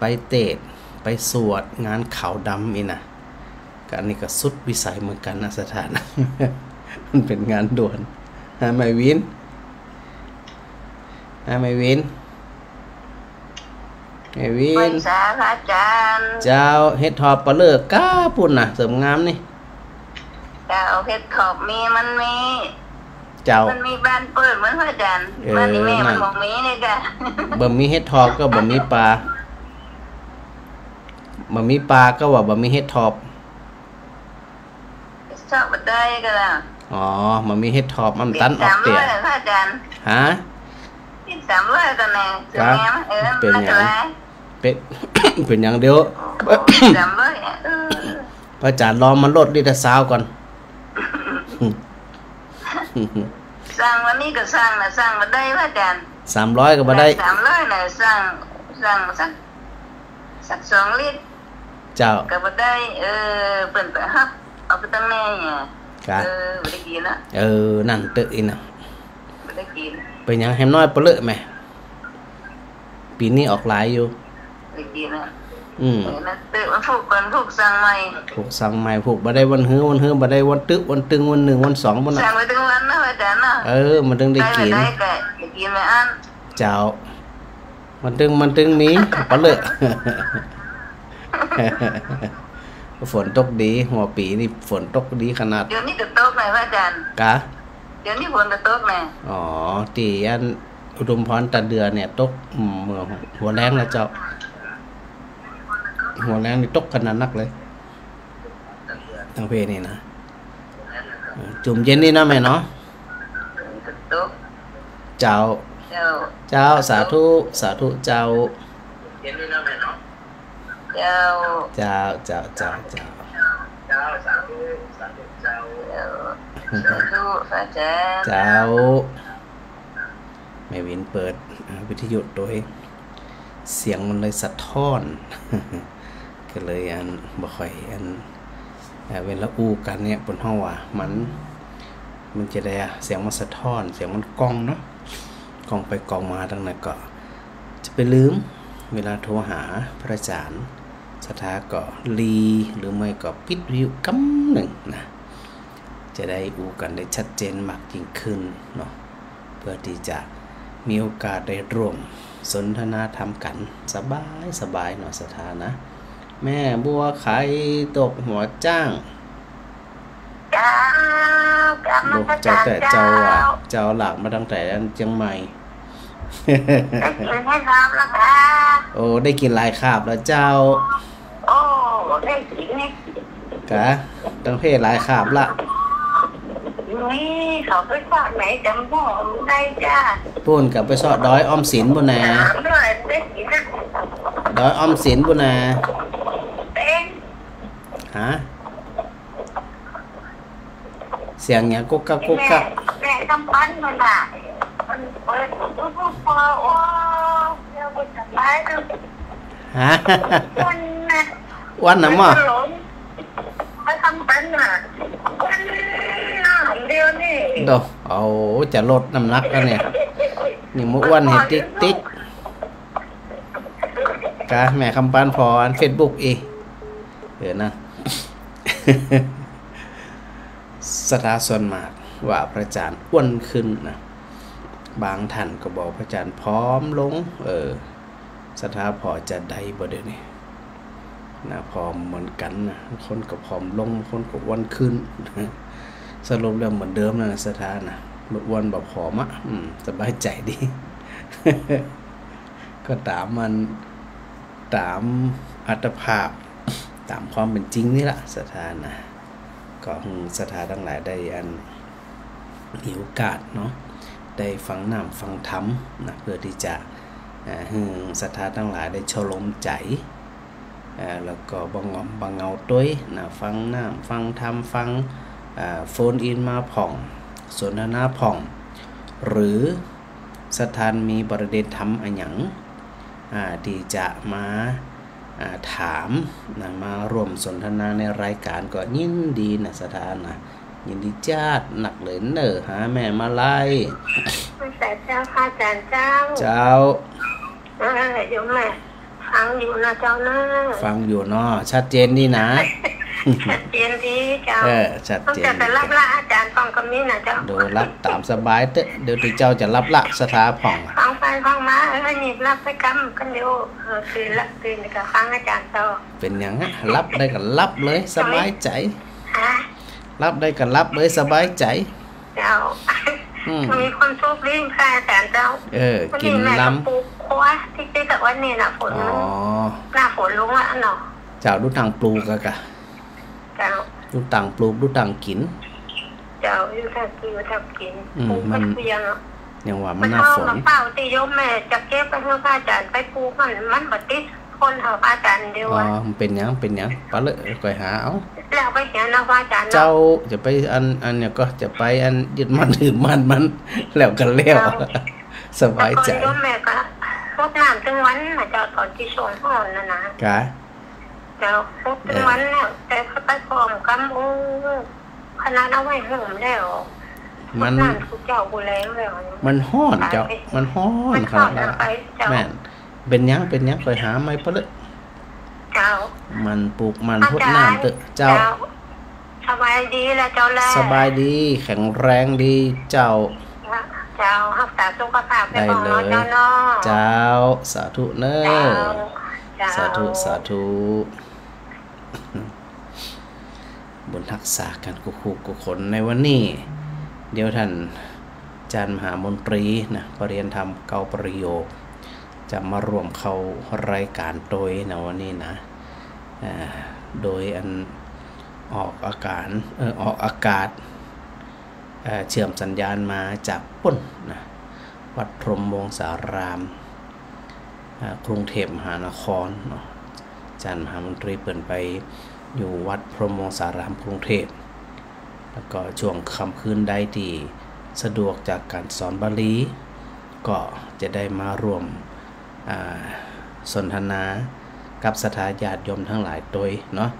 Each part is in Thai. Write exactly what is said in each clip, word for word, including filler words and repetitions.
ไปเตดไปสวดงานขาวดำอีนะก็อันนี้ก็สุดวิสัยเหมือนกันนะสถาน มันเป็นงานด่วนฮะไม่วินฮะไม่วินไม่วิไม่นสาพระอาจารย์เจ้าเฮ็ดทอปเลิกก้าปุ่นน่ะเสริมงามนี่เจ้าเพชรขอบมีมันมีเจ้ามันมีบ้านเปิดเหมือนพระอาจารย์เออบ้านนี้แม่มันนั่นบ่มีนี่กะบะหมี่เฮ็ดทอบก็บะหมี่ปลาบะหมี่ปลาก็ว่าบะหมี่เฮ็ดทอบชอบบันไดก็แล้วอ๋อบะหมี่เฮ็ดทอบมันตันออกเตี่ยสามร้อยพระอาจารย์ฮะที่สามร้อยตอนนี้สวยงามเออเป็นมันหยัจะงไรเป็น เป็นอย่างเดียวสามร้อยเออพระอาจารย์รอมันลดลิตรซาวก่อนสร้างวันนี้ก็สร้างนะสร้างบันไดพระอาจารย์สามร้อยก็บ่ได้สามร้อยนะสร้างสร้างสักสักสองลิตรเจ้าก็บันไดเออเปิ่นไปฮับเอาไปตั้งแน่เนี่ยกะเออไม่ได้กินละเออนั่นตึกอีน่ะไม่ได้กินเป็นหยังแฮมน้อยเปเลอะแหมปีนี้ออกหลายอยู่ไม่ได้กินละอืมเออนั่นเตะมันผูกกันผูกสั่งใหม่ผูกสั่งใหม่ผูกบ่ได้วันฮื้อวันฮื้อบ่ได้วันตึกวันตึงวันหนึ่งวันสองบ่น่ะสั่งไปถึงวันนะอาจารย์นะเออมันถึงได้ได้กินได้ก็ได้กินไม่อันเจ้า มันตึงมันตึงนี้ปะเลอะ ฝนตกดีหัวปีนี่ฝนตกดีขนาดเดี๋ยวนี้ก็ตกเลยอาจารย์กะเดี๋ยวนี้ฝนก็ตกเลยอ๋อตีอันอุดมพรตะเดือเนี่ยตกอืมเมื่อหัวแรงแล้วเจ้า หัวแรงนี่ตกขนาดนักเลยทั้งเพนี่นะเออจุ่มเย็นนี่นะแม่เนาะก็ตกเจ้าเจ้าเจ้าสาธุสาธุเจ้าเย็นนี่นะแม่เนาะเจ้าเจ้าเจ้าเจ้าเจ้าเจ้าสาธุสาธุเจ้าเจ้าสาธุอาจารย์เจ้าแม่วินเปิดอ่าวิทยุโดยเสียงมันเลยสะท้อน ก็เลยอันบ่ค่อยอันอ่าเวลาอู้กันเนี่ยบนห้องว่ามันมันจะได้เสียงมันสะท้อน เสียงมันกล้องเนาะกล้องไปกล้องมาดังนั้นก็จะไปลืมเวลาโทรหาพระอาจารย์สถาก็รีหรือไม่ก็ปิดวิวกำหนึ่งนะจะได้อู้กันได้ชัดเจนมากยิ่งขึ้นเนาะเพื่อที่จะมีโอกาสได้ร่วมสนทนาธรรมกันสบายสบายเนาะสถานะแม่บัวไข่ตกหัวจ้างเจ้ากรรมลูกพระเจ้าอาจารแต่ย์เจ้าเจ้าอ่ะเจ้าหลักมาตั้งแต่เชียงใหม่ได้กินให้ทราบแล้วค่ะโอ้ได้กินหลายคาบแล้วเจ้าโอ้ได้กินให้กะตั้งเพศหลายคาบละนี่เขาไปฝากไหนจำพ่อได้จ้าปุ่นกับไปสอดดอยออมสินบุญนาถามด้วยได้กินนะดอยออมสินบุญนาเป็นฮะเสียงเนี้ยกุ๊กกักกุ๊กแม่กักแม่กำปั้นมันอ่ะมันเปิดตู้ตู้พอโอ้เดี๋ยวมันจะตายแล้วฮะวันนะวันน่ะมั่ไปทำปั้นอ่ะวันน่าเดียวนี่โดเอาจะลดน้ำหนักแล้วเนี่ยนี่มุอ้วนเห็ดติ๊กติ๊กกะแม่คำปานพออันเฟซบุ๊กอีเออนะ สถาส่วนมากว่าพระอาจารย์อ้วนขึ้นนะบางท่านก็บอกพระอาจารย์พร้อมลงเออสถาพอจะได้บ่เดี๋ยวนี้นะพร้อมเหมือนกันนะคนก็พร้อมลงคนก็อ้วนขึ้น สรุปแล้วเหมือนเดิมนะสถานะบ่อ้วนแบบผอมอ่ะอืมสบายใจดี ก็ตามมันตามอัตภาพตามความเป็นจริงนี่แหละสถานะก็สถานทั้งหลายได้อันมีโอกาสเนาะได้ฟังน้ำฟังธรรมนะเพื่อที่จะให้สถานทั้งหลายได้ชโลมใจแล้วก็บังงอมบังเงาต้วยนะฟังน้ำฟังธรรมฟังโฟนอินมาผ่องสนทนาผ่องหรือสถานมีประเด็นธรรมอันหยังที่จะมาถามนะมาร่วมสนทนาในรายการก็ยินดีนะสถานนะยินดีจัดหนักเลยเนอหาแม่มาไล่แต่เจ้าค่ะอาจารย์เจ้าเจ้าเออโยมแม่ขฟังอยู่นะเจ้านะฟังอยู่เนาะชัดเจนดีนะชัดเจนดีเจ้าเออชัดเจนต้องจะรับละอาจารย์ฟังคำนี้นะเจ้าดูรับตามสบายเตอะเดี๋ยวที่เจ้าจะรับละสถาผ่องฟังไปฟังมาเออหยิบรับไปกำกันเดียวเออคืนละคืนก็ฟังอาจารย์ต่อเป็นอย่างนั้นรับได้ก็รับเลยสบายใจฮะรับได้ก็รับเลยสบายใจเจ้ามีคนโชคดีค่ะอาจารย์เจ้าเออกินล้ำปลูกคว้าที่เจ๊กับวันนี้น่ะฝนหน้าฝนลงละเนาะเจ้าดูทางปลูกกะกะเจ้าดูต่างปลูกดูต่างกินเจ้าอยู่ทางกินทางกินปลูกมันยังยังว่ามันหน้าฝนเปล่าตีโยมแม่จะเก็บไปให้พระอาจารย์ไปปลูกมันมันบ่ติดคนเฮาพระอาจารย์เดียวอ๋อมันเป็นหยังเป็นหยังปะเลยก่อยหาเอาแล้วไปเห็นนะพระอาจารย์เจ้าจะไปอันอันเนี่ยก็จะไปอันยึดมั่นถือมั่นมันแล้วกันแล้วสบายใจโยมแม่ก็รดน้ำถึงวันน่ะเจ้าตอนที่ชวนพ่อนั่นนะกะเจ้ารดถึงวันแล้วแต่เขาไปพร้อมกันโอ้คณะเอาไว้ห่มแล้วมันเจ้ากูแล้วแล้วมันฮ้อนเจ้ามันฮ้อนขนาดนั้นแม่นเป็นยังเป็นยังคอยหาไม่ปะเลยเจ้ามันปลูกมันพดน้ำเตอะเจ้าสบายดีแล้วเจ้าแล้วสบายดีแข็งแรงดีเจ้าเจ้ารักษาสุขภาพได้เลยเจ้าเนาะเจ้าสาธุเนอะสาธุสาธุบนทักษะกันกุคุกุขนในวันนี้เดี๋ยวท่านอาจารย์มหามนตรีนะปรริยนธรรมเก่าประโยคจะมารวมเข้ารายการโดยในวันนี้นะโดยอันออกอากาศเออออกอากาศเอ่อเชื่อมสัญญาณมาจากปุ้นนะวัดพรหมวงศารามกรุงเทพมหานครเนาะอาจารย์มหามนตรีเปิดไปอยู่วัดพรหมวงศารามกรุงเทพแล้วก็ช่วงค่ำคืนใดที่สะดวกจากการสอนบาลีก็จะได้มาร่วมสนทนากับสถาญาติโยมทั้งหลายโดยเนาะ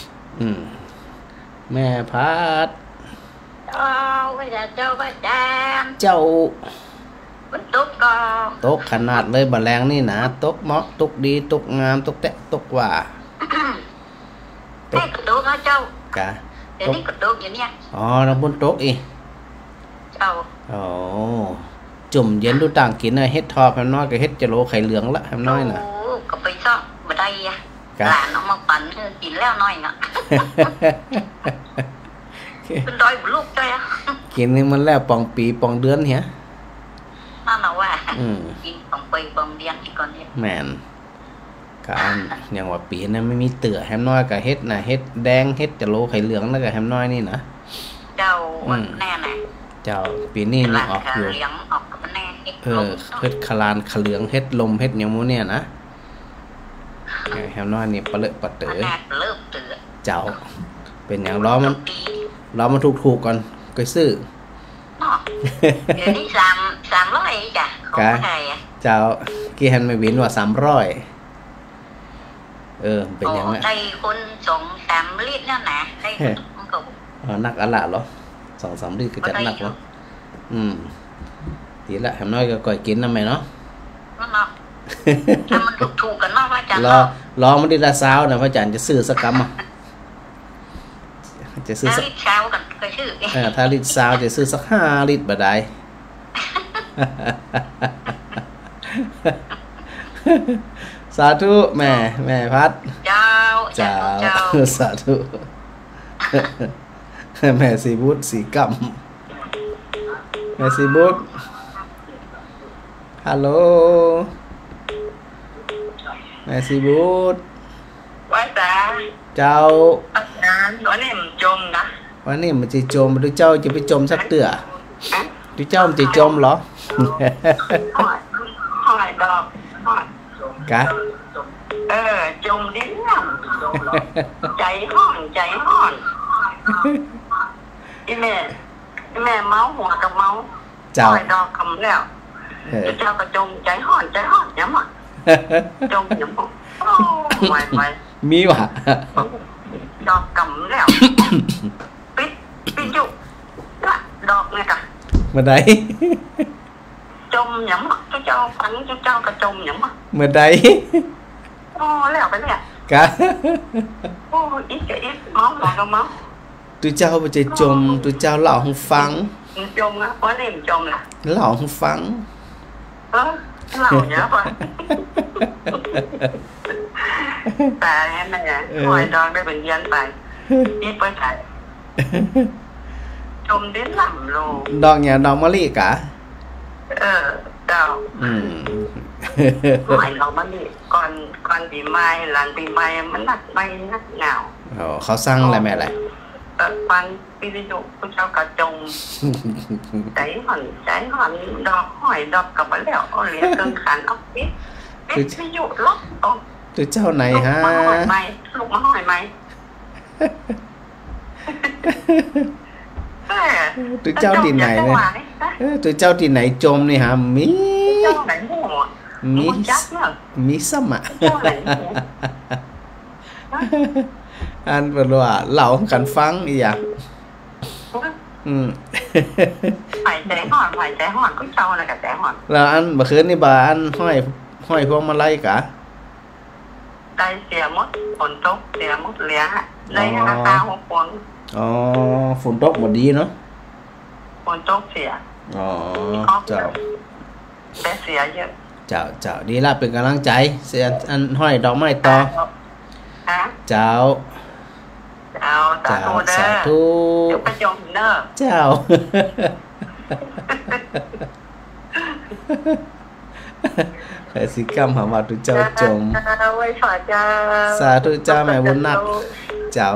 แม่พัดเจ้าก็จะเจ้าก็แจมเจ้ามันตกก็ตกขนาดเลยบะแรงนี่นะตกเหมาะตกดีตกงามตกแตะตกว่าตกตกนะเจ้ากะเดี๋ยวนี้ก็ตกอย่างเนี้ยอ๋อน้ำบนตกอีเจ้าอ๋อจุ่มเย็นดูต่างกินนะเฮ็ดทอแฮมน้อยกับเฮ็ดจะโลไข่เหลืองละแฮมน้อยน่ะโอ้ก็ไปซอกบ่ได้อ่ะหลานเอามาปั่นกินแล้วน้อยน่ะเป็นดอยบุลูกใจอ่ะกินนี่มันแล้วปองปีปองเดือนเหี้ยนั่นน่ะว่ากินปองปีปองเดือนอีกก่อนเนี่ยแม่นการอย่างว่าปีนั้นไม่มีเตือแฮมน้อยกับเฮ็ดน่ะเฮ็ดแดงเฮ็ดจะโลไข่เหลืองแล้วกับแฮมน้อยนี่นะเจ้าแน่น่ะเจ้าปีนี้นี่ออกอยู่เออเฮ็ดคลานขเหลืองเฮ็ดลมเฮ็ดอย่างมู้เนี่ยนะแฮมน้อยนี่ปะเลอะปะเต๋อเจ้าเป็นอย่างล้อมันล้อมันถูกๆก่อนก็ซื้อเดี๋ยวนี้สามสามร้อยจ้ะของไทยอ่ะเจ้ากี่ฮันไม่วินว่าสามร้อยเออเป็นอย่างนั้นไอ้คนสองสามลิตรนั่นนะไอ้มันก็อ๋อนักอะละเหรอสองสามลิตรก็จะหนักแล้วอืมทีละแฮมน้อยก็ก่อยกินนะแม่เนาะเนาะถ้ามันถูกๆกันมากว่าจันรอรอมันดีละสาวนะพระอาจารย์จะซื้อสักกำอ่ะจะซื้อสักลิตรสาวกันก็ชื่อเออถ้าลิตรสาวจะซื้อสักห้าลิตรบ่ได้สาธุแม่แม่พัดเจ้าเจ้าสาธุแม่สีบุตรสีกำแม่สีบุตรฮัลโหลแม่สีบุตรว่าจ้าเจ้าอาจารย์วันนี้มันจมนะวันนี้มันจะจมหรือเจ้าจะไปจมสักเตือหรือเจ้ามันจะจมเหรอหอยหอยดอกหอยกะเออจมดิ้นใจห้อนใจห้อนอีแม่อีแม่เมาหัวกับเมาเจ้าหอยดอกคำแล้วเจ้าก็จมใจห้อนใจห้อนย้ำอ่ะจมย้ำอ่ะโอ้ไม่ไม่มีว่ะดอกกำแล้วปิดปิดอยู่ละดอกไงกะเมื่อใดจมย้ำอ่ะเจ้าฟังเจ้ากระจมย้ำอ่ะเมื่อใดโอ้แล้วไปเนี่ยกะโอ้อีกจะอีกมองมองก็มองตัวเจ้าไปจะจมตัวเจ้าเล่าให้ฟังจมอ่ะเพราะนี่มันจมล่ะเล่าให้ฟังเออเหล่าเยอะไปแต่เนี่ยแม่คอยดองได้เป็นยันไปนี่ไปใส่จมดิ้นหล่ำโลดอกเนี่ยดอกมะลิกะเออเจ้าอืมหมายเรามันนี่ก่อนก่อนปีใหม่หลังปีใหม่มันหนักไปนักเหงาอ๋อเขาสร้างอะไรแม่อะไรเออฟังปีนิยุพระเจ้ากระจงใจห่อนใจห่อนดอกหอยดอกกับมาแล้วเอาเหรียญเกินขันเอาปิดปิดไม่หยุดล็อกตรงตัวเจ้าไหนฮะลูกมาหอยไหมลูกมาหอยไหมตัวเจ้าที่ไหนเนี่ยเออตัวเจ้าที่ไหนจมนี่ฮะมีเจ้าไหนหัวมีจักเนาะมีซ้ำอ่ะเจ้าไหนหัวอันเป็นว่าเล่ากันฟังอีกอย่างอืมหายใจห่อนหายใจห่อนก็เจ้าน่ะกับใจห่อนแล้วอันเมื่อคืนนี่บาอันห้อยห้อยพวงมาลัยกะได้เสียหมดฝนตกเสียหมดเหลือได้ราคาหกพวงอ๋อฝนตกบ่ดีเนาะฝนตกเสียอ๋อเจ้าแต่เสียเยอะเจ้าเจ้าดีละเป็นกำลังใจเสียอันห้อยดอกไม้ต่อฮะเจ้าเอาสาเจ้าธุเด้สาอธุเดี๋ยวประจงเด้อเจ้า ใครสิกรรมหาว่าตุเจ้าจมไว้ฝากเจ้าสาธุเจ้าแม่บุญนักเจ้า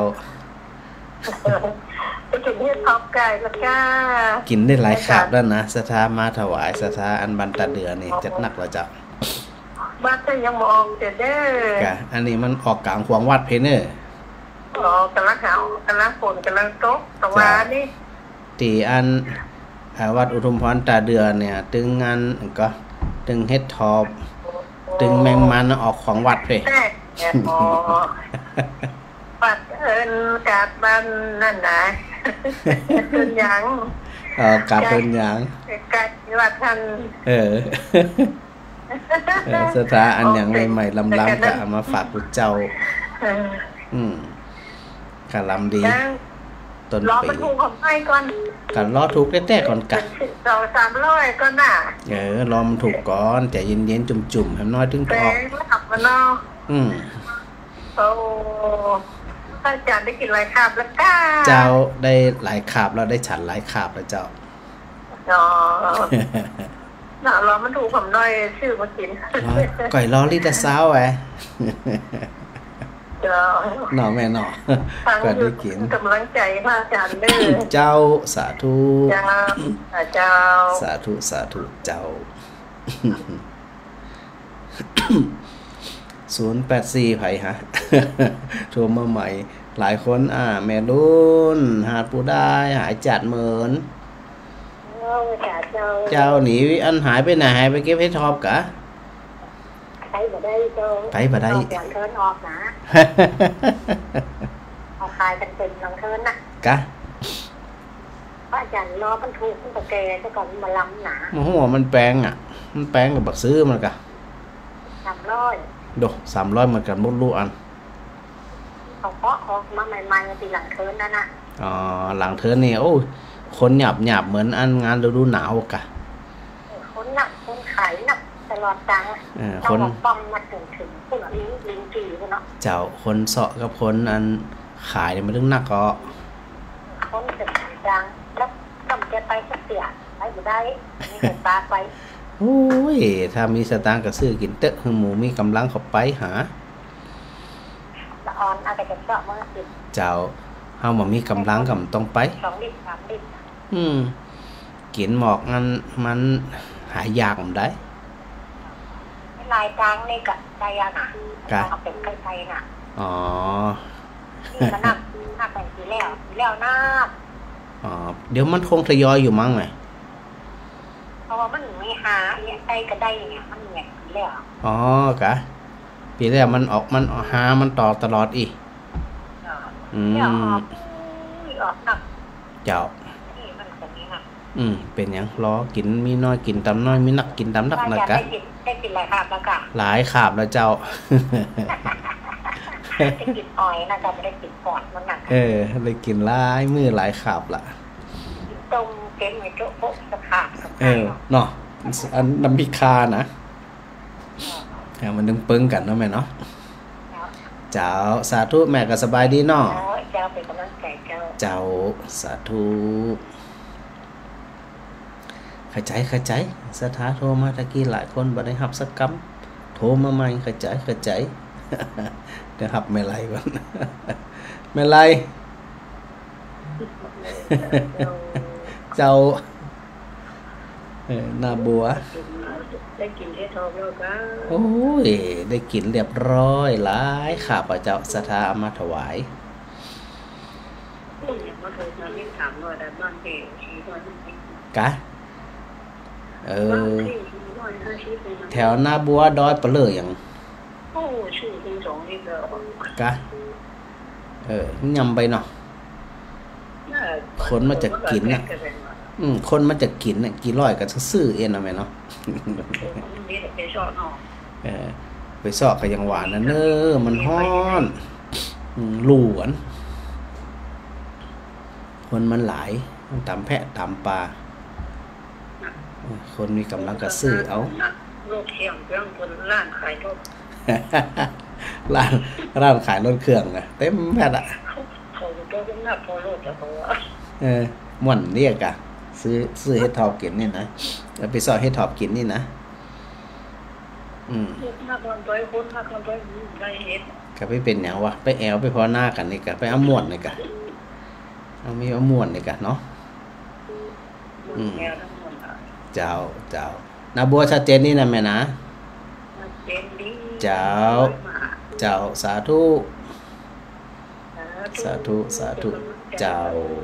ไปกินที่ท็อปไก่ละก้ากินได้หลายขาบแล้วนะสถามาถวายสถาอันบันตาเดือนี่จัดหนักแล้วเจ้าบ้านจะยังมองเด็ดเด้อกะอันนี้มันออกกลางขวางวัดเพเนอร์อ๋อกำลังหาวกำลังฝนกำลังตกแต่ว่านี่ตีอันอ่าวัดอุทุมพรตาเดือเนี่ย ตึงงานก็ตึงเฮ็ดทอบตึงแมงมันออกของวัดเพแท้เนี่ยอ๋อปัดเอิญกาดบ้านนั่นนะคืนยังเออกลับเป็นหยังไก่วัดท่านเออ เออสถาอันอย่างใหม่ๆลำล้ำก็เอามาฝากพุทธเจ้าเอออืมกะลำดียังต้นรอปีมันถูกของไอ้ก่อนกันรอถูกแต้ๆก่อนกะสิบสองสามร้อยก็น่ะเออรอมันถูกก่อนแต่เย็นๆจุ่มๆให้น้อยถึงแปลออกงขับมาเนาะอืมโอ้ถ้าอาจารย์ได้กินอะไรครับแล้วก้าเจ้าได้หลายขาบแล้วได้ฉันหลายขาบแล้วเจ้าอ๋อน่ะรอมันถูกผมหน่อยชื่อมากินก่อยรอลิตาเช้าแหวะเจ้าหน่อแม่หน่อฟังก็อได้ยู่กินกำลังใจพระอาจารย์เด้อเจ้าสาธุเจ้าเจ้าสาธุสาธุเจ้า ศูนย์แปดสี่ไผฮะ โทรมาใหม่ หลายคนอ่าแม่รุ่นหาดปูได้หายจัดเหมือนเจ้าเจ้าเจ้าหนีอันหายไปไหนหายไปเก็บให้ทอบกะใครบ่ได้เจ้าไปบ่ได้ออกอย่างเทินออกนะเอาคายกันเป็นลังเทินน่ะกะพระอาจารย์รอมันถูกมันตะแกซะก่อนมาล้ำหนาโอ้โหมันแปลงอ่ะ มันแปลงกับบักซื้อมันกะสามร้อยโดสามร้อยเหมือนกันหมดลูกอันเขาเพาะออกมาใหม่ๆปีหลังเทินนั่นน่ะอ๋อหลังเธอนี่โอ้ยคนหยาบหยาบเหมือนอันงานฤดูหนาวกะคนหนักคนขายหนักตลอดจังเออต้อคงนมาป้อมมาถึงถึงพวกลิงลิงจีเนาะเจ้าคนเสาะกับคนอันขายเนี่ยมันเรื่องหนักก็คนจะจังแล้วกำจะไปสักเสียไปอยู่ได้มีคนตาไปโอ้ยถ้ามีสตางค์ก็ซื้อกินเตอะหมูมีกำลังเข้าไปหาละออนอะไรจะเจาะเมื่อสิเจ้าเฮาบ่มีกำลังก็ต้องไปสองลิตรสามลิตรอืมกินหมอกงั้นมันหายากมันได้ลายกลางนี่กะใจอะน่ะเอาเป็นไกลๆน่ะอ๋อนี่มันนักนักแต่งทีแล้วทีแล้วนักอ๋อเดี๋ยวมันคงทยอยอยู่มั้งไงเพราะว่ามันไม่หาเนี่ยได้ก็ได้เนี่ยมันเนี่ยทีแล้วอ๋อกะปีแรกมันออกมันหามันต่อตลอดอีกอืเนี่ยอมอกออกหนักเจ้านี่มันจะนี้น่ะออืมเป็นหยังล้อกินมีน้อยกินตำน้อยมีนักกินตำนักนะกะได้กินได้กินหลายคาบแล้วกะหลายขาบแล้วเจ้าได้กินออยนะจ๊ะไม่ได้กินปอดมันหนักเออเลยกินหลายมือหลายขาบละต้มเก็บไว้โจ๊ะโป๊ะสะขาบเออเนาะอันน้ำพริกคานะเออมันนึงปึ้งกันเนาะแม่เนาะเจ้าสาธุแม่ก็สบายดีเนาะเจ้าเป็นกำลังใจเจ้าเจ้าสาธุขจายขจายสถาโทรมาตะกี้หลายคนบ่ได้รับสักคำโทรมาใหม่ขจายขจายเดี๋ยวรับไม่ไล่ก่อนไม่ไล่เจ้าเออหน้าบัวได้กินเฮ็ดทองแล้วก็โอ้ยได้กินเรียบร้อยหลายข้าพเจ้าสถาเอามาถวายมาเคยทำนี่ถามว่าได้บ้านเก๋ชีว่ากะเออแถวหน้าบัวดอยปะเลยอย่างโอ้ชื่อคุณสองนี่ก็กะเออยำไปเนาะคนมาจะกินน่ะอืมคนมาจะกินน่ะกี่ร้อยก็ซื้อเองนะแม่เนาะเออไปซอกก็ยังหวานนะเน้อมันฮ้อนอืมหลวนคนมันหลายตามแพะตามปลาคนมีกำลังกระซื้อเอาโลกเที่ยงเรื่องคนร้านขายรถร้านร้านขายรถเครื่องอะเต็มแพทย์อะเขาตัวเป็นหน้าพอโลดจะเขาเออม่วนเรียกอะซื้อซื้อเฮ็ดทอบกินนี่นะแล้วไปซอยเฮ็ดทอบกินนี่นะอืมนักลำตัวคนนักลำตัวได้เฮ็ดก็ไปเป็นหยังวะไปแอวไปพอหน้ากันนี่กะไปเอาม่วนนี่กะเอามีเอาม่วนนี่กะเนาะอืมเจ้าเจ้านาบัวชัดเจนนี่นะแม่นะเจ้าเจ้าสาธุสาธุสาธุเจ้า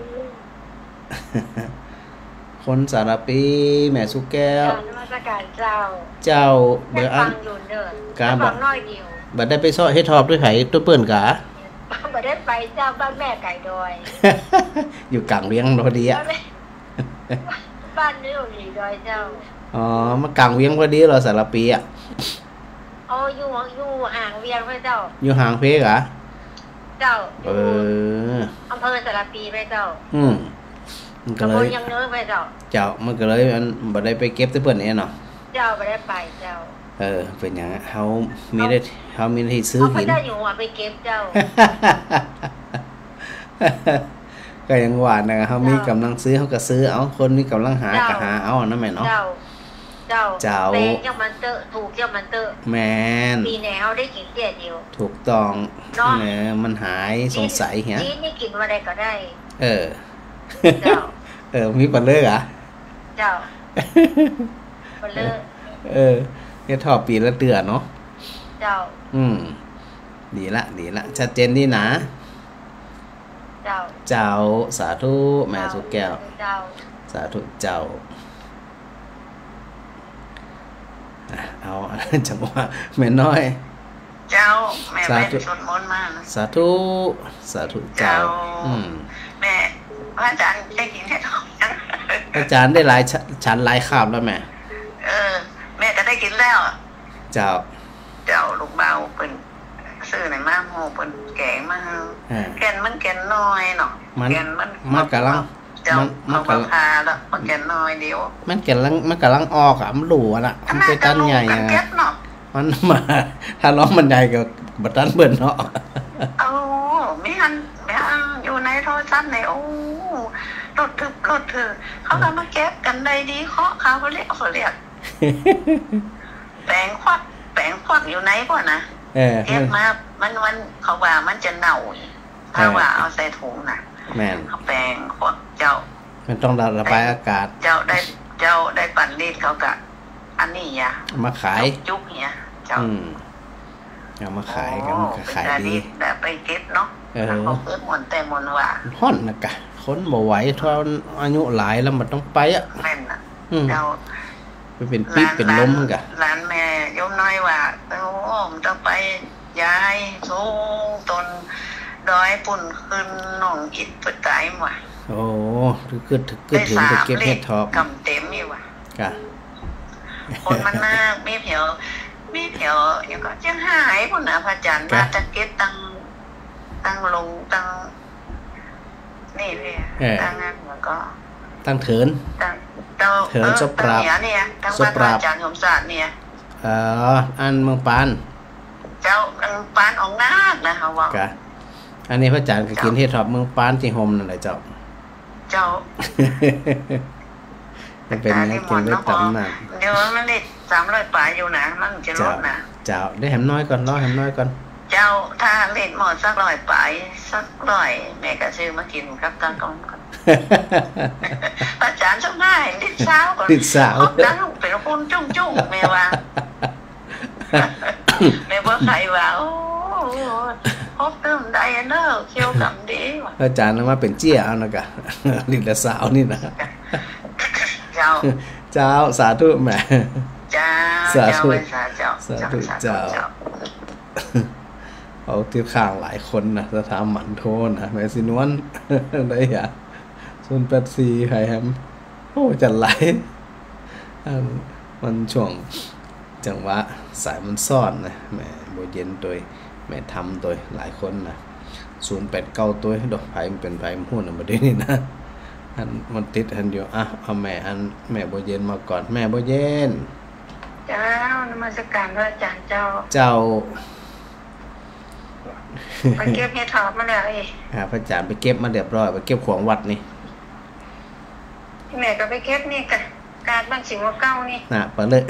คนสารปีแม่สุแก้วนมัสการเจ้าเจ้าเบอร์อันการบัดน้อยเดียวบัดได้ไปซ้อเฮ็ดทอบด้วยไผตัวเปิ้นกะบัดได้ไปเจ้าบ้านแม่ไก่ดอยอยู่กลางเวียงพอดีอ่ะบ้านนี้อยู่ที่ดอยเจ้าอ๋อมากลางเวียงพอดีเหรอสารปีอ่ะอ๋ออยู่อยู่ห่างเวียงมั้ยเจ้าอยู่ห่างเพกอ่ะเจ้าเอออำเภอสารปีมั้ยเจ้าอืมมันก็เลยยังเนื้อมั้ยเจ้าเจ้ามันก็เลยมันบ่ได้ไปเก็บแต่เปิ้นเองเนาะเจ้าบ่ได้ไปเจ้าเออเป็นหยังเฮามีได้เฮามีที่ซื้อหินเฮาได้อยู่ว่าไปเก็บเจ้าก็ยังว่านะเฮามีกำลังซื้อเฮาก็ซื้อเอาคนมีกำลังหาก็หาเอานะแม่เนาะเจ้าเจ้าเจ้าแพงจังมันเตอะถูกจังมันเตอะแม่นปีแนวได้กินเดียวเดียวถูกต้องแหมมันหายสงสัยเหี้ยจีนนี่กินว่าได้ก็ได้เออเจ้าเออมีปลาเลิกอ่ะเจ้าปลาเลิกเออเฮ็ดทอบปีละเตือเนาะเจ้าอืมดีละดีละชัดเจนดีนะเจ้าเจ้าสาธุแม่สุแก้วเจ้าสาธุเจ้าเอาจังหวะแม่น้อยเจ้าแม่ไปสวดมนต์มาสาธุสาธุเจ้าอืมแม่พระอาจารย์ได้กินให้ท้องอาจารย์ได้หลายชั้นหลายคาบแล้วแม่เออแม่ก็ได้กินแล้วเจ้าเจ้าลูกเบาเป็นซื้อในมาโหเป็นแกงมาแกนมันแกนน้อยเนาะแกนมันมันกำลังเจ้ามันกำลังพาแล้วมันแกนน้อยเดียวมันกำลังมันกำลังออกอ่ะมันหลูอ่ะมันเป็นตันใหญ่อ่ะมันมาถ้าล้อมันใหญ่ก็บัดตันเบิ่นเนาะเอ้าไม่ทันไม่ทันอยู่ในโทรศัพท์ในโอ้รถทึบรถถือเขาก็มาเก็บกันได้ดีเคาะเขาเขาเรียกเขาเรียกแปลงควักแปลงควักอยู่ไหนก่อนนะเก็บมามันมันเขาว่ามันจะเน่าถ้าว่าเอาใส่ถุงน่ะแม่นเขาแปลงควักเจ้ามันต้องระบายอากาศเจ้าได้เจ้าได้ปั่นรีดเขากะอันนี้อ่ะมาขายจุกเนี่ยเจ้าเอามาขายกันขายดีแต่ไปเก็บเนาะเขาเกิดหมดแต่หมดว่าฮ้อนนะกะคนบ่ไหวเท่าอายุหลายแล้วมันต้องไปอ่ะแม่นน่ะเจ้าไปเป็นปีเป็นล้มกะร้านแม่ยมน้อยว่าโอ้ผมต้องไปย้ายสูงตนดอยปุ่นขึ้นหนองอิดไปตายว่ะโอ้คือคือคือถึงไปเก็บเห็ดทอบกำเต็มอยู่ว่ะกะคนมันมากมีแถวมีแถวอย่างก็เจียงหายพุ่นน่ะพระอาจารย์มาตะเก็บตั้งตั้งลงตั้งนี่เลยตั้งงานแล้วก็ตั้งเถินตั้งเต้าเถินสปราบเนี่ยตั้งพระอาจารย์สมศาสตร์เนี่ยเอ่ออันเมืองปานเจ้าเมืองปานออกนาคนะเฮาว่ากะอันนี้พระอาจารย์ก็กินเฮ็ดทอบเมืองปานที่ห่มนั่นแหละเจ้าเจ้ามันเป็นไงกินได้ตำน่ะเดี๋ยวมันได้สามร้อยปลายอยู่นะมันจะลดนะเจ้าได้แหมน้อยก่อนรอแหมน้อยก่อนเจ้าถ้าเล่นหมดสักร้อยปลายสักร้อยแม่ก็ซื้อมากินกับตั้งกองก่อนอาจารย์ชอบได้ติดสาวก่อนติดสาวดังเป็นคนจุ้งจุ้งแม่ว่าแม่ว่าใครว่าโอ้ฮอบเติมได้เนอะเคี่ยวกำดีอาจารย์มาเป็นเจี้ยเอานะกะลิดละสาวนี่นะเจ้าเจ้าสาธุแม่เจ้าสาธุเจ้าสาธุเจ้าเอาที่ข้างหลายคนนะสถาหมันโทนนะแม่สินวนได้อ่ะศูนย์แปดสี่ไฮแฮมโอ้จัดไหลมันช่วงจังหวะสายมันซ่อนนะแม่โบเย็นตัวแม่ทำตัวหลายคนนะศูนย์แปดเก้าตัวดอกไผ่มันเป็นไผ่มันหุ่นออกมาด้วยนี่นะอันมันติดอันเดียวอ่ะเอาแม่อันแม่โบเย็นมาก่อนแม่โบเย็นเจ้านมัสการพระอาจารย์เจ้าเจ้าไปเก็บเห็ดถอบมาแล้วเอ้ฮะพระอาจารย์ไปเก็บมาเรียบร้อยไปเก็บของวัดนี่แม่ก็ไปเก็บนี่กันการบ้านสิงห์เก้านี่น่ะไปเลย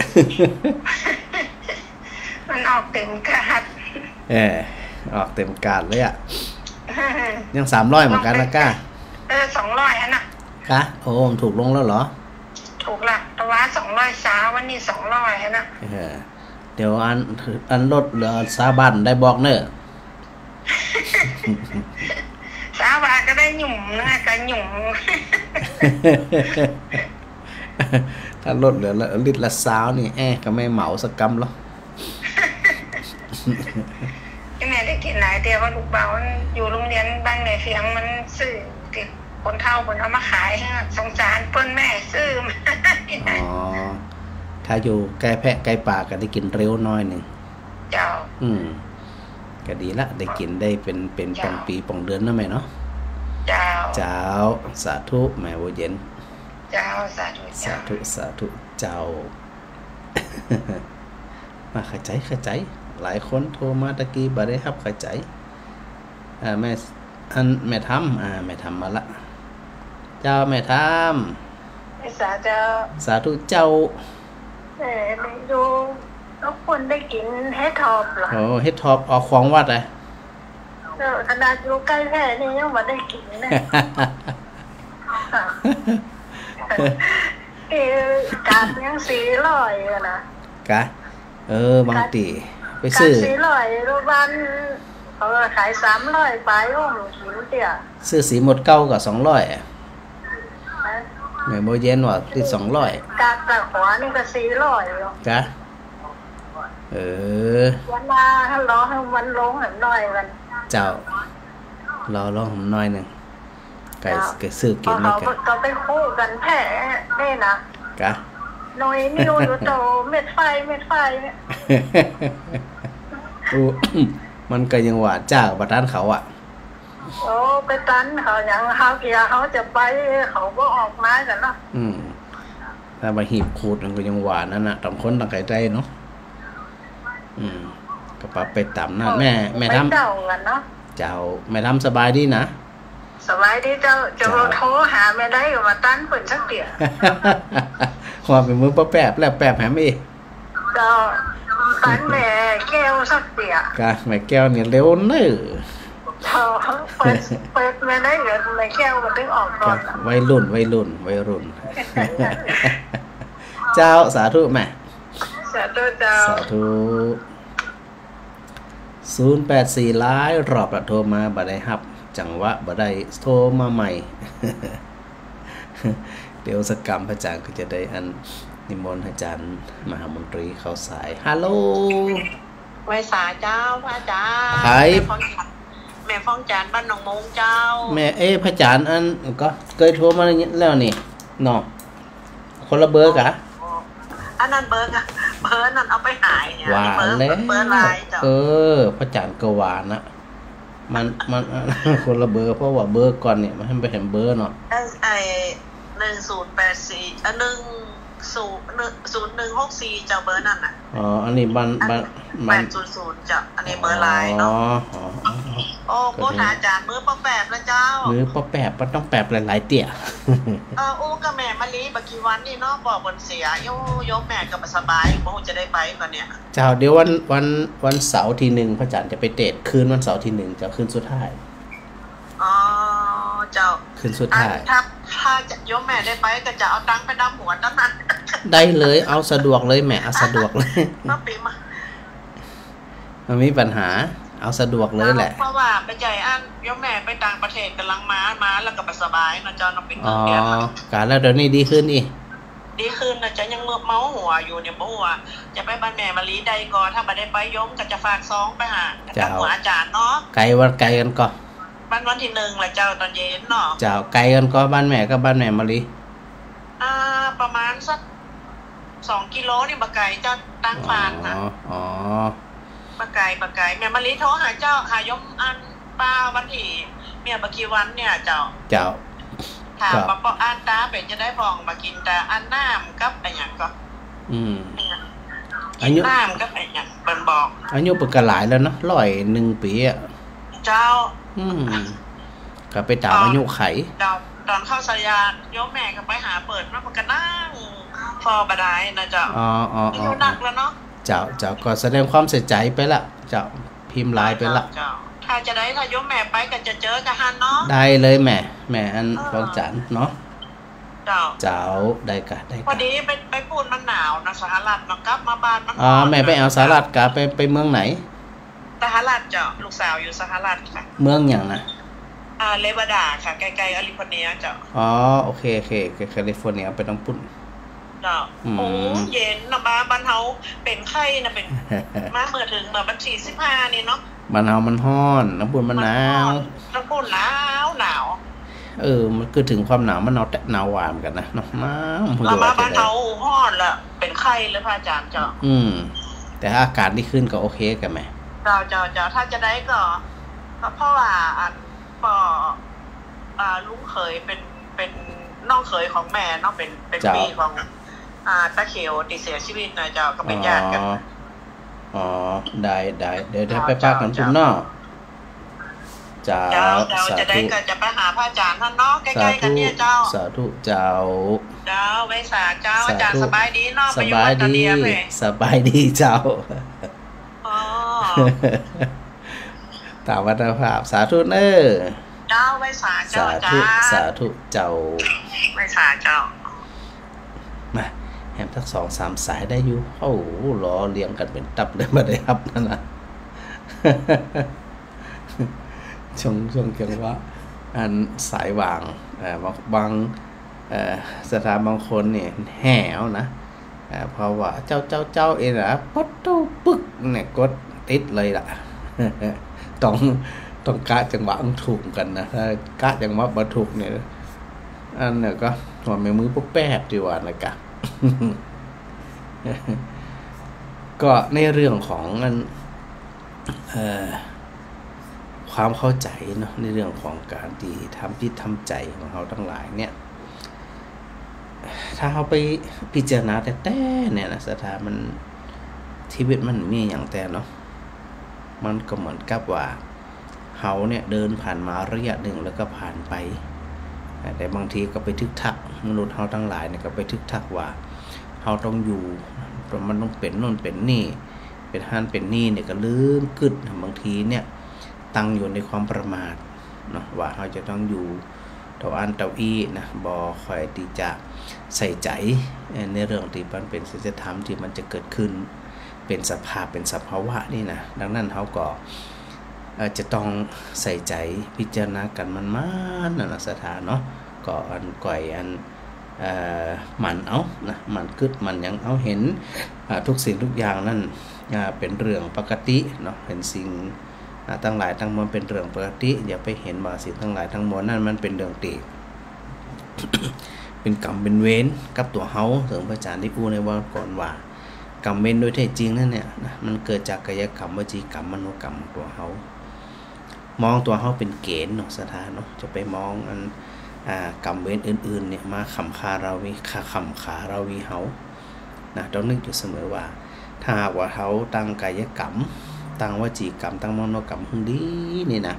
มันออกเต็มกาดเออออกเต็มกาดเลยอ่ะยังสามร้อยเหมือนกันนะก้าเออสองร้อยอันน่ะกะโอ้มันถูกลงแล้วเหรอถูกละตะวันสองร้อยสาวันนี้สองร้อยนะเออเดี๋ยวอันอันลดเหลือสาบันได้บอกเนอะสาบานก็ได้หยุ่มนะกันหยุ่มถ้าลดเหลือลิตรละสาวนี่แอบก็ไม่เหมาสักกำหรอกที่แม่ได้กินหลายเดียวว่าลูกเบาอยู่โรงเรียนบ้านในเสียงมันซื้อติดคนเท่าคนเอามาขายสงสารเปิ้นแม่ซื้อมาอ๋อถ้าอยู่ใกล้แพะใกล้ป่าก็ได้กินเร็วน้อยหนึ่งเจ้าอืมก็ดีละได้กินได้เป็นเป็นปองปีปองเดือนนะแม่เนาะเจ้าเจ้าสาธุแม่โบเย็นเจ้าสาธุสาธุสาธุเจ้ามาเข้าใจเข้าใจหลายคนโทรมาตะกี้บ่ได้รับเข้าใจอ่าแม่อันแม่ทำอ่าแม่ทำมาละเจ้าแม่ทำสาเจ้าสาธุเจ้าเออดูทุกคนได้กินเฮ็ดทอบเหรอโอ้เฮ็ดทอบออกของวัดเลยเออขนาดอยู่ใกล้แค่นี้ยังไม่ได้กินนะเออการยังสี่ร้อยนะกะเออบางตีไปซื้อสี่ร้อยรูบ้านเขาขายสามร้อยไปโอ้หิวเตี้ยซื้อสีหมดเก้ากับสองร้อยแม่โบเย็นว่าที่สองร้อยกาตะขวานี่ก็สี่ร้อยกะเออวันมาให้รอให้วันลงหน่อยกันเจ้ารอรอผมหน่อยหนึ่งไก่ไก่ซื้อกินไม่กันก็ไปคู่กันแพ้ได้นะกะน้อยนิ้วอยู่โตเม็ดไฟเม็ดไฟมันก็ยังหวานจ้าบัดนั้นเขาอ่ะโอ้ไปตันเขาอย่างเขาเกียร์เขาจะไปเขาก็ออกมากันเนาะอืมถ้าไปหีบขูดมันก็ยังหวานนั่นน่ะต่างคนต่างไก่ใจเนาะอืมก็ปรับไปตามนั่นแม่แม่ทำเจ้ากันเนาะเจ้าแม่ทำสบายดีนะสบายดีเจ้าจะโทรหาแม่ได้ก็มาตั้นเปิดสักเดียวความเป็นมือป้าแป๊บแล้วแป๊บแหมอีเจ้าตั้นแม่แก้วสักเดียวกะแม่แก้วเนี่ยเร็วเนอะเจ้าเปิดเปิดแม่ได้เกิดแม่แก้วมันถึงออกก่อนวัยรุ่นวัยรุ่นวัยรุ่นเจ้าสาธุแม่สาธุเจ้าสาธุศูนย์แปดสี่ล้ายรอบละโทรมาบ่ได้รับจังหวะบ่ได้โทรมาใหม่เดี๋ยวสักกรรมพระอาจารย์ก็จะได้อันนิมนต์อาจารย์มหามนตรีเข้าสายฮัลโหลไว้สาเจ้าพระอาจารย์ใครแม่ม่ฟ้องจานบ้านหนองมงเจ้าแม่เอ้พระจานอันก็เคยโทรมาแล้วนี่เนาะคนละเบอร์กะอันนั้นเบอร์กะเบอร์นั้นเอาไปหายเนี่ยหวานแล้วเบอร์ลายเจ้าเออพระจานก็หวานนะมันมันคนละเบอร์เพราะว่าเบอร์ก่อนเนี่ยมันให้ไปเห็นเบอร์เนาะไอหนึ่งศูนย์แปดสี่อ่ะหนึ่งศูนย์หนึ่งศูนย์หนึ่งหกสี่เจ้าเบอร์นั่นน่ะอ๋ออันนี้บ้านบ้านแปดศูนย์ศูนย์จ้ะอันนี้เบอร์ไลน์เนาะอ๋อโอ้โคตรอาจารย์มือป้าแปบแล้วเจ้ามือป้าแปบมันต้องแปบหลายๆเตี่ยเออโอ้กับแม่มะลิบักกี่วันนี่เนาะบอกบนเสียโยโยแม่กับสบายบ่ฮู้จะได้ไปก่อนเนี่ยเจ้าเดี๋ยววันวันวันเสาร์ที่หนึ่งพระอาจารย์จะไปเตะคืนวันเสาร์ที่หนึ่งจะคืนสุดท้ายอ๋อเจ้าคืนสุดท้ายถ้าถ้าจะโยมแม่ได้ไปก็จะเอาตังค์ไปดำหัวตั้งนั้นได้เลยเอาสะดวกเลยแม่เอาสะดวกเลยก็ปีมามันมีปัญหาเอาสะดวกเลยแหละเพราะว่าไปใจอันโยมแม่ไปต่างประเทศกำลังมามาแล้วก็ไปสบายนะเจ้าน้องเป็นเดือนอ๋อการแล้วเดี๋ยวนี้ดีขึ้นอีกดีขึ้นนะจะยังเมื่อเมาหัวอยู่เนี่ยบ่หัวจะไปบ้านแม่มาลีใดก่อนถ้าบ่ได้ไปโยมก็จะฝากซองไปหากับหัวอาจารย์เนาะไกลวันไกลกันก่อนบ้านวันที่หนึ่งแหละเจ้าตอนเย็นเนาะเจ้าไกลกันก็บ้านแม่ก็บ้านแม่มาลีอ่าประมาณสักสองกิโลนี่บะไก่เจ้าตั้งฟานนะอ๋ออ๋อบะไก่บะไก่แม่มาลีโทรหาเจ้าหายมอันป้าวันที่เมียบะกีวันเนี่ยเจ้าเจ้าถามปะปออันตาเป็นจะได้ฟองบะกินแต่อันน้ำกับอะไรอย่างก็อืมอายุน้ำกับอะไรอย่างเป็นบอกอายุเป็นกระหลายแล้วเนาะร้อยหนึ่งปีอ่ะเจ้าอืมก็ไปตามอายุไขเจ้าตอนเข้าสายาโยมแม่ก็ไปหาเปิดมามันก็นั่งฟอบะได้นะเจ้าอ๋ออ๋ออายุหนักแล้วเนาะเจ้าเจ้าก็แสดงความเสียใจไปละเจ้าพิมพ์ไลน์ไปละเจ้าถ้าจะได้ถ้าโยมแม่ไปก็จะเจอกันฮันเนาะได้เลยแม่แม่อันฟองจันเนาะเจ้าเจ้าได้กะได้พอดีไปไปพูดมันหนาวนะสหรัฐมากลับมาบ้านมันอ๋อแม่ไปเอาสหรัฐกะไปไปเมืองไหนสหรัฐเจ้าลูกสาวอยู่สหรัฐค่ะเมืองอย่างนะอ่าเลวาดาค่ะใกล้ๆแคลิฟอร์เนียเจ้าอ๋อโอเคโอเคแคลิฟอร์เนียไปต้องปุ่นเจ้าโอ้เย็นนะมาบ้านเฮาเป็นไข้นะเป็นมาเมื่อถึงมาบัญชีสิบห้านี่เนาะบ้านเฮามันร้อนน้ำปุ่นมันหนาวน้ำปุ่นหนาวหนาวเออมันคือถึงความหนาวมันหนาวแต่หนาวหวานกันนะเนาะน้ำมาบ้านเฮาร้อนละเป็นไข้เลยพระอาจารย์เจ้าอืมแต่ถ้าอากาศดีขึ้นก็โอเคกันไหมเจ้าเจ้าเจ้าถ้าจะได้ก็เพราะว่าอันพออ่าลุงเขยเป็นเป็นน้องเขยของแม่น้องเป็นเป็นพี่ของอ่าตาเขียวที่เสียชีวิตนะเจ้าก็เป็นญาติกันอ๋อได้ได้เดี๋ยวไปปากกันคุณเนาะเจ้าเจ้าจะได้ก็จะไปหาพระอาจารย์ท่านเนาะใกล้ๆกันเนี่ยเจ้าสาธุเจ้าเจ้าไว้สาเจ้าอาจารย์สบายดีเนาะสบายดีสบายดีเจ้าอ๋อตามวัฒนภาพสาธุเนอเจ้าไว้สาเจ้าจ้าสาธุเจ้าไว้สาเจ้ามาแฮมทักสองสามสายได้อยู่โอ้โหรอเรียงกันเป็นตับเลยมาได้ครับนั่นนะชงชงเกี่ยวว่าอันสายวางบางสถานบางคนเนี่ยแห่วนะเพราะว่าเจ้าเจ้าเจ้าเองนะปดตู้ปึ๊กเนี่ยกดติดเลยล่ะต้องต้องกะจังหวะถูกกันนะถ้ากะจังหวะบ่ถูกเนี่ยอันเนี่ยก็หัวแม่มือปุ๊บแป๊บดีกว่านะกะก็ในเรื่องของอันเอ่อความเข้าใจเนาะในเรื่องของการที่ทำจิตทำใจของเราทั้งหลายเนี่ยถ้าเราไปพิจารณาแต่แต่เนี่ยนะสถานมันชีวิตมันมีอย่างแต่เนาะมันก็เหมือนกับว่าเขาเนี่ยเดินผ่านมาระยะหนึ่งแล้วก็ผ่านไปแต่บางทีก็ไปทึกทักมนุษย์เขาทั้งหลายเนี่ยก็ไปทึกทักว่าเขาต้องอยู่มันต้องเป็นโน่นเป็นนี่เป็นฮันเป็นนี่เนี่ยก็ลืมกึดบางทีเนี่ยตั้งอยู่ในความประมาทเนาะว่าเขาจะต้องอยู่เต่าอันเต่าอี้นะบอคอยที่จะใส่ใจในเรื่องที่มันเป็นศีลธรรมที่มันจะเกิดขึ้นเป็นสภาพเป็นสภาวะนี่นะดังนั้นเขาก็จะต้องใส่ใจพิจารณากันมันมากนะสถานเนาะก็อันก่อยอันหมันเอานะหมันกึดมันยังเอาเห็นทุกสิ่งทุกอย่างนั่นเป็นเรื่องปกติเนาะเป็นสิ่งทั้งหลายทั้งมวลเป็นเรื่องปกติอย่าไปเห็นว่าสิ่งทั้งหลายทั้งมวลนั่นมันเป็นเรื่องตี เป็นกรรมเป็นเวรกับตัวเฮาถึงพระอาจารย์ที่พูดในวันก่อนว่ากรรมเวรโดยแท้จริงนั่นเนี่ยนะมันเกิดจากกายกรรมวจีกรรมมโนกรรมตัวเฮามองตัวเฮาเป็นเกณฑ์เนาะสถานเนาะจะไปมองอันอ่ากรรมเวรอื่นๆเนี่ยมาขำคาเราวิขาขำขาเราวิเฮานะต้องนึกอยู่เสมอว่าถ้าหากว่าเฮาตั้งกายกรรมตั้งวจีกรรมตั้งมโนกรรมหุ่นดีนี่นะ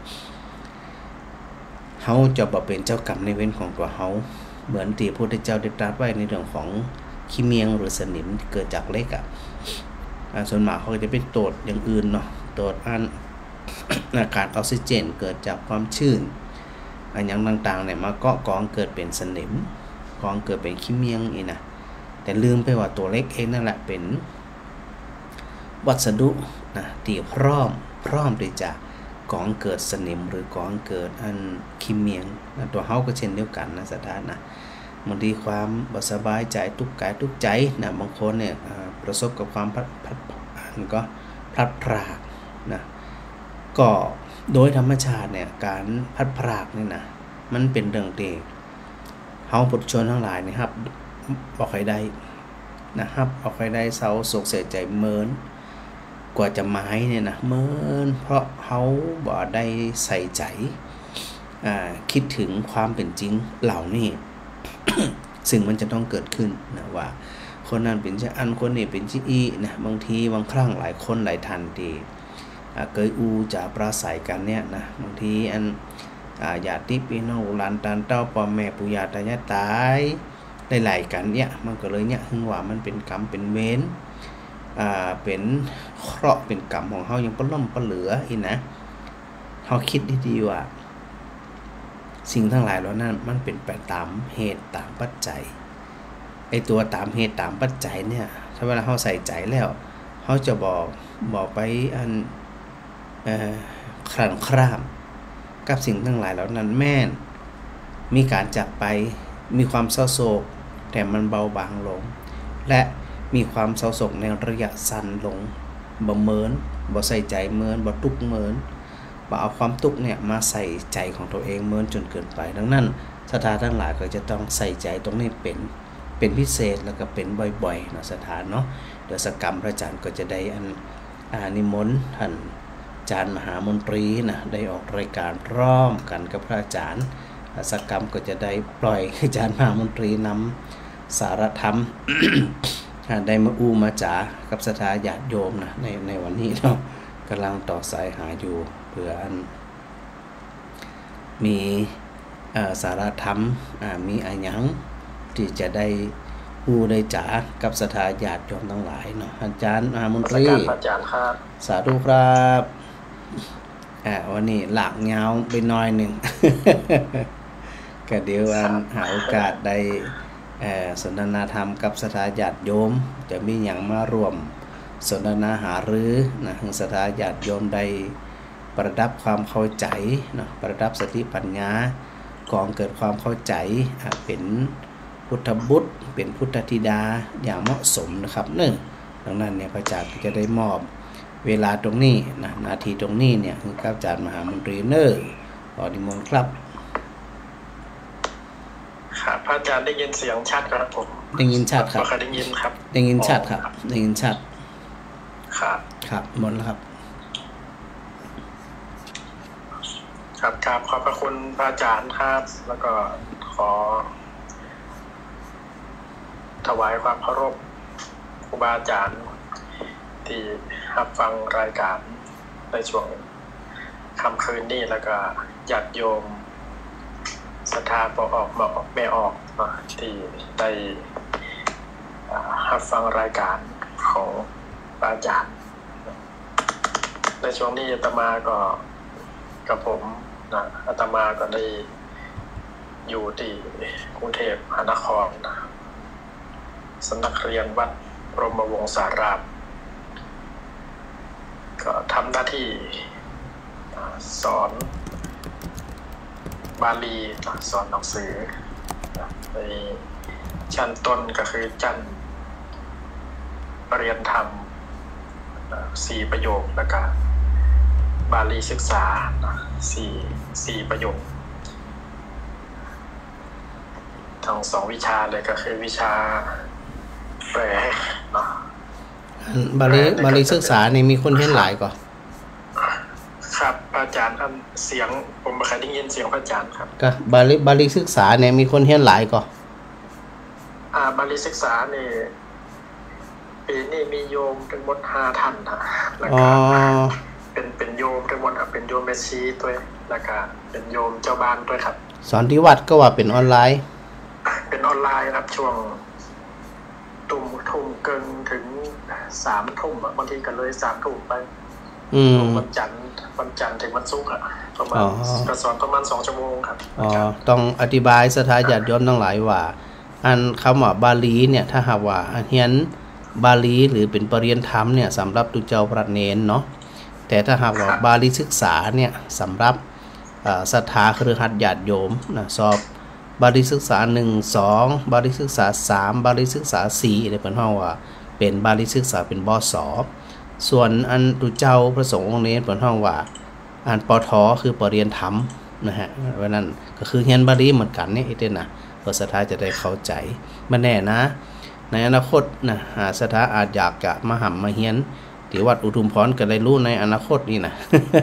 เฮาจะบ่เป็นเจ้ากรรมในเวรของตัวเฮาเหมือนที่พระพุทธเจ้าได้ตรัสไว้ในเรื่องของขี้เมียงหรือสนิมเกิดจากเล็กอ่ะส่วนมากเขาจะไปตรวจอย่างอื่นเนาะตรวจอัน อากาศออกซิเจนเกิดจากความชื้นอันอย่างต่างๆเนี่ยมาเกาะกองเกิดเป็นสนิมกองเกิดเป็นขี้เมียงอีนะแต่ลืมไปว่าตัวเล็กเองนั่นแหละเป็นวัสดุนะที่พร้อมพร้อมที่จะก่อเกิดสนิมหรือก่อเกิดอันขี้เมียงนะตัวเฮาก็เช่นเดียวกันนะสถานนะบางทีความบ่สบายใจทุกข์กายทุกข์ใจนะบางคนเนี่ยประสบกับความพัดพัดอันก็พลัดพรากนะก็โดยธรรมชาติเนี่ยการพลัดพรากนี่นะมันเป็นเรื่องที่เฮาปุถุชนทั้งหลายนี่ครับบ่ค่อยได้นะครับบ่ค่อยได้เศร้าโศกเสียใจเมินกว่าจะหมายเนี่ยนะเมินเพราะเขาบ่ได้ใส่ใจคิดถึงความเป็นจริงเหล่านี้ ซึ่งมันจะต้องเกิดขึ้นนะว่าคนนั้นเป็นชื่ออันคนนี้เป็นชื่ออีนะบางทีบางครั้งหลายคนหลายทันทีเกยอูจะปราศัยกันเนี่ยนะบางทีอันญาติพี่น้องหลานตาเต้าพ่อแม่ปู่ย่าตายายตายหลายๆกันเนี่ยมันก็เลยเนี่ยถึงว่ามันเป็นกรรมเป็นเวรอ่าเป็นเคราะห์เป็นกรรมของเฮายังปล้มปเหลืออีนะเฮาคิดดีๆว่าสิ่งทั้งหลายเหล่านั้นมันเป็นไปตามเหตุตามปัจจัยไอ้ตัวตามเหตุตามปัจจัยเนี่ยถ้าเวลาเฮาใส่ใจแล้วเฮาจะบอกบอกไปอันเอ่อครั่นคร่ามกับสิ่งทั้งหลายเหล่านั้นแม่นมีการจากไปมีความเศร้าโศกแต่มันเบาบางลงและมีความเศร้าโศกในระยะสั้นลงบ่เมินบ่ใส่ใจเมินบ่ทุกข์เมินบ่เอาความทุกข์เนี่ยมาใส่ใจของตัวเองเมินจนเกินไปดังนั้นศรัทธาทั้งหลายก็จะต้องใส่ใจตรงนี้เป็นเป็นพิเศษแล้วก็เป็นบ่อยๆเนาะศรัทธาเนาะเดี๋ยวสักกรรมพระอาจารย์ก็จะได้อันอานิมนต์ท่านอาจารย์มหามนตรีนะได้ออกรายการพร้อมกันกับพระอาจารย์สักกรรมก็จะได้ปล่อยอาจารย์มหามนตรีนำสารธรรม ได้มาอู้มาจ๋ากับศรัทธาญาติโยมนะในในวันนี้เนาะกำลังต่อสายหาอยู่เพื่ออันมีสารธรรมมีอายังที่จะได้อู้ได้จ๋ากับศรัทธาญาติโยมทั้งหลายเนาะอาจารย์มหามนตรีอาจารย์ครับสาธุครับอ่าวันนี้หลากยาวไปหน่อยหนึ่ง ก็เดี๋ยวอันหาโอกาสได้สนทนาธรรมกับศรัทธาญาติโยมจะมีอย่างมารวมสนทนาหารือนะให้ศรัทธาญาติโยมได้ประดับความเข้าใจนะประดับสติปัญญากองเกิดความเข้าใจเป็นพุทธบุตรเป็นพุทธธิดาอย่างเหมาะสมนะครับเนื่องดังนั้นเนี่ยพระอาจารย์จะได้มอบเวลาตรงนี้นะนาทีตรงนี้เนี่ยให้กับอาจารย์มหามนตรีเนอร์ขอนิมนต์ครับครับพระอาจารย์ได้ยินเสียงชัดครับผมได้ยินชัดครับได้ยินครับได้ยินชัดครับได้ยินชัดครับครับหมดแล้วครับครับครับขอบพระคุณพระอาจารย์ครับแล้วก็ขอถวายความเคารพครูบาอาจารย์ที่รับฟังรายการในช่วงค่ำคืนนี้แล้วก็ญาติโยมศรัทธาพอออกมาออกแม่ออกที่ได้รับฟังรายการของอาจารย์ในช่วงนี้อาตมาก็กับผมนะอาตมาก็ได้อยู่ที่กรุงเทพมหานครนะสำนักเรียนวัดบรมวงศารามก็ทำหน้าที่สอนบาลีสอนหนังสือในชั้นต้นก็คือชั้นปริญญาธรรมสี่ประโยคแล้วก็บาลีศึกษาสี่สี่ประโยคทั้งสองวิชาเลยก็คือวิชาแปลเนาะบาลีบาลีศึกษานี่มีคนเห็นหลายก่อนครับอาจารย์ท่านเสียงผมไม่เคยได้ยินเสียงพระอาจารย์ครับก็บาลีบาลีศึกษาเนี่ยมีคนเห็นหลายก่อนอ่าบาลีศึกษานี่ปีนี้มีโยมทั้งหมดห้าท่านนะแล้วก็เป็นเป็นโยมทั้งหมดครับเป็นโยมแม่ชีด้วยแล้วก็เป็นโยมเจ้าบ้านด้วยครับสอนที่วัดก็ว่าเป็นออนไลน์เป็นออนไลน์ครับช่วงตุ่มทุ่มเกินถึงสามทุ่มบางทีก็เลยสามทุ่มไปวันจันทร์วันจันทร์ถึงวันศุกร์อะประมาณก็สอนประมาณสองชั่วโมงครับอ๋อต้องอธิบายสถาญาติโยมทั้งหลายว่าอันคำว่าบาลีเนี่ยถ้าหากว่าเรียนบาลีหรือเป็นปริยนธรรมเนี่ยสำหรับตุเจ้าพระเนนเนาะแต่ถ้าหากว่าบาลีศึกษาเนี่ยสำหรับศรัทธาคฤหัสถ์ญาติโยมนะสอบบาลีศึกษาหนึ่ง สองบาลีศึกษาสามบาลีศึกษาสี่ได้เพิ่นเฮาว่าเป็นบาลีศึกษาเป็นบส.ส่วนอันตุเจ้าพระสงฆ์องค์นี้เพิ่นเฮาว่าอันปทคือปริยนธรรมนะฮะเพราะนั้นก็คือเรียนบาลีเหมือนกันนี่เด้นะเพื่อศรัทธาจะได้เข้าใจบ่แน่นะในอนาคตนะศรัทธาอาจอยากจะมาหำมาเรียนที่วัดอุทุมพรก็ได้รู้ในอนาคตนี่นะ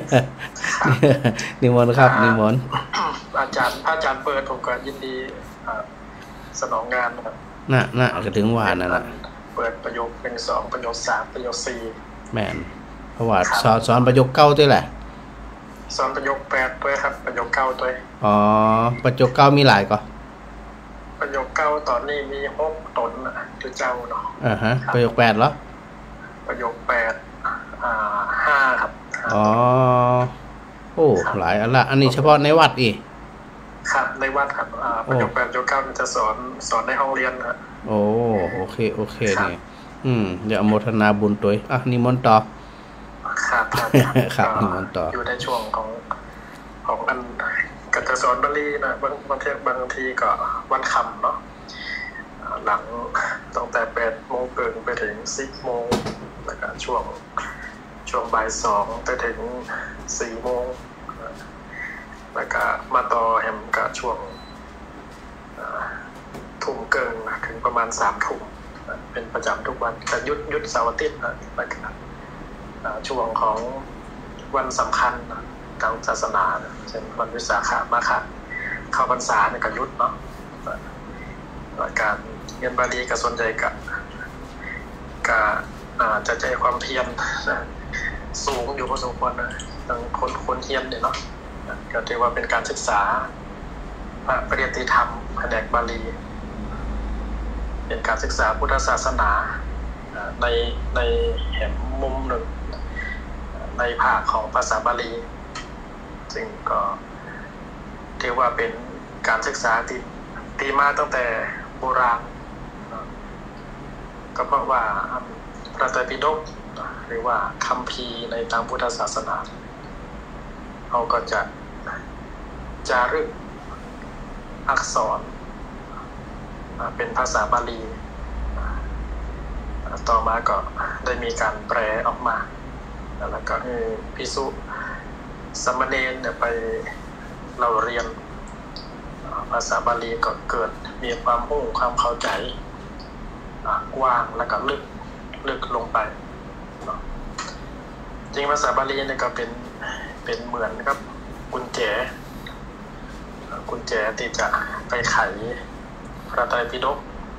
นิมนต์ครับนิมนต์อาจารย์อาจารย์เปิดผมก็ยินดีสนองงานครับน่ะน่ะก็ถึงว่านั่นน่ะเปิดประโยคหนึ่ง สองประโยคสามประโยคสี่แม่นเพราะว่าสอนสอนประโยคเก้าด้วยแหละสอนประโยคแปดด้วยครับประโยคเก้าด้วยอ๋อประโยคเก้ามีหลายก่อประโยคเก้าตอนนี้มีหกตนนะตุเจ้าเนาะอ่าฮะประโยคแปดเหรอประโยคแปดอ่าห้าครับอ๋อโอ้หลายอันละอันนี้เฉพาะในวัดอีกครับในวัดครับอ่าประโยคแปดประโยคเก้าจะสอนสอนในห้องเรียนครับโอ้โอเคโอเคนี่อืมเดี๋ยวอโมทนาบุญตัวอ่ะนิมนต์ต่อครับครับนิมนต์ต่ออยู่ในช่วงของของอันกัจจสอนบาลีนะบางบางทีบางทีก็วันค่ำเนาะหลังตั้งแต่แปดโมงเกินไปถึงสิบโมงแล้วก็ช่วงช่วงบ่ายสองไปถึงสี่โมงแล้วก็มาต่อแฮมกับช่วงทุ่มเกินถึงประมาณสามทุ่มเป็นประจำทุกวันแต่ยุดยุดเสาร์อาทิตย์นะแล้วก็ช่วงของวันสำคัญทางศาสนาเช่นวันวิสาขมาฆะเข้าพรรษาเนี่ยก็ยุดเนาะการเรียนบาลีกับส่วนใหญ่กับกับจะใจความเพียรสูงอยู่พอสมควรนะทั้งคนคนเพียรเนี่ยเนาะก็ถือว่าเป็นการศึกษาพระปริยัติธรรมแผนกบาลีเป็นการศึกษาพุทธศาสนาในในแห่งมุมหนึ่งในภาคของภาษาบาลีซึ่งก็ถือว่าเป็นการศึกษาที่ที่มาตั้งแต่โบราณก็เพราะว่าพระไตรปิฎกหรือว่าคัมภีร์ในทางพุทธศาสนาเขาก็จะจารึกอักษรเป็นภาษาบาลีต่อมาก็ได้มีการแปลออกมาแล้วก็ให้ภิกษุสามเณรไปเราเรียนภาษาบาลีก็เกิดมีความรู้ความเข้าใจกว้างแล้วก็ลึกลึกลงไปจริงภาษาบาลีเนี่ยก็เป็นเป็นเหมือนกับกุญแจกุญแจที่จะไปไขพระไตรปิฎก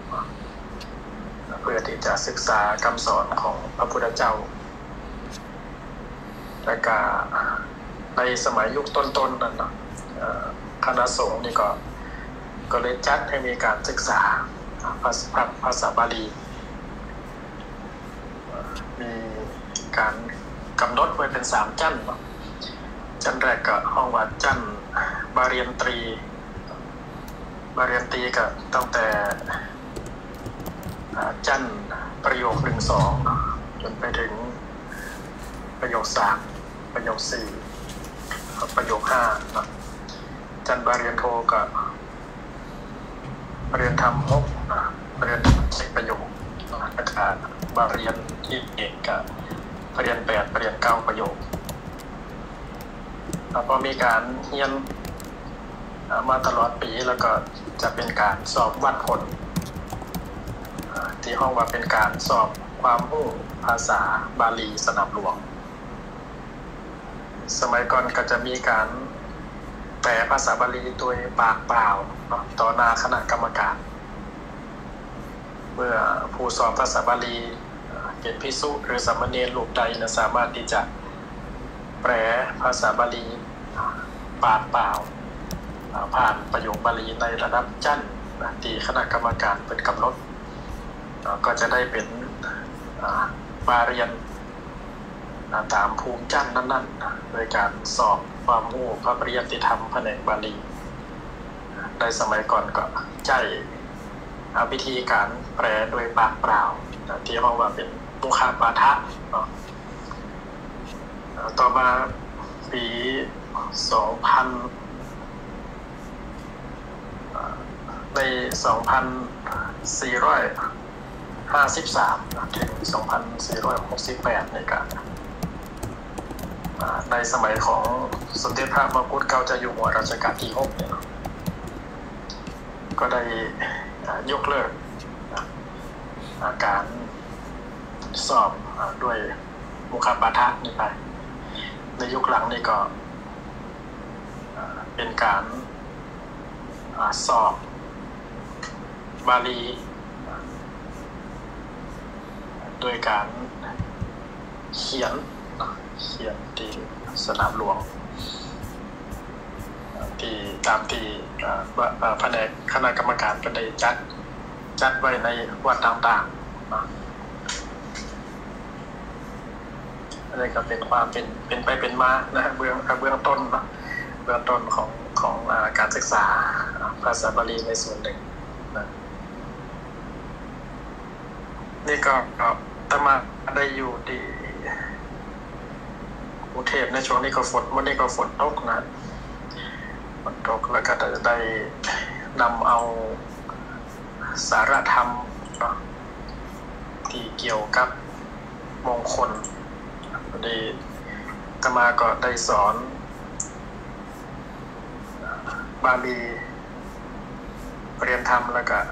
เพื่อที่จะศึกษาคำสอนของพระพุทธเจ้าและก็ในสมัยยุคต้นๆนั้นคณะสงฆ์นี่ก็ก็เลยจัดให้มีการศึกษาภาษาภาษาบาลีมีการกำหนดไว้เป็นสามชั้นชั้นแรกก็ห้องว่าชั้นบาเรียนตรีบาเรียนตรีก็ตั้งแต่ชั้นประโยคหนึ่งสองจนไปถึงประโยคสามประโยคสี่ประโยคห้าชั้นบาเรียนโทก็เรียนทำหกเรียนสิบประโยคอาจารย์บาเรียนที่เอกกับเรียนแปดเรียนเก้าประโยคพอมีการเรียนมาตลอดปีแล้วก็จะเป็นการสอบวัดผลที่ห้องว่าเป็นการสอบความรู้ภาษาบาลีสนามหลวงสมัยก่อนก็จะมีการแปลภาษาบาลีโดยปากเปล่าต่อหน้าคณะกรรมการเมื่อผู้สอบภาษาบาลีเป็นภิกษุหรือสามเณรรูปใดนะสามารถที่จะแปลภาษาบาลีปากเปล่าผ่านประโยคบาลีในระดับชั้นที่คณะกรรมการเป็นกำหนดก็จะได้เป็นบาเรียนตามภูมิชั้นนั้นๆโดยการสอบความรู้พระปริยัติธรรมแผนกบาลีในสมัยก่อนก็ใช้วิธีการแปลโดยปากเปล่าที่เรียกว่าเป็นมุขปาฐะต่อมาปีสองพันในสองพันสี่ร้อยห้าสิบสามถึงสองพันสี่ร้อยหกสิบแปดในการในสมัยของสมเด็จพระมกุฎเกล้าเจ้าอยู่หัวรัชกาลที่หกเนี่ยก็ได้ยกเลิกการสอบด้วยมุขปาฐะนี้ไปในยุคหลังนี่ก็เป็นการสอบบาลีโดยการเขียนเขียนที่สนามหลวงที่ตามที่แผนกคณะกรรมการก็ได้จัดจัดไว้ในวัดต่างๆอันนี้ก็เป็นความเป็นเป็นไปเป็นมานะเบื้องเบื้องต้นนะเบื้องต้นของของการศึกษาภาษาบาลีในส่วนหนึ่งนะนี่ก็ตมาได้อยู่ที่กรุงเทพในช่วงนี้ก็ฝนวันนี้ก็ฝนตกนะฝนตกแล้วก็จะได้นำเอาสารธรรมที่เกี่ยวกับมงคลพอดีตมาก็ได้สอนบาลีเรียนธรรมแล้วก็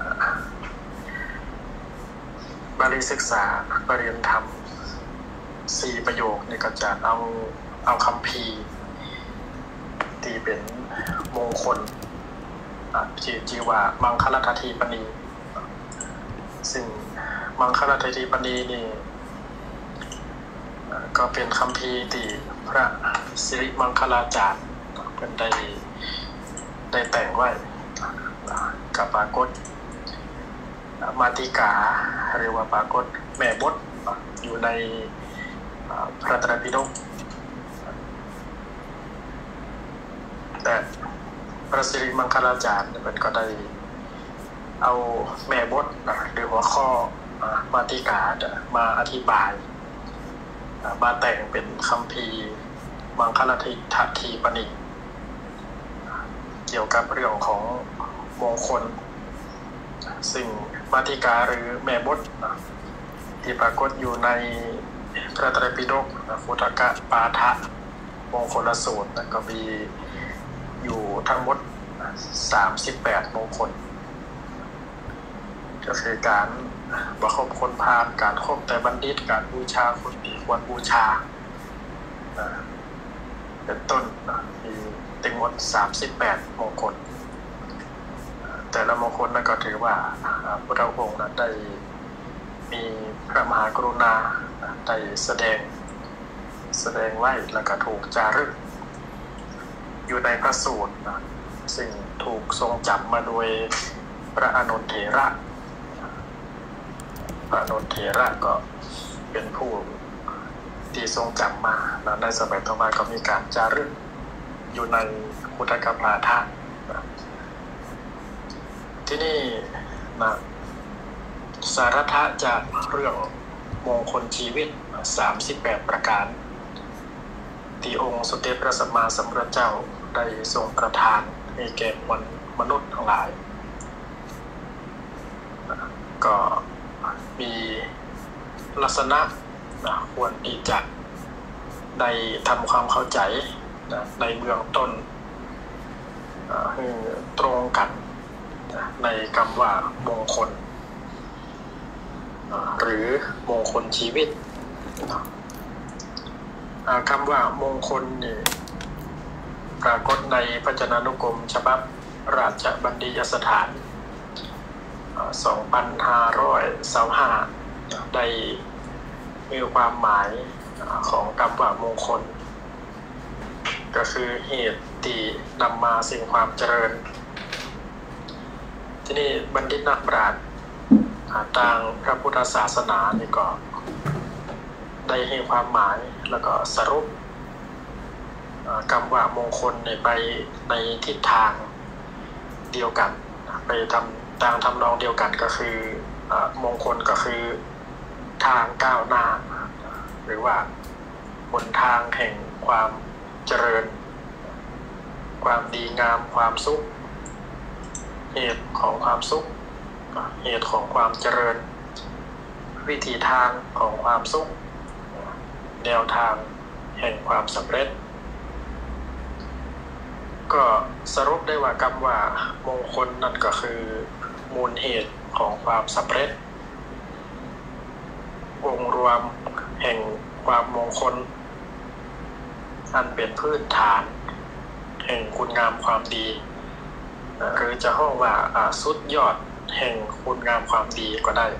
บาลีศึกษาเรียนธรรมสี่ประโยคนี่ก็จะเอาเอาคัมภีร์ที่เป็นมงคลชื่อชื่อว่ามังคลทัตถีปณีซึ่งมังคลทัตถีปณีนี่ก็เป็นคัมภีร์ที่พระสิริมังคลาจารย์เป็นได้ได้แต่งไว้กับปรากฏมาติกาหรือว่าปรากฏแม่บทอยู่ในพระไตรปิฎกแต่พระสิริมังคลาจารย์มันก็ได้เอาแม่บทหรือหัวข้อมาติกามาอธิบายมาแต่งเป็นคัมภีร์มังคลทัตถีปณีเกี่ยวกับเรื่องของมงคลซึ่งมาติกาหรือแม่บทที่ปรากฏอยู่ในพระไตรปิฎกพุทธกปาฐะมงคลสูตรก็มีอยู่ทั้งหมดสามสิบแปดมงคลก็คือการประคบคนพาลการคบแต่บัณฑิตการบูชาคนดีควรบูชาเป็นต้นมีทั้งหมดสามสิบแปดมงคลแต่ละมงคลนั้นก็ถือว่าพระองค์นั้นได้มีพระมหากรุณาได้แสดงแสดงไว้แล้วก็ถูกจารึกอยู่ในพระสูตรซึ่งถูกทรงจำมาโดยพระอานนทเถระพระอานนทเถระก็เป็นผู้ที่ทรงจำมาแล้วในสมัยต่อมาก็มีการจารึกอยู่ในพุทธกปาฐะที่นี่นะสาระจากเรื่องมงคลชีวิตสามสิบแปดประการที่องค์สมเด็จพระสัมมาสัมพุทธเจ้าได้ทรงประทานให้แก่มนุษย์ทั้งหลายก็มีลักษณะควรที่จะได้ทำความเข้าใจในเบื้องต้นคือตรงกันในคำว่ามงคลหรือมงคลชีวิตคำว่ามงคลนี่ปรากฏในพจนานุกรมฉบับราชบัณฑิตยสถานสองพันห้าร้อยยี่สิบห้าได้มีความหมายของคำว่ามงคลก็คือเหตุที่นำมาสิ่งความเจริญที่นี่บัณฑิตนักปราชญ์ทางพระพุทธศาสนานี่ก็ได้ให้ความหมายแล้วก็สรุปคำว่ามงคลไปในทิศทางเดียวกันไปทำทางทำนองเดียวกันก็คือมงคลก็คือทางก้าวหน้าหรือว่าบนทางแห่งความเจริญความดีงามความสุขเหตุของความสุขเหตุของความเจริญวิธีทางของความสุขแนวทางแห่งความสำเร็จก็สรุปได้ว่าคำว่ามงคลนั่นก็คือมูลเหตุของความสำเร็จองค์รวมแห่งความมงคลอันเป็นพื้นฐานแห่งคุณงามความดีหรือจะห้องว่าสุดยอดแห่งคุณงามความดีก็ได้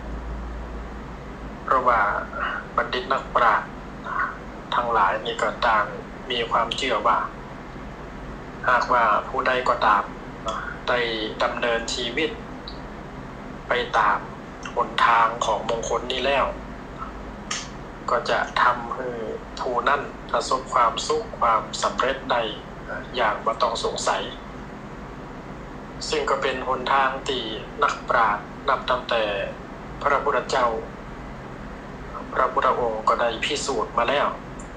เพราะว่าบัณฑิตนักปราชญ์ทั้งหลายนี่ก็ต่างมีความเชื่อว่าหากว่าผู้ใดก็ตามได้ดำเนินชีวิตไปตามหนทางของมงคลนี้แล้วก็จะทำให้ผู้นั้นประสบความสุขความสำเร็จได้อย่างบ่ต้องสงสัยซึ่งก็เป็นหนทางที่นักปราชญ์นับตั้งแต่พระพุทธเจ้าพระพุทธองค์ก็ได้พิสูจน์มาแล้ว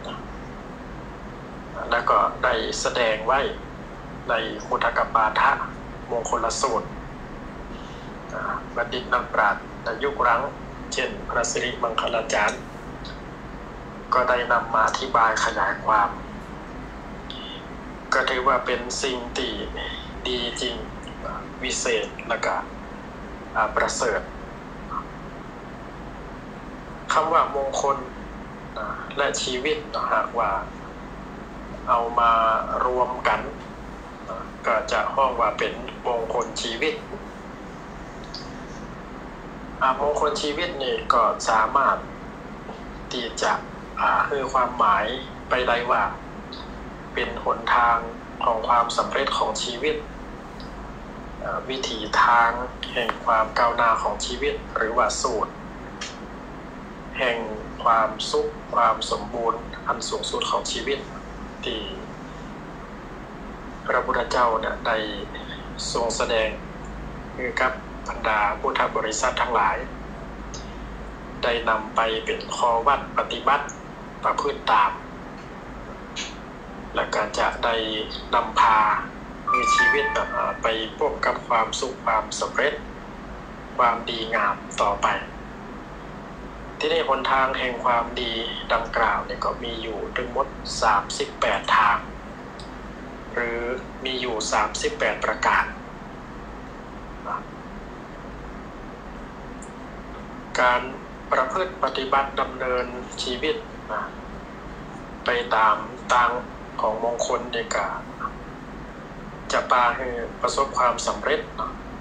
แล้วก็ได้แสดงไว้ในคุถกปาฐะมงคลสูตรบัณฑิตนักปราชญ์ในยุคหลังเช่นพระสิริมังคลาจารย์ก็ได้นำมาอธิบายขยายความก็ถือว่าเป็นสิ่งที่ดีจริงวิเศษและก็ประเสริฐคำว่ามงคลและชีวิตหากว่าเอามารวมกันก็จะห้องว่าเป็นมงคลชีวิตมงคลชีวิตนี่ก็สามารถที่จะคือความหมายไปได้ว่าเป็นหนทางของความสำเร็จของชีวิตวิถีทางแห่งความก้าวหน้าของชีวิตหรือว่าสูตรแห่งความสุขความสมบูรณ์อันสูงสุดของชีวิตที่พระพุทธเจ้าเนี่ยได้ทรงแสดงคือกับบรรดาพุทธบริษัททั้งหลายได้นำไปเป็นข้อวัดปฏิบัติประพฤติตามและก็จะได้นำพามีชีวิตไปพบกับความสุขความสำเร็จความดีงามต่อไปที่นี่หนทางแห่งความดีดังกล่าวเนี่ยก็มีอยู่ทั้งหมดสามสิบแปดทางหรือมีอยู่สามสิบแปดประการการประพฤติปฏิบัติดำเนินชีวิตไปตามทางของมงคลเนี่ยก็จะพาให้ประสบความสำเร็จ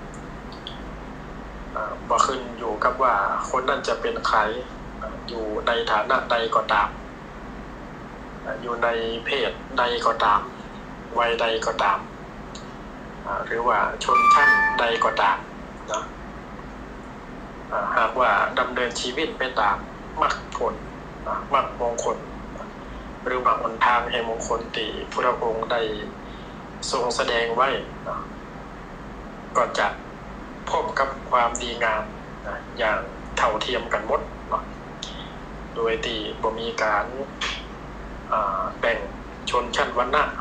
บ่ขึ้นอยู่กับว่าคนนั้นจะเป็นใครอยู่ในฐานะใดก็ตามอยู่ในเพศใดก็ตามวัยใดก็ตามหรือว่าชนชั้นใดก็ตามนะหากว่าดำเนินชีวิตไปตามมรรคผลมรรคมงคลหรือว่าหนทางแห่งมงคลที่พระองค์ได้ทรงแสดงไว้ก็จะพบกับความดีงามอย่างเท่าเทียมกันหมดโดยที่บ่มีการแบ่งชนชั้นวรรณะ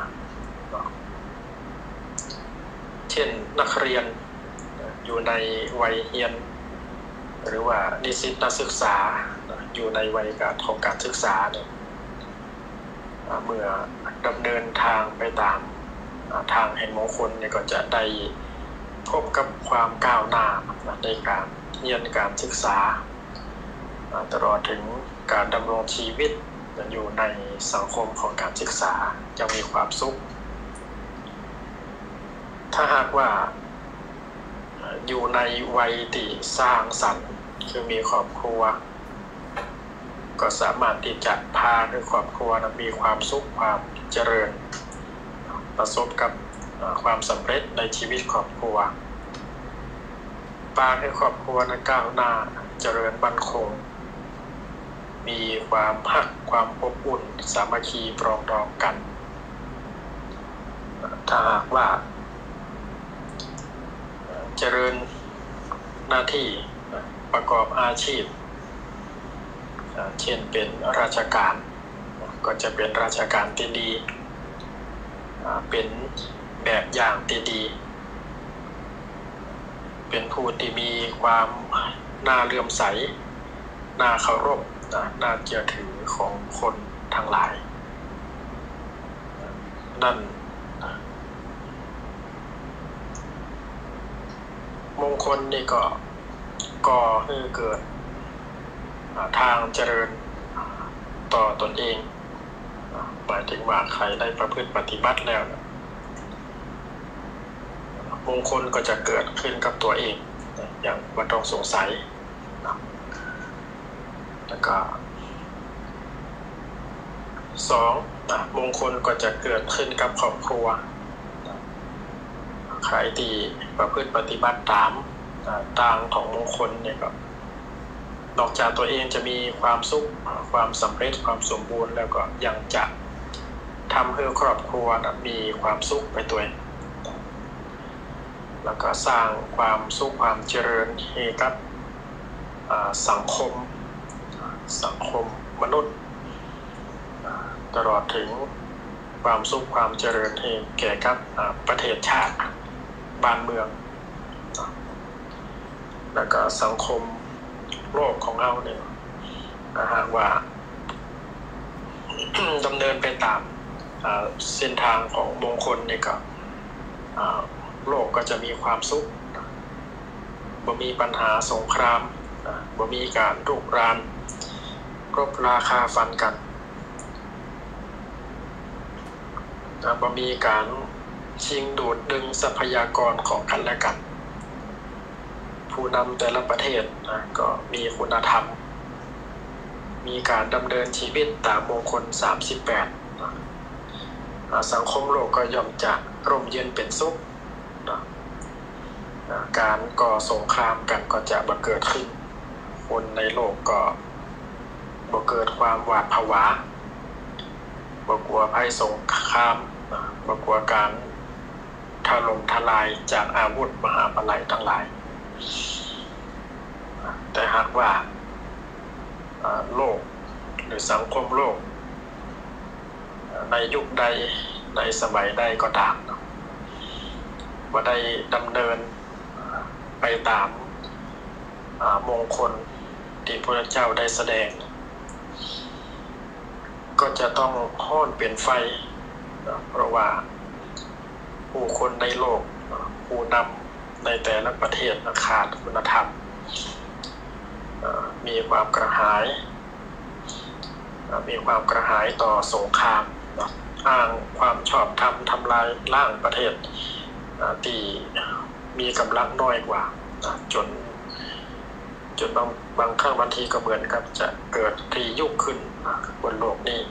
เช่นนักเรียนอยู่ในวัยเรียนหรือว่านิสิตนักศึกษาอยู่ในวัยของการศึกษาเนี่ยเมื่อดำเนินทางไปตามทางแห่งมงคลเนี่ยก็จะได้พบกับความก้าวหน้าในการเรียนการศึกษาตลอดถึงการดำรงชีวิตอยู่ในสังคมของการศึกษาจะมีความสุขถ้าหากว่าอยู่ในวัยที่สร้างสรรค์คือมีครอบครัวก็สามารถที่จะพาให้ครอบครัวมีความสุขความเจริญประสบกับความสำเร็จในชีวิตครอบครัวพาให้ครอบครัวนั้นก้าวหน้าเจริญมั่นคงมีความฮักความอบอุ่นสามัคคีปรองดองกันถ้าหากว่าเจริญหน้าที่ประกอบอาชีพเช่นเป็นราชการก็จะเป็นราชการที่ดีเป็นแบบอย่างที่ดีเป็นผู้ที่มีความน่าเลื่อมใสน่าเคารพน่าเชื่อถือของคนทั้งหลายนั่นมงคลนี่ก็ก่อให้เกิดทางเจริญต่อตนเองหมายถึงว่าใครได้ประพฤติปฏิบัติแล้วมงคลก็จะเกิดขึ้นกับตัวเองอย่างไม่ต้องสงสัยแล้วก็สองมงคลก็จะเกิดขึ้นกับครอบครัวใครที่ประพฤติปฏิบัติตามทางของมงคลเนี่ยก็นอกจากตัวเองจะมีความสุขความสำเร็จความสมบูรณ์แล้วก็ยังจะทำให้ครอบครัวมีความสุขไปด้วยแล้วก็สร้างความสุขความเจริญให้กับสังคมสังคมมนุษย์ตลอดถึงความสุขความเจริญให้แก่กับประเทศชาติบ้านเมืองแล้วก็สังคมโลกของเราเนี่ยหากว่า ดำเนินไปตามเส้นทางของมงคลเนี่ยก็โลกก็จะมีความสุขบ่มีปัญหาสงครามบ่มีการรุกรานรบราคาฟันกันบ่มีการชิงดูดดึงทรัพยากรของกันและกันผู้นำแต่ละประเทศก็มีคุณธรรมมีการดำเนินชีวิตตามมงคลสามสิบแปดสังคมโลกก็ย่อมจะร่มเย็นเป็นสุขการก่อสงครามกันก็จะบ่เกิดขึ้นคนในโลกก็บ่เกิดความหวาดผวาบ่กลัวภัยสงครามบ่กลัวการถล่มทลายจากอาวุธมหาปลัยทั้งหลายแต่หากว่าโลกหรือสังคมโลกในยุคใดในสมัยใดก็ตามว่าได้ดำเนินไปตามมงคลที่พระเจ้าได้แสดงก็จะต้องห้อนเปลี่ยนไฟเพราะว่าผู้คนในโลกผู้นำในแต่ละประเทศขาดคุณธรรมมีความกระหายมีความกระหายต่อสงครามอ้างความชอบธรรมทำลายล้างประเทศที่มีกำลังน้อยกว่าจนจนบางบางครั้งบางทีก็เหมือนกับจะเกิดกรียุคขึ้นบนโลกนี้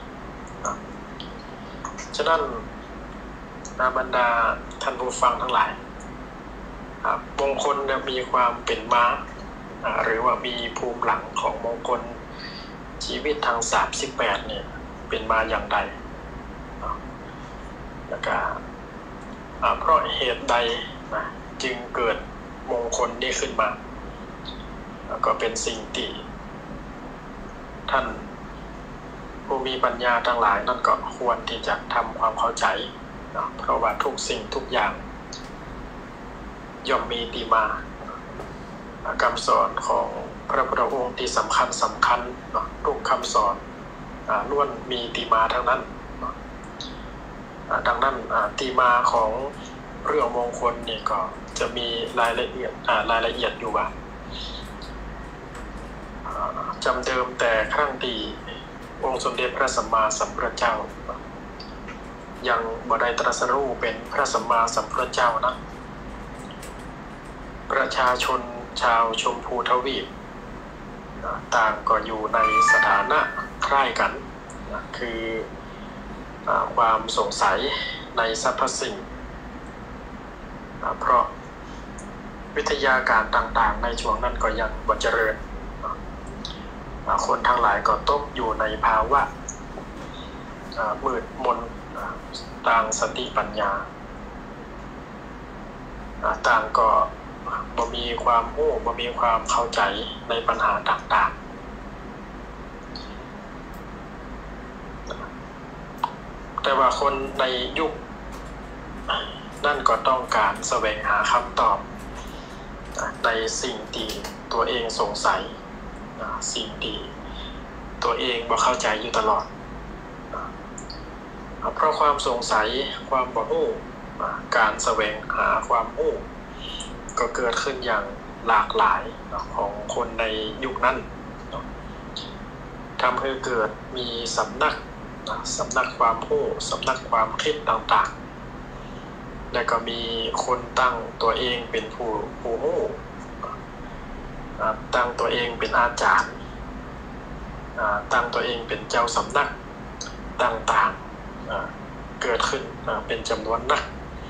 ฉะนั้นบรรดาท่านผู้ฟังทั้งหลายมงคลมีความเป็นมาหรือว่ามีภูมิหลังของมงคลชีวิตทางสามสิบแปดเนี่ยเป็นมาอย่างใดแล้วก็เพราะเหตุใดนะจึงเกิดมงคลนี้ขึ้นมาแล้วก็เป็นสิ่งที่ท่านผู้มีปัญญาทั้งหลายนั่นก็ควรที่จะทำความเข้าใจนะเพราะว่าทุกสิ่งทุกอย่างย่อมมีที่มาคำสอนของพระพุทธองค์ที่สำคัญสำคัญทุกคำสอนล้วนมีที่มาทั้งนั้นดังนั้นที่มาของเรื่องมงคลนี่ก็จะมีรายละเอียดรายละเอียดอยู่ว่าจำเดิมแต่ครั้งที่องค์สมเด็จพระสัมมาสัมพุทธเจ้ายังบ่ได้ตรัสรู้เป็นพระสัมมาสัมพุทธเจ้านะประชาชนชาวชมพูทวีปต่างก็อยู่ในสถานะคล้ายกันคือความสงสัยในสรรพสิ่งเพราะวิทยาการต่างๆในช่วงนั้นก็ยังบ่เจริญคนทั้งหลายก็ตกอยู่ในภาวะมืดมนต่างสติปัญญาต่างก็บ่มีความรู้บ่มีความเข้าใจในปัญหาต่างๆแต่ว่าคนในยุคนั่นก็ต้องการแสวงหาคำตอบในสิ่งที่ตัวเองสงสัยสิ่งที่ตัวเองบ่เข้าใจอยู่ตลอดเพราะความสงสัยความบ่รู้การแสวงหาความรู้ก็เกิดขึ้นอย่างหลากหลายของคนในยุคนั้นทำให้เกิดมีสำนักสำนักความรู้สำนักความคิดต่างๆและก็มีคนตั้งตัวเองเป็นผู้ผู้รู้ตั้งตัวเองเป็นอาจารย์ตั้งตัวเองเป็นเจ้าสำนักต่างๆเกิดขึ้นเป็นจำนวนนัก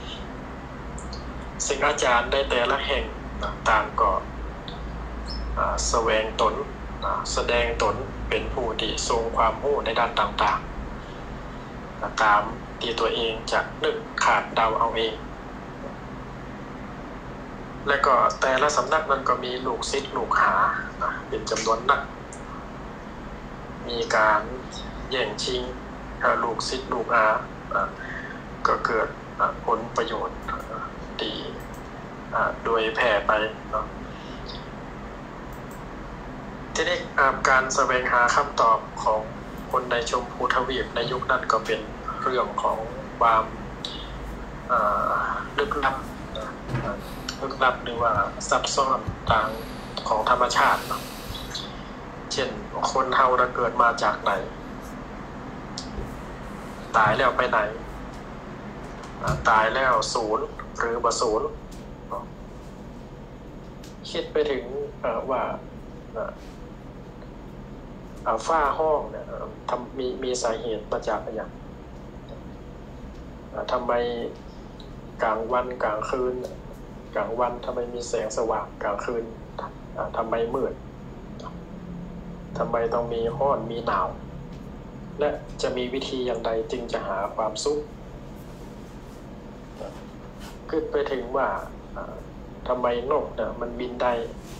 ซึ่งอาจารย์ได้แต่ละแห่งต่างก็แสวงตนแสดงตนเป็นผู้ที่ทรงความรู้ในด้านต่างๆตามที่ตัวเองจะนึกขาดเดาเอาเองและก็แต่ละสำนักนั้นก็มีลูกศิษย์ลูกหาเป็นจำนวนนักมีการแย่งชิงลูกศิษย์ลูกหาก็เกิดผลประโยชน์ดีโดยแผ่ไปเนาะทีนี้การแสวงหาคำตอบของคนในชมพูทวีปในยุคนั้นก็เป็นเรื่องของความลึกลับลึกลับหรือว่าซับซ้อนทางของธรรมชาติเนาะเช่นคนเฮาเราเกิดมาจากไหนตายแล้วไปไหนตายแล้วศูนย์หรือบ่ศูนย์คิดไปถึงว่าฝ้าห้องเนี่ยทำมีมีสาเหตุมาจากอะไรทำไมกลางวันกลางคืนกลางวันทำไมมีแสงสว่างกลางคืนทำไมมืดทำไมต้องมีร้อนมีหนาวและจะมีวิธีอย่างใดจึงจะหาความสุขคิดไปถึงว่าทำไมนกเนี่ยมันบินได้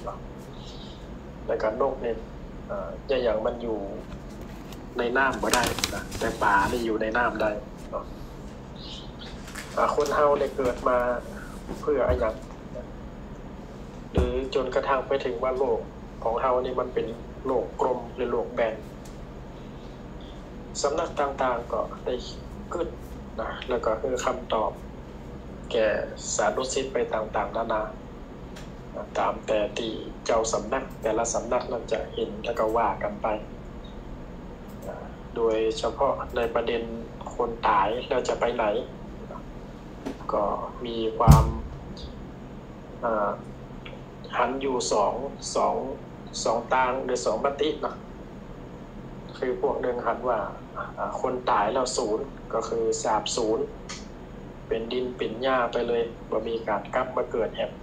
แล้วก็นกเนี่ยอย่างมันอยู่ในน้ำบ่ได้นะแต่ปลาเนี่ยอยู่ในน้ำได้คนเฮาเลยเกิดมาเพื่ออะไรอย่างหรือจนกระทั่งไปถึงว่าโลกของเฮานี่มันเป็นโลกกลมหรือโลกแบนสำนักต่างๆก็ได้ขึ้นนะแล้วก็คือคำตอบแก่สาธุศิษย์ไปต่างๆนานาตามแต่ที่เจ้าสำนักแต่ละสำนักนั้นจะเห็นแล้วก็ว่ากันไปโดยเฉพาะในประเด็นคนตายแล้วจะไปไหนก็มีความหันอยู่สองสองสองทางหรือสองมตินะคือพวกหนึ่งหันว่าคนตายแล้วศูนย์ก็คือสาบศูนย์เป็นดินเป็นหญ้าไปเลยบ่มีการกลับมาเกิดแห่ง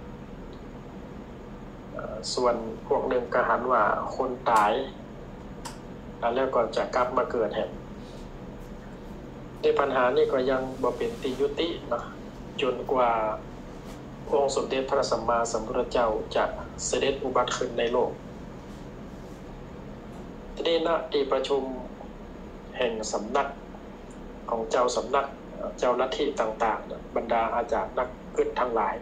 ส่วนพวกหนึ่งก็หันว่าคนตายแล้วก็จะกลับมาเกิดแห่งในปัญหานี้ก็ยังบ่เป็นที่ยุตินะจนกว่าองค์สมเด็จพระสัมมาสัมพุทธเจ้าจะเสด็จอุบัติขึ้นในโลกทีนี้ณที่ประชุมแห่งสำนักของเจ้าสำนักเจ้าลัทธิต่างๆบรรดาอาจารย์นักกึศทั้งหลาย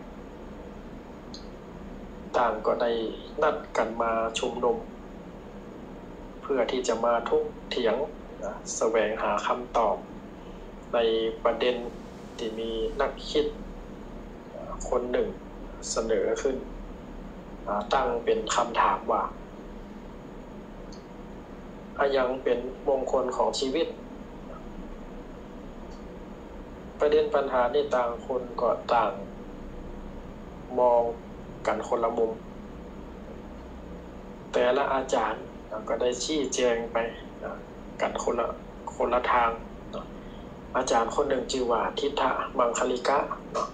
ต่างก็ได้นัดกันมาชุมนุมเพื่อที่จะมาทุกเถียงแสวงหาคำตอบในประเด็นที่มีนักคิดคนหนึ่งเสนอขึ้นตั้งเป็นคำถามว่าอะยังเป็นมงคลของชีวิตประเด็นปัญหาในต่างคนก็ต่างมองกันคนละมุมแต่ละอาจารย์ก็ได้ชี้แจงไปกันคนละคนละทางอาจารย์คนหนึ่งชื่อว่าทิฏฐมังคลิกะ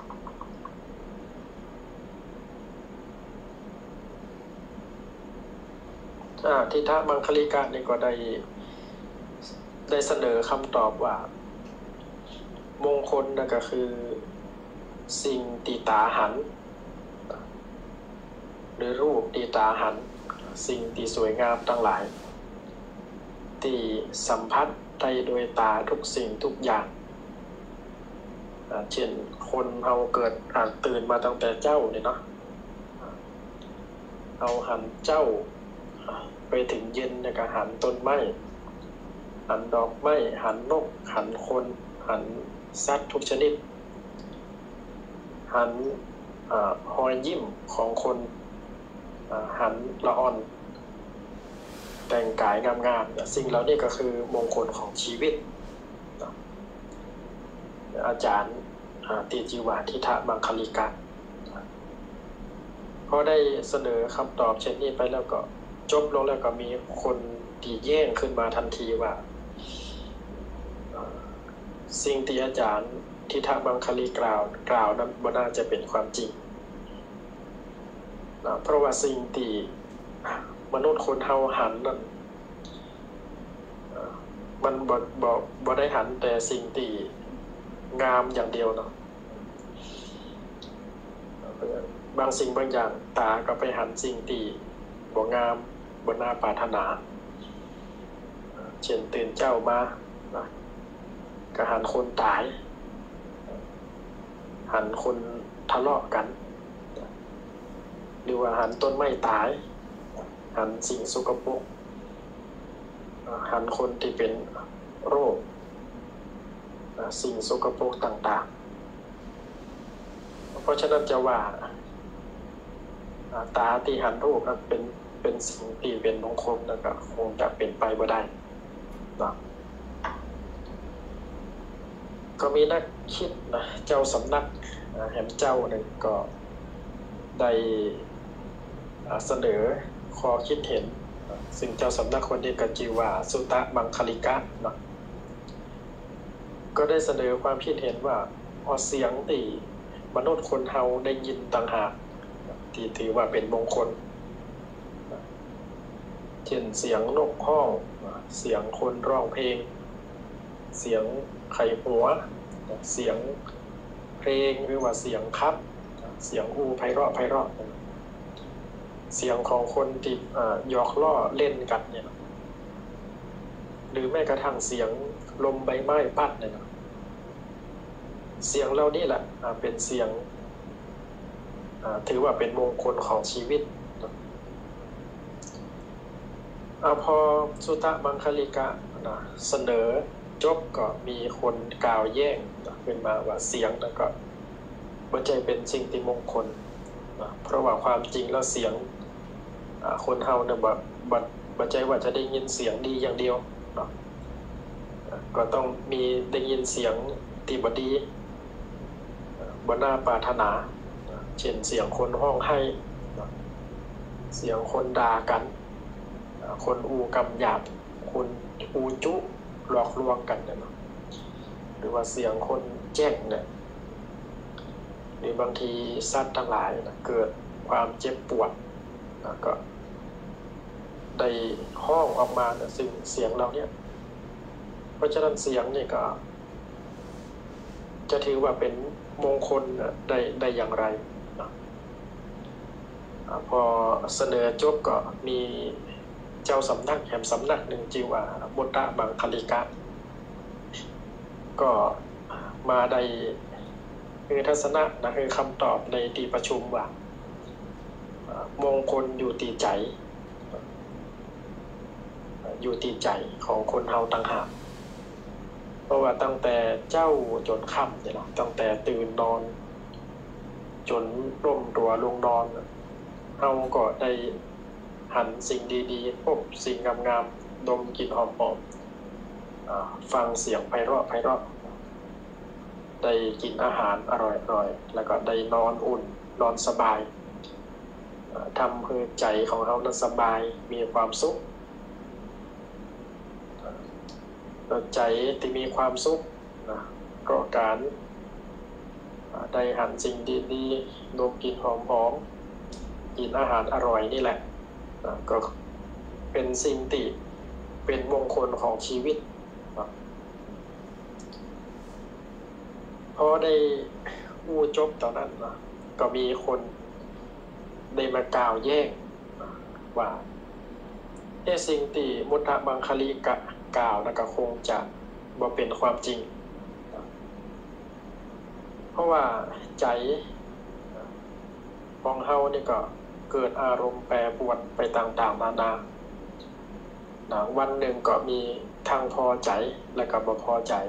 ทิฏฐมังคลิกะนี่ก็ได้ได้เสนอคำตอบว่ามงคลนั่นก็คือสิ่งตีตาหันหรือรูปตีตาหันสิ่งที่สวยงามทั้งหลายที่สัมผัสได้โดยตาทุกสิ่งทุกอย่างเช่นคนเราเกิดอ่านตื่นมาตั้งแต่เจ้าเนี่ยเนาะเอาหันเจ้าไปถึงเย็นเนี่ยก็หันต้นไม้หันดอกไม้หันนกหันคนหันสัตว์ทุกชนิดหันหอยยิ้มของคนหันละอ่อนแต่งกายงามๆสิ่งเหล่านี้ก็คือมงคลของชีวิตอาจารย์ตีจิวาทิฏฐมังคลิกะพอได้เสนอคำตอบเช่นนี้ไปแล้วก็จบลงแล้วก็มีคนที่แย้งขึ้นมาทันทีว่าสิ่งที่อาจารย์ทิฏฐมังคลิกล่าวกล่าวนั้นบ่น่าจะเป็นความจริงนะเพราะว่าสิ่งที่มนุษย์คนเฮาหันนั้นมันบ่บ่บ่ได้หันแต่สิ่งที่งามอย่างเดียวเนาะบางสิ่งบางอย่างตาก็ไปหันสิ่งที่บ่งามบ่น่าปรารถนาเช่นตื่นเจ้ามานะก็หันคนตายหันคนทะเลาะกันหรือว่าหันต้นไม้ตายหันสิ่งสกปรกหันคนที่เป็นโรคสิ่งสกปรกต่างๆเพราะฉะนั้นจะว่าตาที่หันโรคนั้นเป็นเป็นสิ่งที่เป็นมงคลแล้วก็คงจะเป็นไปบ่ได้นะก็มีนักคิดนะเจ้าสำนักแห่งเจ้าหนึ่งก็ได้เสนอข้อคิดเห็นซึ่งเจ้าสำนักคนนี้ก็ชื่อว่าสุตตมังคลิกะเนาะก็ได้เสนอความคิดเห็นว่าเสียงที่มนุษย์คนเฮาได้ยินต่างหากที่ถือว่าเป็นมงคลเช่นเสียงนกฮ้องเสียงคนร้องเพลงเสียงไข่หัวเสียงเพลงหรือว่าเสียงคับเสียงอูไพเราะไพเราะเสียงของคนที่หยอกล้อเล่นกันเนี่ยหรือแม้กระทั่งเสียงลมใบไม้พัดเนี่ยเสียงเหล่านี้แหละเป็นเสียงถือว่าเป็นมงคลของชีวิตอพอสุตตมังคลิกะนะเสนอจบก็มีคนกล่าวแย้งขึ้นมาว่าเสียงนั้นก็บ่ใช่เป็นสิ่งที่มงคลนะเพราะว่าความจริงแล้วเสียงคนเฮาเนี่ยบ่บ่บ่ใช่ว่าจะได้ยินเสียงดีอย่างเดียวเนาะก็ต้องมีได้ยินเสียงที่บ่ดีบ่น่าปรารถนาเช่นเสียงคนร้องไห้เสียงคนด่ากันคนอูกำหยาบคนอูจุหลอกลวงกันเนี่ยเนาะหรือว่าเสียงคนแจ้งเนี่ยหรือบางทีสัตว์ทั้งหลายนะเกิดความเจ็บปวดนะก็ได้ห้องออกมาเนี่ยซึ่งเสียงเราเนี่ยเพราะฉะนั้นเสียงนี่ก็จะถือว่าเป็นมงคลได้ได้อย่างไรนะพอเสนอจบก็มีเจ้าสำนักแห่งสำนักหนึ่งชื่อว่าบุตตะมังคลิกะก็มาได้คือทัศนะนะคือคำตอบในที่ประชุมว่ามงคลอยู่ที่ใจอยู่ที่ใจของคนเฮาต่างหากราะว่าตั้งแต่เจ้าจนค่ำเนี่ยนะตั้งแต่ตื่นนอนจนร่มตัวลงนอนเราก็ได้หันสิ่งดีๆพบสิ่งงามๆดมกลิ่นหอมๆฟังเสียงไพเราะไพเราะได้กินอาหารอร่อยๆแล้วก็ได้นอนอุ่นนอนสบายทำให้ใจของเรานั้นสบายมีความสุขใจที่มีความสุขนะก็การได้หันสิ่งดีๆดมกลิ่นหอมๆกินอาหารอร่อยนี่แหละนะก็เป็นสิ่งที่เป็นมงคลของชีวิตนะพอได้อู้จบตอนนั้นนะก็มีคนได้มากล่าวแย้งนะว่าไอ้สิ่งที่มุทะมังคลิกะกล่าวนะก็คงจะบ่เป็นความจริงนะเพราะว่าใจของเฮานี่ก็เกิดอารมณ์แปรปรวนไปต่างๆนานานะวันหนึ่งก็มีทั้งพอใจและก็บ่พอใจ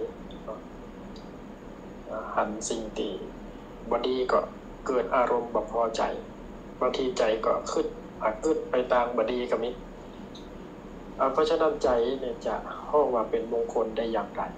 หันสิ่งที่บ่ดีก็เกิดอารมณ์บ่พอใจบางทีใจก็ขึ้นอาจขึ้นไปตามบ่ดีก็มีเพราะฉะนั้นใจเนี่ยจะห้องว่าเป็นมงคลได้อย่างไร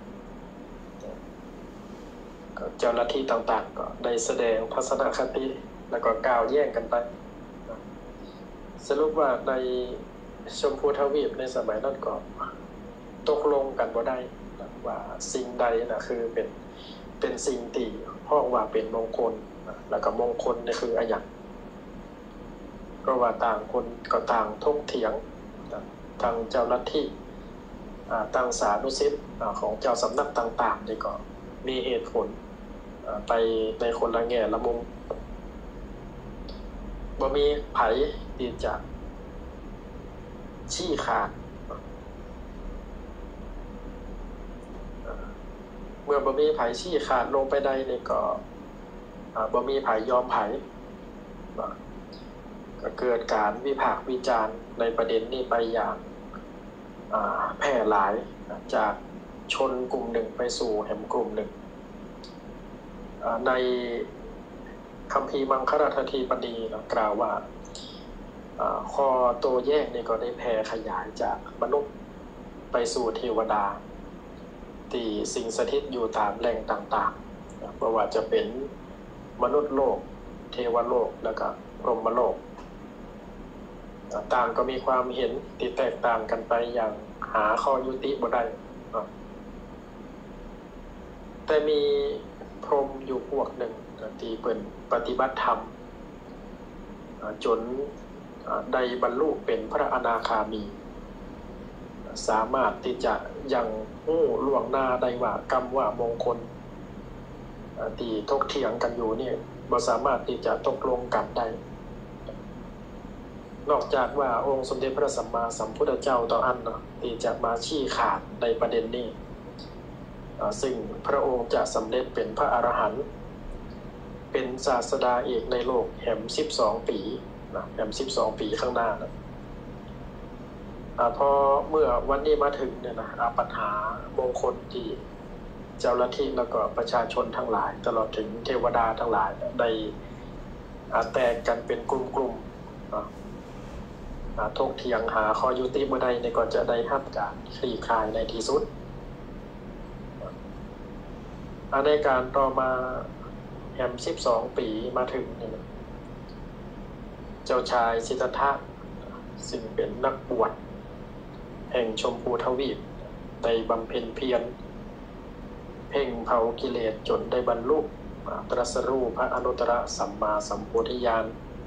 เจ้าหน้าที่ต่างๆก็ได้แสดงทัศนคติแล้วก็กล่าวแย้งกันไปสรุปว่าในชมพูทวีปในสมัยนั้นก็ตกลงกันบ่ได้ว่าสิ่งใดนะคือเป็นเป็นสิ่งที่ห้องว่าเป็นมงคลแล้วก็มงคลนี่คืออะไรก็ว่าต่างคนก็ต่างทกเถียงทางเจ้าลัทธิต่างสานุสิษย์ของเจ้าสำนักต่างๆนี่ก็มีเหตุผลไปในคนละแง่ละมุมบ่มีไผที่จะชี้ขาดเมื่อบ่มีไผชี้ขาดลงไปใดนี่ก็บ่มีไผยอมไผก็เกิดการวิพากษ์วิจารณ์ในประเด็นนี้ไปอย่างแพร่หลายจากชนกลุ่มหนึ่งไปสู่แห่งกลุ่มหนึ่งในคัมภีร์มังคลาธีปณีกล่าวว่าข้อโต้แย้งนี่ก็ได้แผ่ขยายจากมนุษย์ไปสู่เทวดาที่สิงสถิตอยู่ตามแหล่งต่างๆไม่ว่าจะเป็นมนุษย์โลกเทวโลกแล้วก็พรหมโลกต่างก็มีความเห็นที่แตกต่างกันไปอย่างหาข้อยุติบ่ได้แต่มีพรหมอยู่พวกหนึ่งที่เป็นปฏิบัติธรรมจนได้บรรลุเป็นพระอนาคามีสามารถที่จะยังรู้ล่วงหน้าได้ว่ากรรมว่ามงคลที่ถกเถียงกันอยู่นี่บ่สามารถที่จะตกลงกันได้นอกจากว่าองค์สมเด็จพระสัมมาสัมพุทธเจ้าต่ออันเนาะที่จะมาชี้ขาดในประเด็นนี้ซึ่งพระองค์จะสำเร็จเป็นพระอรหันต์เป็นศาสดาเอกในโลกแห่งสิบสองปีนะแห่งสิบสองปีข้างหน้านะพอเมื่อวันนี้มาถึงเนี่ยนะปัญหามงคลที่เจ้าลัทธิแล้วก็ประชาชนทั้งหลายตลอดถึงเทวดาทั้งหลายได้แตกกันเป็นกลุ่มๆถกเถียงหาข้อยุติบ่ได้ในก็จะได้รับการคลี่คลายในที่สุดในการต่อมาแห่งสิบสองปีมาถึงเนี่ยเจ้าชายสิทธัตถะซึ่งเป็นนักบวชแห่งชมพูทวีปได้บำเพ็ญเพียรเพ่งเผากิเลสจนได้บรรลุตรัสรู้พระอนุตตรสัมมาสัมโพธิญาณ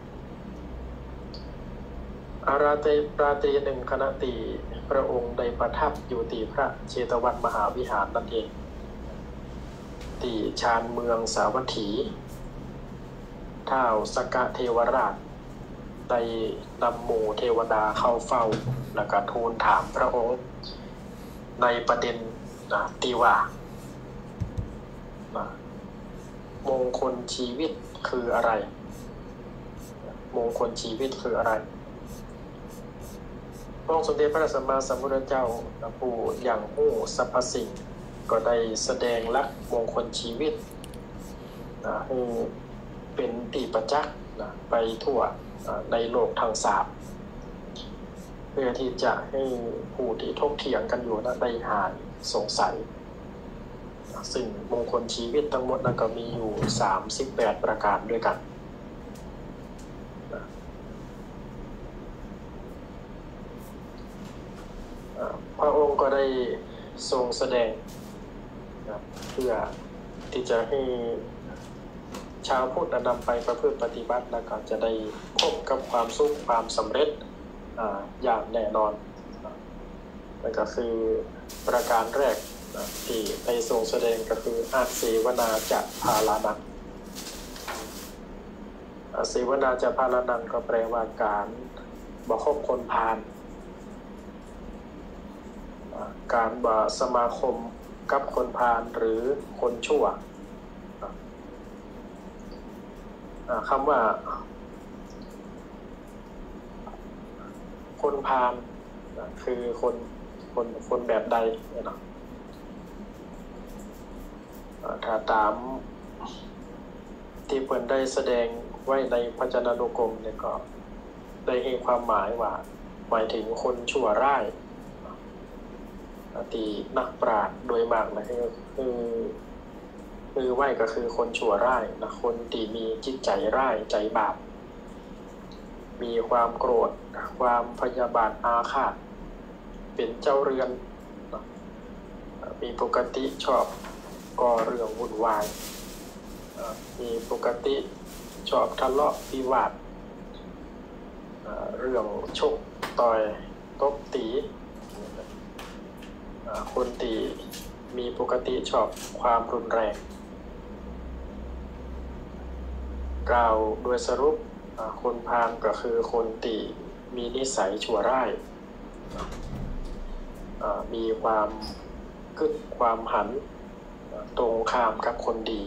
อาราเตปราตรีหนึ่งขณะที่พระองค์ได้ประทับอยู่ที่พระเชตวันมหาวิหารนั่นเองที่ชานเมืองสาวัตถีท้าวสกเทวราชได้นำหมู่เทวดาเข้าเฝ้าและก็ทูลถามพระองค์ในประเด็นนะที่ว่านะมงคลชีวิตคืออะไรมงคลชีวิตคืออะไรพระองค์สมเด็จพระสัมมาสัมพุทธเจ้าผู้อย่างรู้สรรพสิ่งก็ได้แสดงลักษณ์มงคลชีวิตนะให้เป็นตีประจักษ์นะไปทั่วในโลกทั้งสามเพื่อที่จะให้ผู้ที่ถกเถียงกันอยู่นะได้หายสงสัยซึ่งมงคลชีวิตทั้งหมดนั้นก็มีอยู่สามสิบแปดประการด้วยกันพระองค์ก็ได้ทรงแสดงเพื่อที่จะให้ชาวพุทธนำไปประพฤติปฏิบัติแล้วก็จะได้พบกับความสุขความสำเร็จอย่างแน่นอนนั่นก็คือประการแรกที่ในทรงแสดงก็คืออาเสวนาจะพาลานังอาเสวนาจะพาลานังก็แปลว่าการบ่คบคนพาลการบ่สมาคมกับคนพาลหรือคนชั่วคำว่าคนพาลคือคนคนคนแบบใดเนาะถ้าตามที่เพิ่นได้แสดงไว้ในพจนานุกรมเนี่ยก็ได้ให้ความหมายว่าหมายถึงคนชั่วร้ายที่นักปราชญ์โดยมากนะคือคือคือไว้ก็คือคนชั่วร้ายนะคนที่มีจิตใจร้ายใจบาปมีความโกรธความพยาบาทอาฆาตเป็นเจ้าเรือนมีปกติชอบก่อเรื่องวุ่นวายมีปกติชอบทะเลาะวิวาทเรื่องชกต่อยตบตีคนที่มีปกติชอบความรุนแรงกล่าวโดยสรุปคนพาลก็คือคนที่มีนิสัยชั่วร้ายมีความกึศความหันตรงข้ามกับคนดี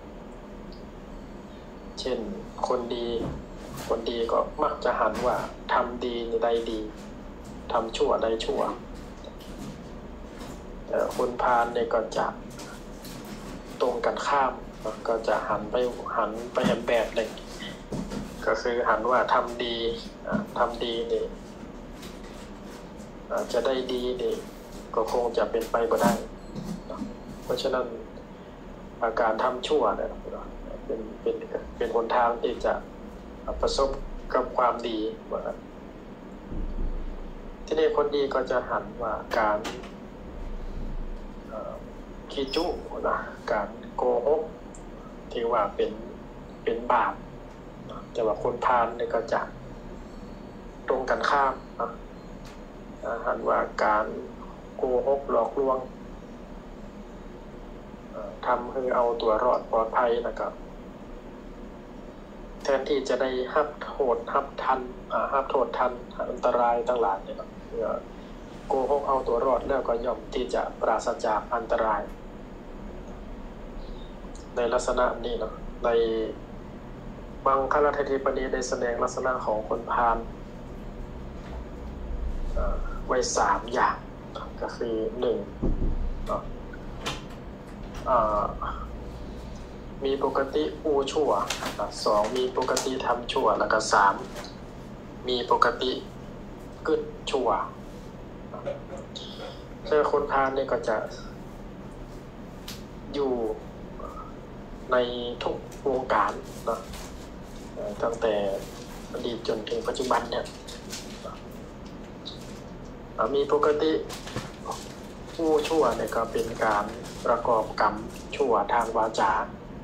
เช่นคนดีคนดีก็มักจะหันว่าทำดีในใดดีทำชั่วใดชั่วแต่คนพาลเนี่ยก็จะตรงกันข้ามก็จะหันไปหันไปแอบแบบหนึ่งก็คือหันว่าทำดีทำดีนี่จะได้ดีนี่ก็คงจะเป็นไปบ่ได้เพราะฉะนั้นอาการทำชั่วเนี่ยเป็นเป็นเป็นหนทางที่จะประสบกับความดีว่าที่นี่คนดีก็จะหันว่าการขี้จุนะการโกหกที่ว่าเป็นเป็นบาปแต่ว่าคนพาลเนี่ยก็จะตรงกันข้ามนะหันว่าการโกหกหลอกลวงทำให้เอาตัวรอดปลอดภัยนะครับแทนที่จะได้หับโทษหับทันหับโทษทันอันตรายต่างหลายเนี่ยนะโกหกเอาตัวรอดแล้วก็ย่อมที่จะปราศจากอันตรายในลักษณะนี้เนาะในบางคาลเทปณีได้แสดงลักษณะของคนพาลไว้สามอย่างก็คือหนึ่งมีปกติอู้ชั่วสองมีปกติทำชั่วแล้วก็สามมีปกติกึศชั่วเจ้าคนพาลนี่ก็จะอยู่ในทุกวงการนะตั้งแต่อดีตจนถึงปัจจุบันเนี่ยมีปกติผู้ชั่วเนี่ยก็เป็นการประกอบกรรมชั่วทางวาจา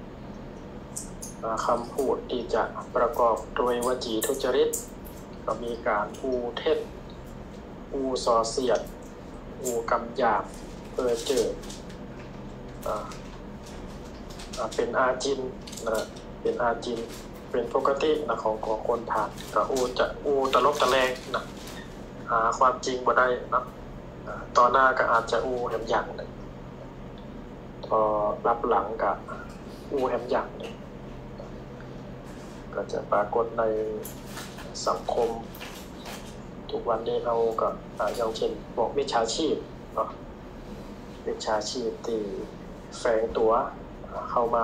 คำพูดที่จะประกอบโดยวจีทุจริตก็มีการพูดเท็จพูดส่อเสียดพูดกำหยาบเพ้อเจ้อเป็นอาจินนะเป็นอาจินเป็นปกตินะของของคนพาลก็อูจะอูตลกตะแลงนะหาความจริงบ่ได้นะต่อหน้าก็อาจจะอูแหมหยั่งเลยพอรับหลังกับอูแหมหยั่งเลยก็จะปรากฏในสังคมทุกวันนี้เราก็อย่างเช่นพวกมิจฉาชีพเนาะวิชาชีพที่แฝงตัวเข้ามา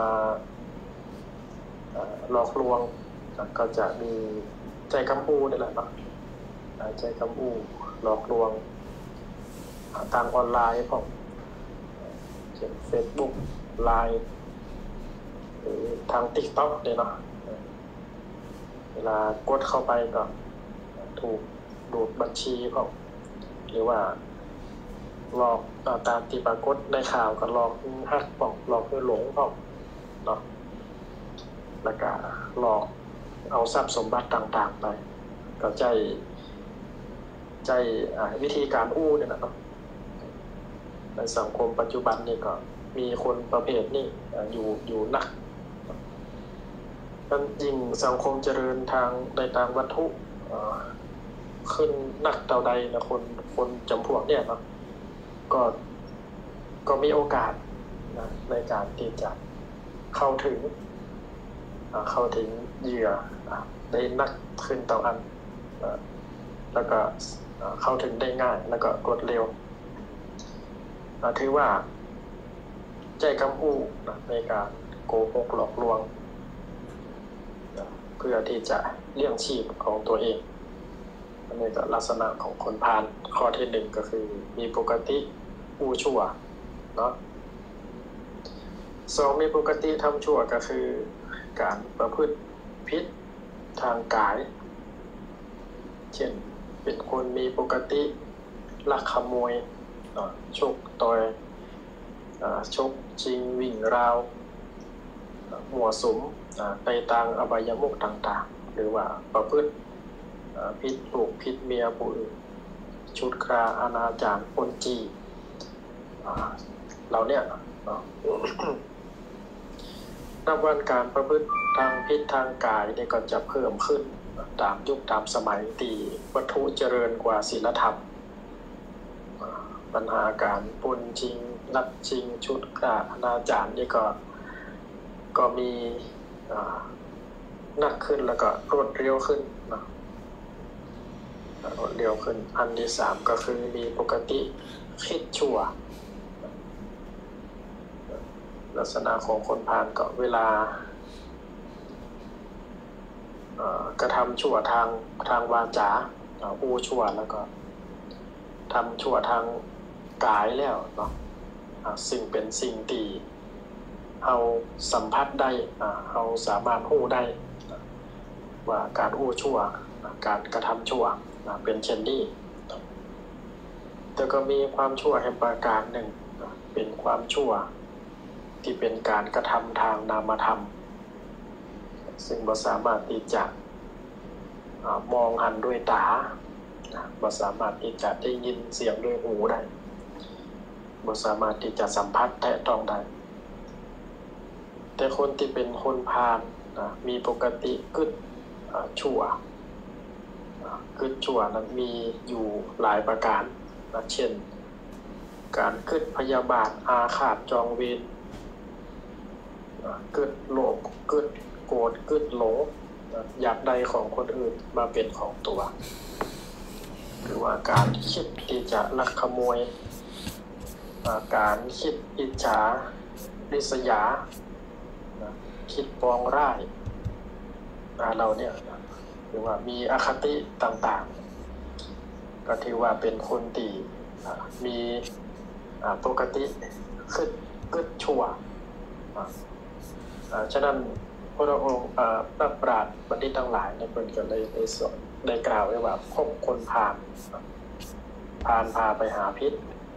หลอกลวงก็จะมีใจกำอูนี่แหละเนาะใจกำอูหลอกลวงทางออนไลน์พวกเช่น Facebook ไลน์ หรือทาง TikTok เนี่ยเนาะเวลากดเข้าไปก็ถูกดูดบัญชีพวกหรือว่าหลอกตามที่ปรากฏในข่าวก็หลอกฮักพวกหลอกให้หลงพวกเนาะแล้วก็หลอกเอาทรัพย์สมบัติต่างๆไปก็ใจใจวิธีการอู้เนี่ยนะเนาะในสังคมปัจจุบันนี่ก็มีคนประเภทนี้อยู่อยู่นักมันยิ่งสังคมเจริญทางในทางวัตถุขึ้นนักเท่าใดนะคนคนจำพวกเนี่ยเนาะก็ก็มีโอกาสนะในการที่จะเข้าถึงเข้าถึงเหยื่อได้นักขึ้นต่ออันแล้วก็เข้าถึงได้ง่ายแล้วก็รวดเร็วถือว่าใจกำอู้ในการโกหกหลอกลวงเพื่อที่จะเลี้ยงชีพของตัวเองอันนี้ก็ลักษณะของคนพาลข้อที่หนึ่งก็คือมีปกติอู้ชั่วเนาะสองมีปกติทำชั่วก็คือการประพฤติผิดทางกายเช่นเป็นคนมีปกติลักขโมยชกต่อยชกชิงวิ่งราวหัวสุมไปตางอบายมุขต่างๆหรือว่าประพฤติผิดลูกผิดเมียผู้อื่นชุดคราอนาจารปนจีเราเนี่ยนับวันการประพฤติทางพิษทางกายเนี่ยก็จะเพิ่มขึ้นตามยุคตามสมัยตีวัตถุเจริญกว่าศีลธรรมปัญหาการปนชิงลักชิงชุดคราอนาจารนี่ก็ก็มีหนักขึ้นแล้วก็รวดเร็วขึ้นนะรวดเร็วขึ้นอันที่สามก็คือมีปกติคิดชั่วลักษณะของคนพาลก็เวลากระทำชั่วทางทางวาจาอู้ชั่วแล้วก็ทำชั่วทางกายแล้วเนาะสิ่งเป็นสิ่งที่เราสัมผัสได้เราสามารถอู้ได้ว่าการอู้ชั่วการกระทำชั่วเป็นเช่นนี้แต่ก็มีความชั่วแห่งประการหนึ่งเป็นความชั่วที่เป็นการกระทำทางนามธรรมซึ่งบ่สามารถที่จะมองหันด้วยตาบ่สามารถที่จะได้ยินเสียงด้วยหูได้บ่สามารถที่จะสัมผัสแตะต้องได้แต่คนที่เป็นคนพาลมีปกติกึศชั่วกึศชั่วนั้นมีอยู่หลายประการเช่นการกึศพยาบาทอาฆาตจองเวรกึศโลภกึศโกรธกึศหลงอยากได้ของคนอื่นมาเป็นของตัวหรือว่าการคิดที่จะลักขโมยการคิดอิจฉาริษยาคิดปองร้ายเราเนี่ยหรือว่ามีอคติต่างๆก็ถือว่าเป็นคนที่มีปกติขึ้นกึศชั่วฉะนั้นพระองค์นักปราชญ์บัณฑิตทั้งหลายในคนก็ได้ได้สอนได้กล่าวไว้ว่าคบคนพาลพาลพาไปหาพิษ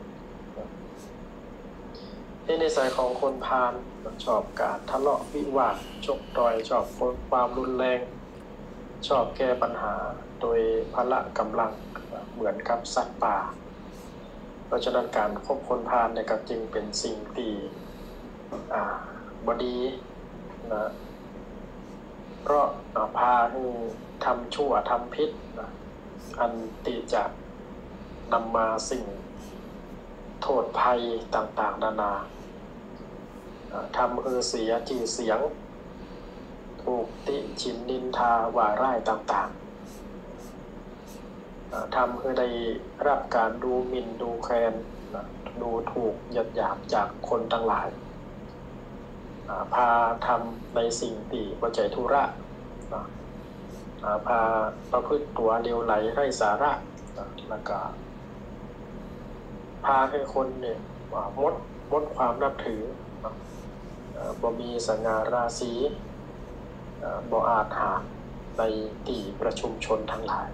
ที่ในสายของคนพาลชอบการทะเลาะวิวาทชกต่อยชอบความรุนแรงชอบแก้ปัญหาโดยพละกำลังเหมือนกับสัตว์ป่าเพราะฉะนั้นการคบคนพาลเนี่ยก็จึงเป็นสิ่งที่บดีนะเพราะพาให้ทำชั่วทำพิษนะอันที่จะนำมาสิ่งโทษภัยต่างๆนานาทำให้เสียชื่อเสียงถูกติฉินนินทาว่าร้ายต่างๆทำให้ได้รับการดูหมิ่นดูแคลนนะดูถูกหยาดหยามจากคนทั้งหลายพาทำในสิ่งที่บ่ใจธุระนะพาประพฤติตัวเลี้ยวไหลไร้สาระนะแล้วก็พาให้คนเนี่ยมดมดความนับถือนะบ่มีสง่าราศีบ่อาจหาในที่ประชุมชนทั้งหลาย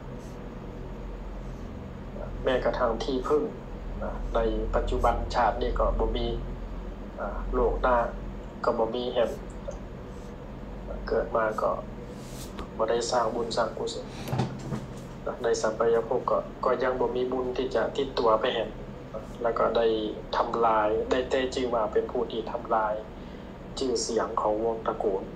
แม้กระทั่งที่พึ่งในปัจจุบันชาตินี่ก็บ่มีโลกหน้าก็บ่มีเห็นเกิดมาก็บ่ได้สร้างบุญสร้างกุศลในสัมปายภพก็ก็ยังบ่มีบุญที่จะติดตัวไปเห็นแล้วก็ได้ทำลายได้เตชื่อว่าเป็นผู้ที่ทำลายชื่อเสียงของวงตระกูล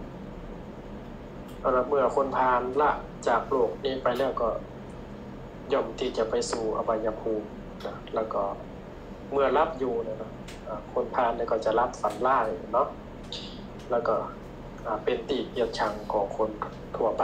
แล้วเมื่อคนพาลละจากโลกนี้ไปแล้วก็ย่อมที่จะไปสู่อบายภูมินะแล้วก็เมื่อรับอยู่เนี่ยนะคนพาลเนี่ยก็จะรับฝันร้ายเนาะแล้วก็เป็นติเกียรติชังของคนทั่วไป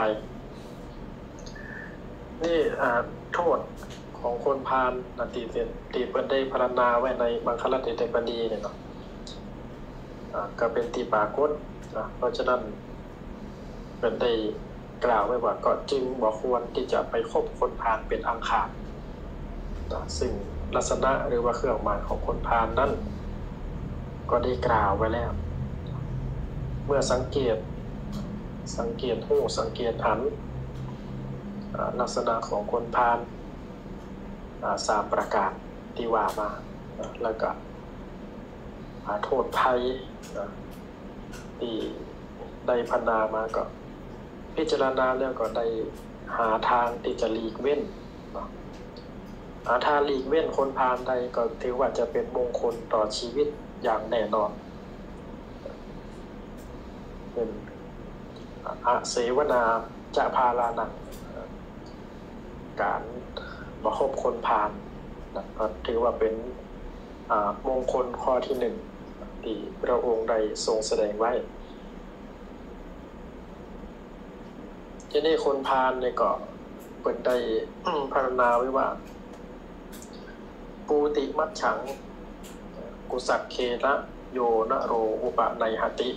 นี่โทษของคนพาลนะตีเตีเพิ่นได้พรรณนาไว้ในมังคลเทปนีเนี่ยเนาะก็เป็นที่ปรากฏนะเพราะฉะนั้นเป็นได้กล่าวไว้ว่าก็จึงบ่ควรที่จะไปคบคนพาลเป็นอังคารนะซึ่งลักษณะหรือว่าเครื่องหมายของคนพาลนั้นก็ได้กล่าวไว้แล้วเมื่อสังเกตสังเกตหูสังเกตหันลักษณะของคนพาลสามประการที่ว่ามาแล้วก็โทษภัยที่ได้พรรณนามาก็พิจารณาแล้วก็ได้หาทางที่จะหลีกเว้นหาทางหลีกเว้นคนพาลใดก็ถือว่าจะเป็นมงคลต่อชีวิตอย่างแน่นอนเป็นอาเสวนาจะพาลานังการบ่คบคนพาลก็ถือว่าเป็นมงคลข้อที่หนึ่งที่พระองค์ได้ทรงแสดงไว้ที่นี่คนพาลเนี่ยก็เป็นได้พรรณนาไว้ว่าปูติมัจฉังกุสักเคนะโยนะโรอุปไนหติ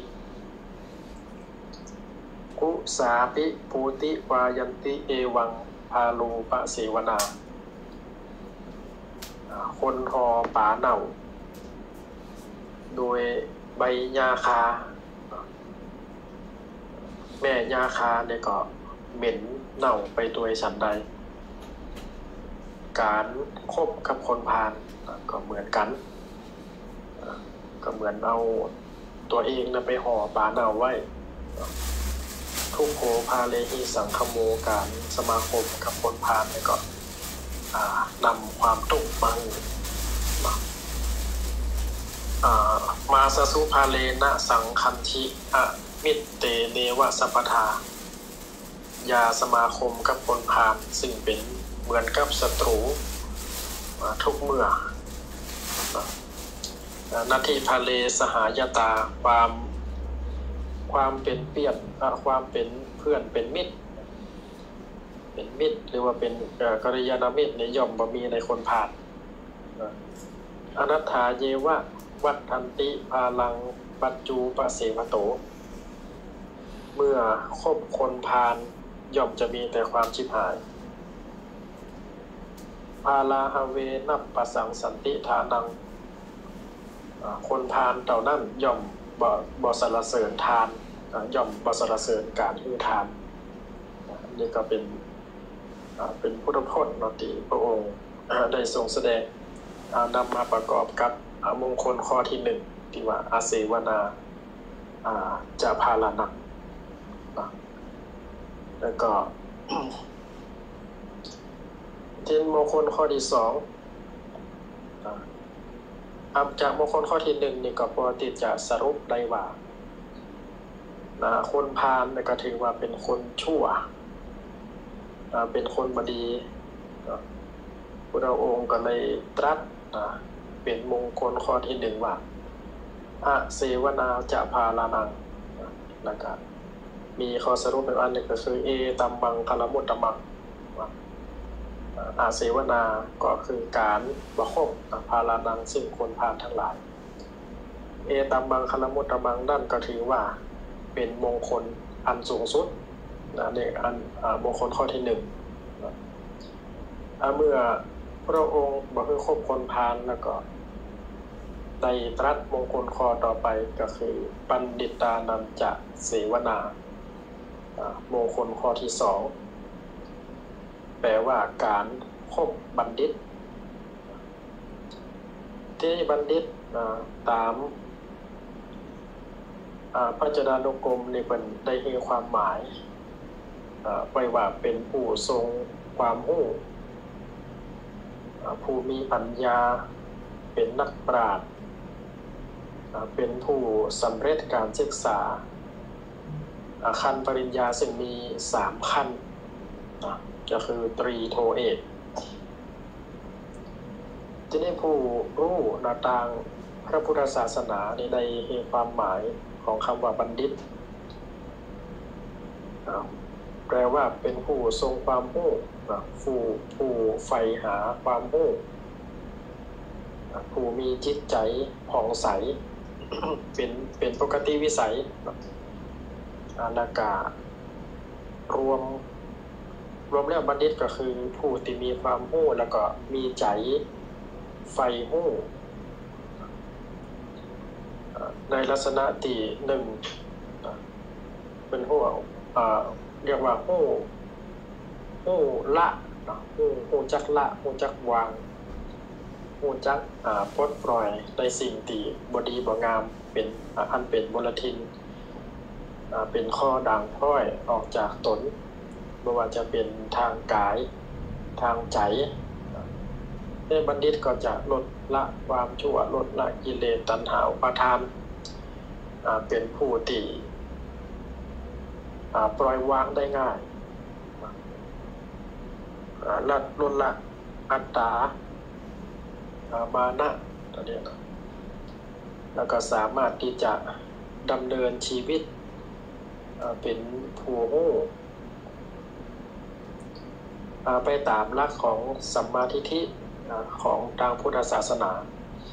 กุสาปิปูติวายันติเอวังพาลูปะเสวนาคนหอป่าเน่าโดยใบยาคาแม่ยาคาเนี่ยก็เหม็นเน่าไปโดยฉันใดการคบกับคนพาลก็เหมือนกันก็เหมือนเอาตัวเองนะไปห่อป่าเน่าไว้ทุกโขพาเลหิสังคโมการสมาคมกับคนพาลเนี่ยก็นำความทุกข์มามาสสุภาเลนะสังคันธิอะมิตเตเนวสัพพทายาสมาคมกับคนพาลซึ่งเป็นเหมือนกับศัตรูทุกเมื่อนาทีพาเลสหายตาความความเป็นเปียนความเป็นเพื่อนเป็นมิตรเป็นมิตรหรือว่าเป็นกัลยาณมิตรในย่อมบ่มีในคนพาลอนัตถาเยวะวัฏทันติพาลังปัจจูปเสวโตเมื่อคบคนพาลย่อมจะมีแต่ความชิบหายพาลาหเวนัปปสังสันติฐานังคนพาลเต่านั้นย่อมบ่บ่สรรเสริญทานย่อมบ่สรรเสริญการให้ทานนี่ก็เป็นเป็นพุทธพจน์เนาะที่พระองค์ได้ทรงแสดงนำมาประกอบกับมงคลข้อที่หนึ่งที่ว่าอาเสวนาจะพาลานังแล้วก็ ที่มงคลข้อที่สองอับจากมงคลข้อที่หนึ่งนี่ก็พอที่จะสรุปได้ว่าคนพาลก็ถือว่าเป็นคนชั่วเป็นคนบดีพระองค์ก็เลยตรัสเป็นมงคลข้อที่หนึ่งว่าอะเสวนาจะพาลานังแล้วก็มีข้อสรุปอีกอันหนึ่งก็คือเอตัมมังคลมุตตมังอาเสวนาก็คือการประคบพารานังซึ่งคนพาลทั้งหลายเอตัมมังคลมุตตมังนั่นก็ถือว่าเป็นมงคลอันสูงสุดนะนี่อันมงคลข้อที่หนึ่งเมื่อพระองค์บอกให้คบคนพาลแล้วก็ในตรัสมงคลข้อต่อไปก็คือปัณฑิตานันจะเสวนามงคลข้อที่สองแปลว่าการคบบัณฑิตที่บัณฑิตตามพจนานุกรมนี่เป็นได้ให้ความหมายไว้ว่าเป็นผู้ทรงความรู้ผู้มีปัญญาเป็นนักปราชญ์เป็นผู้สำเร็จการศึกษาขั้นปริญญาซึ่งมีสามขั้นก็คือตรีโทเอกที่นี่ผู้รู้หน้าต่างพระพุทธศาสนาในในความหมายของคำว่าบัณฑิตแปลว่าเป็นผู้ทรงความรู้ผู้ผู้ใฝ่หาความรู้ผู้มีจิตใจผ่องใส เป็นเป็นปกติวิสัยอากาศรวมรวมแล้วบัณฑิตก็คือผู้ที่มีความรู้แล้วก็มีใจใฝ่รู้ในลักษณะที่หนึ่งเป็นผู้เรียกว่ารู้รู้ละรู้รู้จักละรู้จักวางรู้จักปลดปล่อยในสิ่งที่บ่ดีบ่งามเป็นอันเป็นมลทินเป็นข้อด่างพร้อยออกจากตนไม่ว่าจะเป็นทางกายทางใจในบัณฑิตก็จะลดละความชั่วลดละกิเลสตัณหาอุปาทานเป็นผู้ที่ปล่อยวางได้ง่ายลดลดละอัตตามานะตัวนี้แล้วก็สามารถที่จะดำเนินชีวิตเป็นผู้รู้ไปตามหลักของสัมมาทิฏฐิของทางพุทธศาสนา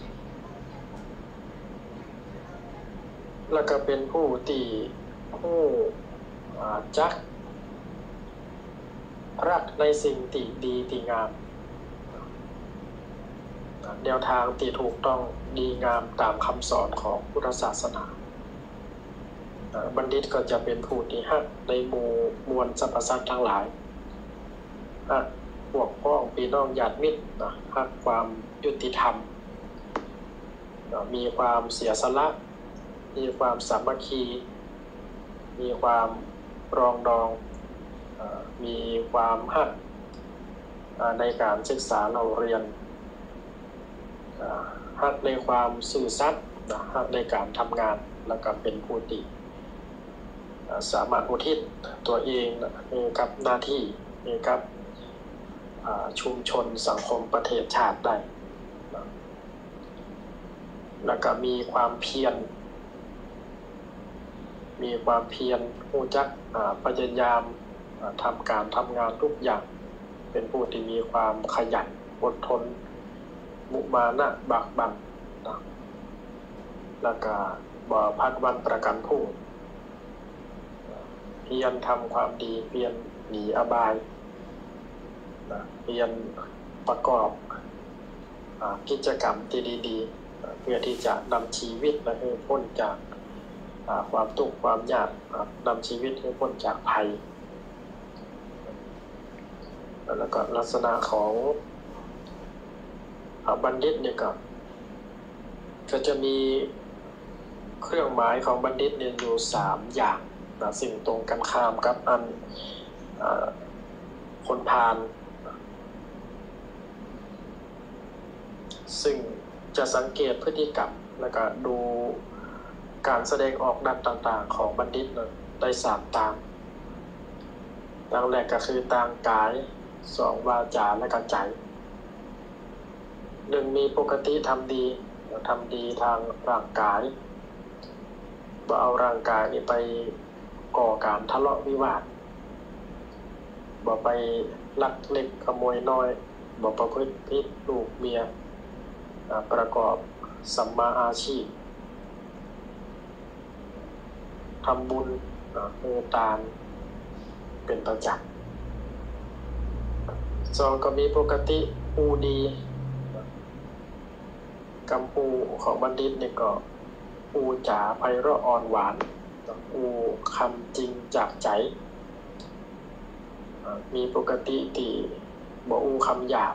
แล้วก็เป็นผู้ที่ผู้จักรักในสิ่งที่ดีที่งามแนวทางที่ถูกต้องดีงามตามคำสอนของพุทธศาสนาบัณฑิตก็จะเป็นผู้ที่ฮักในหมู่มวลสรรพสัตว์ทั้งหลายพวกพ้องพี่น้องญาติมิตรฮักความยุติธรรมมีความเสียสละมีความสามัคคีมีความปรองดองมีความฮักในการศึกษาเราเรียนฮักในความซื่อสัตย์ฮักในการทำงานแล้วก็เป็นผู้ที่สามารถอุทิศตัวเองกับหน้าที่กับชุมชนสังคมประเทศชาติได้แล้วก็มีความเพียรมีความเพียรรู้จักพยายามทำการทำงานทุกอย่างเป็นผู้ที่มีความขยันอดทนมุมานะบากบั่นแล้วก็บ่พักวันประกันพรุ่งเพียรทำความดีเพียรหนีอบายเพียรประกอบกิจกรรมที่ดีๆเพื่อที่จะนำชีวิตให้พ้นจากความทุกข์ความยากนำชีวิตให้พ้นจากภัยแล้วก็ลักษณะของบัณฑิตเนี่ยก็ก็จะมีเครื่องหมายของบัณฑิตเนี่ยอยู่สามอย่างนะสิ่งตรงกันข้ามกับอันคนพาลซึ่งจะสังเกตพฤติกรรมแล้วก็ดูการแสดงออกด้านต่างๆของบัณฑิตได้สามทางดังแรกก็คือทางกายสองวาจาและก็ใจหนึ่งมีปกติทำดีทำดีทางร่างกายบ่เอาร่างกายนี้ไปก่อการทะเลาะวิวาทบบ่ไปลักเล็กขโมยน้อยบ่ประพฤติผิดลูกเมียประกอบสัมมาอาชีพทำบุญเมตตาเป็นประจำสองก็มีปกติอูดีกำปูของบัณฑิตเนี่ยก็อูจ๋าไพเราะอ่อนหวานอูคำจริงจากใจมีปกติที่บ่อูคำหยาบ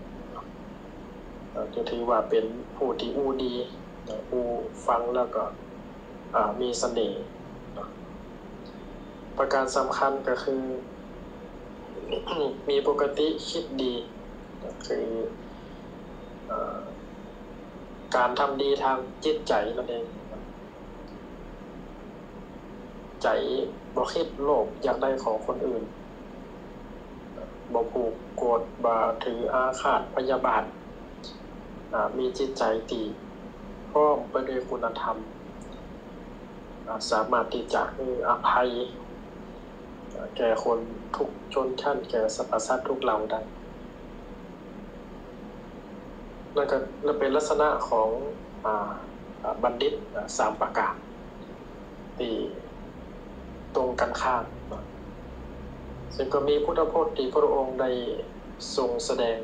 จะถือว่าเป็นผู้ที่อูดีอูฟังแล้วก็มีเสน่ห์ประการสำคัญก็คือ มีปกติคิดดีคือการทำดีทางจิตใจนั่นเองใจบ่คิดโลภอยากได้ของคนอื่นบ่ผูกโกรธบ่ถืออาฆาตพยาบาทมีจิตใจดีพร้อมไปด้วยคุณธรรมสามารถที่จะให้อภัยแก่คนทุกชนชั้นแก่สรรพสัตว์ทุกเหล่าได้นั่นก็เป็นลักษณะของบัณฑิตสามประการที่ตรงกันข้ามซึ่งก็มีพุทธพจน์ที่พระองค์ได้ทรงแสดง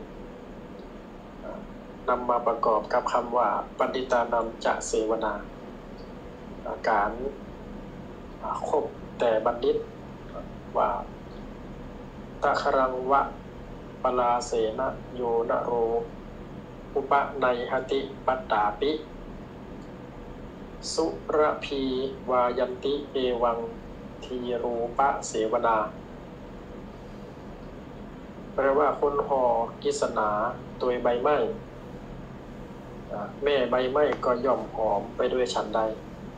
นำมาประกอบกับคำว่าปัณฑิตานัมจะเสวนาการคบแต่บัณฑิตว่าตะครังวะปลาเสนะโยนะโรอุปไนหติปัตตาปิสุระพีวายันติเอวังทีรูปะเสวนาแปลว่าคนห่อกิษณาโดยใบไม้แม่ใบไม้ก็ย่อมหอมไปด้วยฉันใด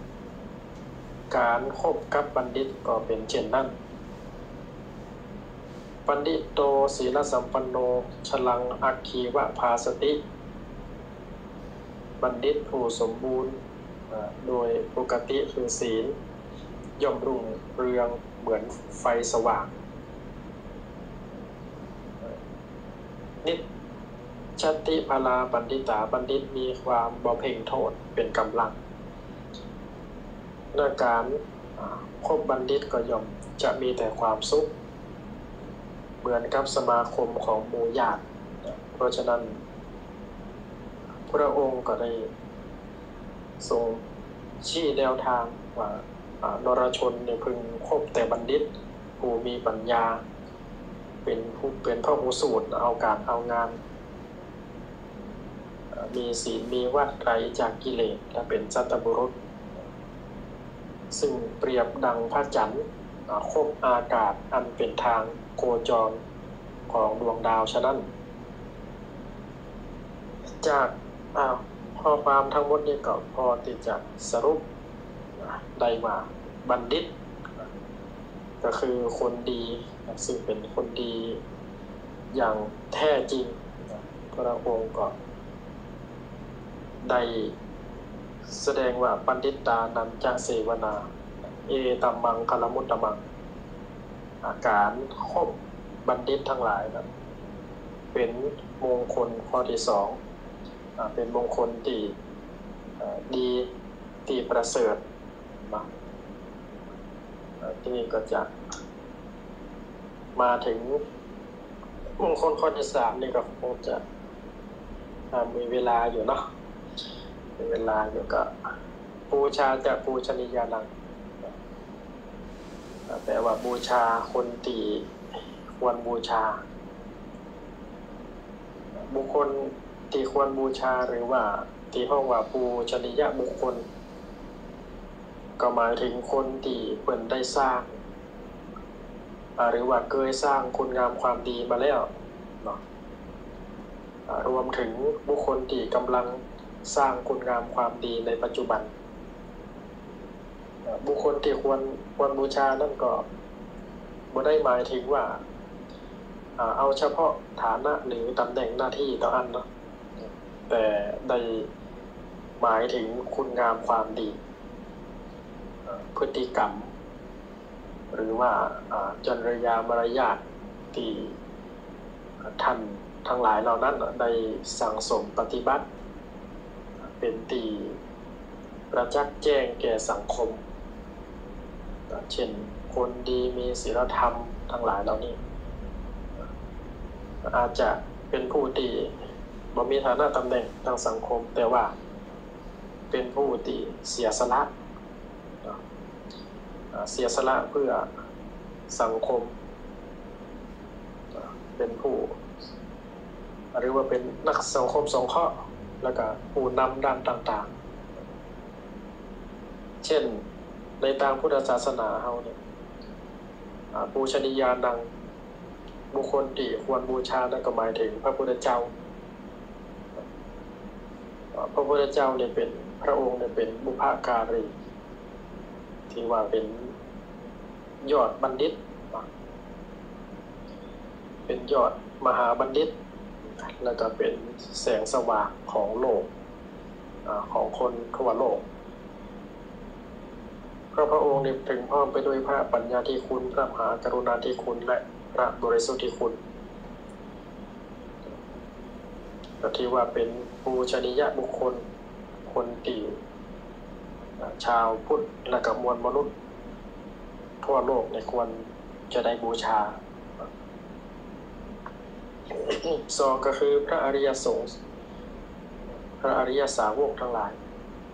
การคบกับบัณฑิตก็เป็นเช่นนั้นปัณฑิโตศีลสัมปันโนฉลังอัคคีวะภาสติบัณฑิตผู้สมบูรณ์โดยปกติคือศีลย่อมรุ่งเรืองเหมือนไฟสว่างนิจชติภาลาบัณฑิตาบัณฑิตมีความบ่เพ่งโทษเป็นกำลังในการคบบัณฑิตก็ย่อมจะมีแต่ความสุขเหมือนกับสมาคมของหมู่ญาติเพราะฉะนั้นพระองค์ก็ได้ทรงชี้แนวทางว่านรชนเนี่ยพึงคบแต่บัณฑิตผู้มีปัญญาเป็นผู้เป็นพ่อหูสูตรเอาการเอางานมีศีลมีวัดไกลจากกิเลสและเป็นสัตตบุรุษซึ่งเปรียบดังพระจันทร์คบอากาศอันเป็นทางโคจรของดวงดาวฉะนั้นจากข้อความทั้งหมดนี้ก็พอที่จะสรุปได้ว่าบัณฑิตก็คือคนดีซึ่งเป็นคนดีอย่างแท้จริงพระองค์ก็ได้แสดงว่าปัณฑิตานันจะเสวนาเอตัมมังคลมุตตมังอาการคบบัณฑิตทั้งหลายนะเป็นมงคลข้อที่สองเป็นมงคลที่ดีที่ประเสริฐนะที่นี่ก็จะมาถึงมงคลข้อที่สามนี่ก็คงจะมีเวลาอยู่เนาะมีเวลาอยู่ก็บูชาจะบูชนียานังแปลว่าบูชาคนที่ควรบูชาบุคคลที่ควรบูชาหรือว่าที่ห้องว่าบูชนียบุคคลก็หมายถึงคนที่เพิ่นได้สร้างหรือว่าเคยสร้างคุณงามความดีมาแล้วเนาะรวมถึงบุคคลที่กำลังสร้างคุณงามความดีในปัจจุบันบุคคลที่ควรควรบูชานั่นก็บ่ได้หมายถึงว่าเอาเฉพาะฐานะหรือตำแหน่งหน้าที่ต่ออันเนาะแต่ได้หมายถึงคุณงามความดีพฤติกรรมหรือว่าจริยามารยาทที่ท่านทั้งหลายเหล่านั้นได้สั่งสมปฏิบัติเป็นที่ประจักษ์แจ้งแก่สังคมเช่นคนดีมีศีลธรรมทั้งหลายเหล่านี้อาจจะเป็นผู้ที่บ่มีฐานะตำแหน่งทางสังคมแต่ว่าเป็นผู้ที่เสียสละเสียสละเพื่อสังคมเป็นผู้หรือว่าเป็นนักสังคมสงเคราะห์แล้วก็ผู้นำด้านต่างๆเช่นในทางพุทธศาสนาเฮาเนี่ยบูชนียานังบุคคลที่ควรบูชานั่นก็หมายถึงพระพุทธเจ้าพระพุทธเจ้าเนี่ยเป็นพระองค์เนี่ยเป็นบุพการีที่ว่าเป็นยอดบัณฑิตเป็นยอดมหาบัณฑิตแล้วก็เป็นแสงสว่างของโลกของคนทั่วโลกเพราะพระองค์นี้ถึงพร้อมไปด้วยพระปัญญาธิคุณพระมหากรุณาธิคุณและพระบริสุทธิคุณก็ที่ว่าเป็นปูชนียบุคคลคนที่ชาวพุทธและก็มวลมนุษย์ทั่วโลกในควรจะได้บูชาสองก็คือพระอริยสงฆ์พระอริยสาวกทั้งหลาย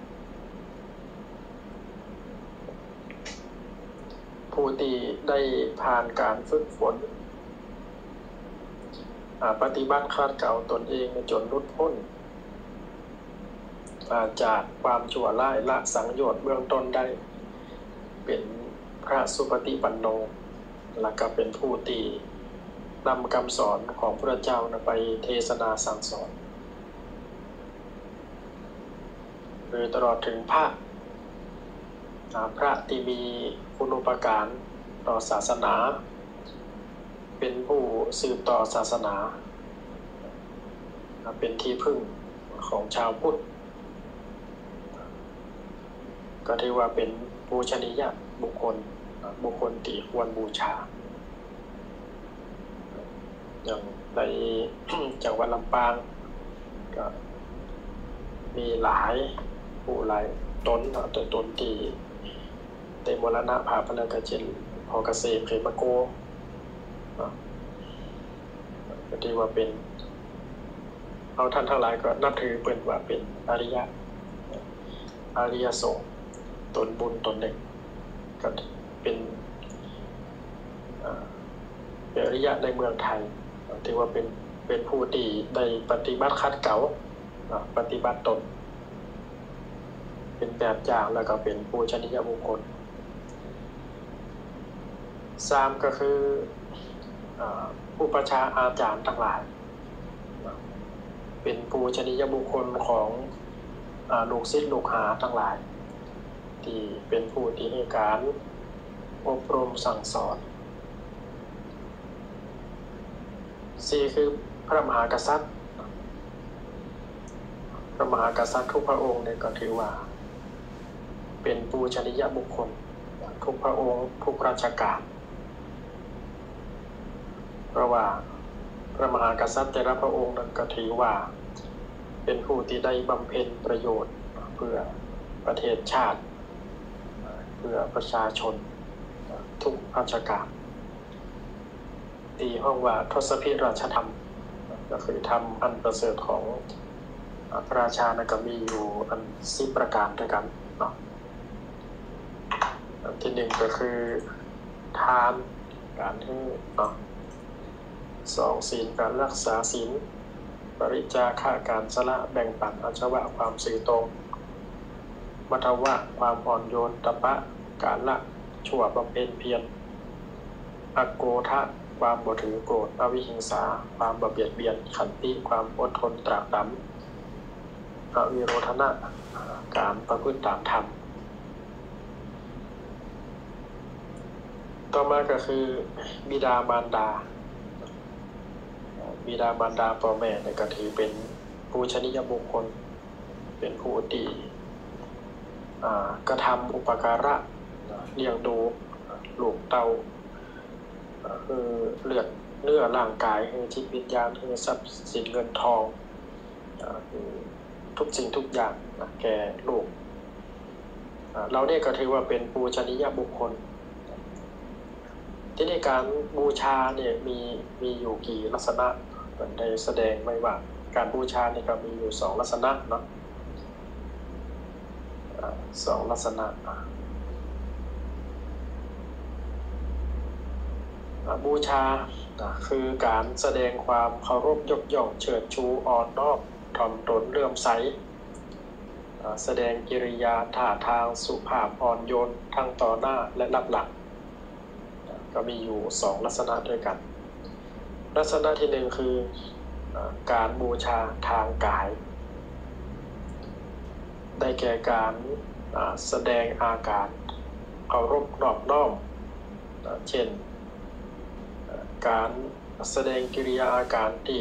ผู้ที่ได้ผ่านการฝึกฝนปฏิบัติคาดเก่าตนเองจนหลุดพ้นจากความชั่วร้ายละสังโยชน์เบื้องต้นได้เป็นพระสุปฏิปันโนและก็เป็นผู้ที่นำคำสอนของพระเจ้าไปเทศนาสั่งสอนหรือตลอดถึงพระพระที่มีคุณูปการต่อศาสนาเป็นผู้สืบต่อศาสนาเป็นที่พึ่งของชาวพุทธก็ถือว่าเป็นปูชนียบุคคลบุคคลที่ควรบูชาอย่างใน จังหวัดลำปางก็มีหลายผู้หลายตนแต่ตนที่ได้มรณภาพไปแล้วก็เช่นพอเกษมเขมโกก็ถือว่าเป็นเอาท่านทั้งหลายก็นับถือเป็นว่าเป็นอริยะอริยสงฆ์ตนบุญตนหนึ่งก็เป็นเป็นอริยะในเมืองไทยถือว่าเป็นเป็นผู้ที่ได้ปฏิบัติขัดเกลาปฏิบัติตนเป็นแบบอย่างแล้วก็เป็นปูชนียบุคคลสามก็คืออุปชาอาจารย์ทั้งหลายเป็นปูชนียบุคคลของลูกศิษย์ลูกหาทั้งหลายที่เป็นผู้ที่ให้การอบรมสั่งสอนสี่คือพระมหากษัตริย์พระมหากษัตริย์ทุกพระองค์เนี่ยก็ถือว่าเป็นปูชนียบุคคลทุกพระองค์ทุกราชการเพราะว่าพระมหากษัตริย์แต่ละพระองค์นั้นก็ถือว่าเป็นผู้ที่ได้บำเพ็ญประโยชน์เพื่อประเทศชาติเพื่อประชาชนทุกราชการที่ห้องว่าทศพิราชธรรมก็คือธรรมอันประเสริฐของพระราชานะก็มีอยู่อันสิบประการด้วยกันเนาะอันที่หนึ่งก็คือทานการให้เนาะสองศีลการรักษาศีลปริจาค่าการสละแบ่งปันอาชวะความสื่อตรงมัทวะความอ่อนโยนตปะการละชั่วบำเพ็ญเพียรอโกทะความบ่ถือโกรธอวิหิงสาความบ่เบียดเบียนขันติความอดทนตรากตรำอวิโรธนะการประพฤติตามธรรมต่อมาก็คือบิดามารดาบิดามารดาพ่อแม่เนี่ยก็ถือเป็นปูชนียบุคคลเป็นผู้ที่กระทำอุปการะเลี้ยงดูลูกเต้าคือเลือดเนื้อร่างกายคือจิตวิญญาณคือทรัพย์สินเงินทองทุกสิ่งทุกอย่างนะแก่ลูกเราเนี่ยก็ถือว่าเป็นปูชนียบุคคลที่ในการบูชาเนี่ยมีมีอยู่กี่ลักษณะมันได้แสดงไว้ว่าการบูชาเนี่ยก็มีอยู่สองลักษณะเนาะสองลักษณะบูชาคือการแสดงความเคารพยกย่องเชิดชูอ่อนน้อมถ่อมตนเลื่อมใสแสดงกิริยาท่าทางสุภาพอ่อนโยนทั้งต่อหน้าและรับหลังก็มีอยู่สองลักษณะด้วยกันลักษณะที่หนึ่งคือการบูชาทางกายได้แก่การแสดงอาการเคารพนอบน้อมเช่นการแสดงกิริยาอาการที่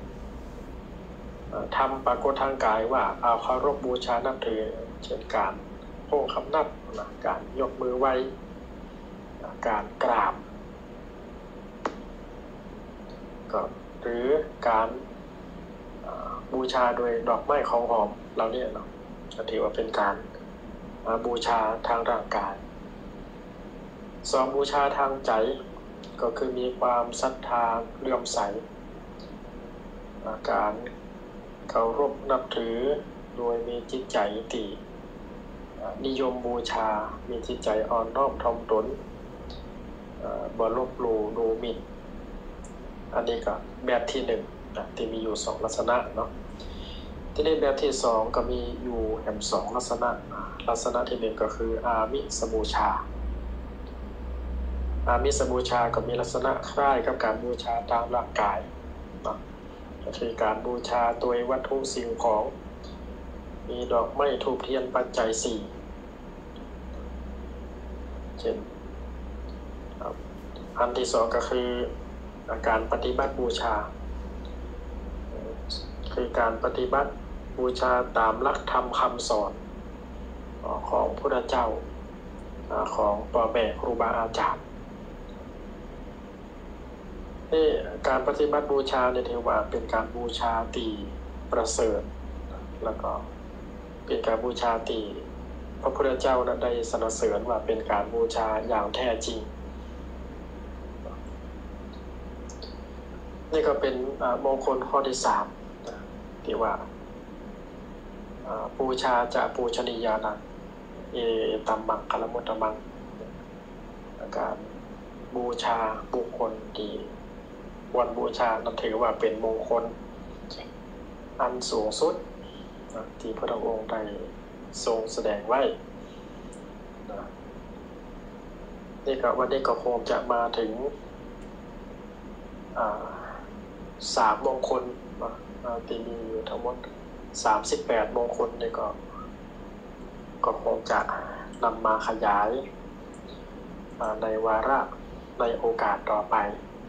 ทำปรากฏทางกายว่าเอาเคารพบูชานับถือเช่นการโพ้คำนับการยกมือไหว้การกราบก็หรือการบูชาโดยดอกไม้ของหอมเราเนี่ยเนาะจะถือว่าเป็นการบูชาทางร่างกายสองบูชาทางใจก็คือมีความศรัทธาเลื่อมใสการเคารพนับถือโดยมีจิตใจที่นิยมบูชามีจิตใจอ่อนน้อมถ่อมตนบ่ลบหลู่ดูหมิ่นอันนี้ก็แบบที่หนึ่งนะที่มีอยู่สองลักษณะเนาะที่ในแบบที่สองก็มีอยู่แห่งสองลักษณะลักษณะที่หนึ่งก็คืออามิสบูชาอามิสบูชาก็มีลักษณะคล้ายกับการบูชาตามร่างกายเนาะก็คือการบูชาโดยวัตถุสิ่งของมีดอกไม้ธูปเทียนปัจจัยสี่เช่นอันที่สองก็คือการปฏิบัติบูชาคือการปฏิบัติบูชาตามหลักธรรมคำสอนของพระพุทธเจ้าของพ่อแม่ครูบาอาจารย์นี่การปฏิบัติบูชาเนี่ยถือว่าเป็นการบูชาที่ประเสริฐแล้วก็เป็นการบูชาที่พระพุทธเจ้าได้สรรเสริญว่าเป็นการบูชาอย่างแท้จริงนี่ก็เป็นมงคลข้อที่สามที่ว่าบูชาจะปูชนียานังเอตัมมังคลมุตตมังการบูชาบุคคลที่วันบูชานั้นถือว่าเป็นมงคลอันสูงสุดที่พระองค์ได้ทรงแสดงไว้นี่ก็วันนี้ก็คงจะมาถึงสามมงคลที่มีอยู่ทั้งหมดสามสิบแปดมงคลนี่ก็ก็คงจะนำมาขยายในวาระในโอกาสต่อไป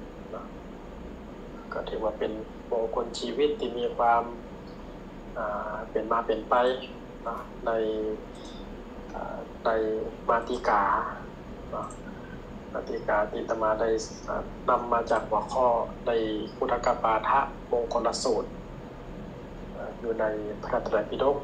ก็ถือว่าเป็นมงคลชีวิตที่มีความเป็นมาเป็นไปในในมาติกามาติกาที่อาตมาได้นำมาจากหัวข้อในพุทธกปาฐะมงคลสูตรอยู่ในพระไตรปิฎก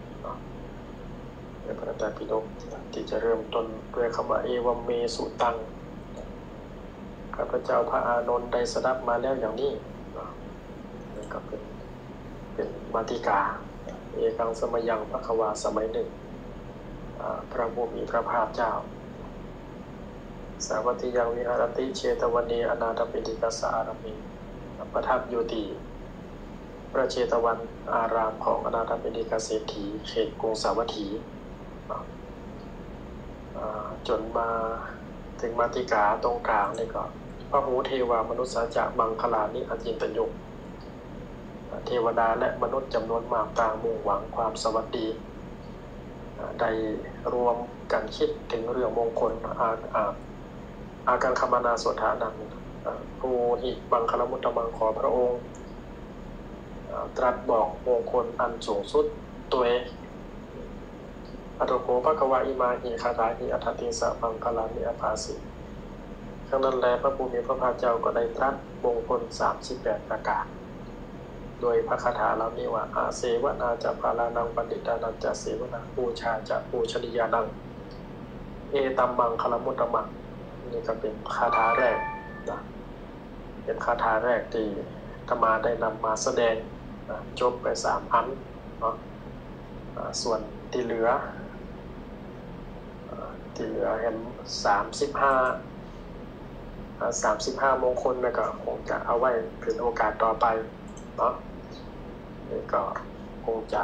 ในพระไตรปิฎกที่จะเริ่มต้นด้วยคำว่าเอวัมเมสุตังข้าพเจ้าพระอานนท์ได้สดับมาแล้วอย่างนี้นี่ก็เป็นเป็นมาติกาเอกังสมัยยังพระควาสมัยหนึ่งพระผู้มีพระภาคเจ้าสาวัติยังวิหารติเชตวันนีอนาถปิฎกสารมีประทับอยู่ที่พระเชตวันอารามของอนาถปิฎกเศรษฐีเขตกรุงสาวัตถีจนมาถึงมาติกาตรงกลางนี่ก็พระหูเทวามนุษย์สัจจะมังคลานิอจินตยุกเทวดาและมนุษย์จำนวนมากต่างมุ่งหวังความสวัสดีได้รวมกันคิดถึงเรื่องมงคลอาอาอาการคมนาสวดฐานังภูหิบังคลมุตตมังขอพระองค์ตรัสบอกมงคลอันสูงสุดตัวเองอัตโกภควาอิมาหิคาถาหิอัฏฐติสะบังคลานิอภาสิครั้งนั้นแลพระผู้มีพระภาคเจ้าก็ได้ตรัสมงคลสามสิบแปดประการโดยพระคาถาเหล่านี้ว่าอาเสวนาจะพาลานังบัณฑิตานันจะเสวนาบูชาจะบูชนียานังเอตัมมังคลมุตตมังนี่ก็เป็นคาถาแรกนะเป็นคาถาแรกที่ธรรมาได้นำมาแสดงนะจบไปสามอันเนาะส่วนที่เหลือที่เหลือเห็นสามสิบห้าสามสิบห้ามงคลแล้วก็คงจะเอาไว้เป็นโอกาสต่อไปเนาะนี่ก็คงจะ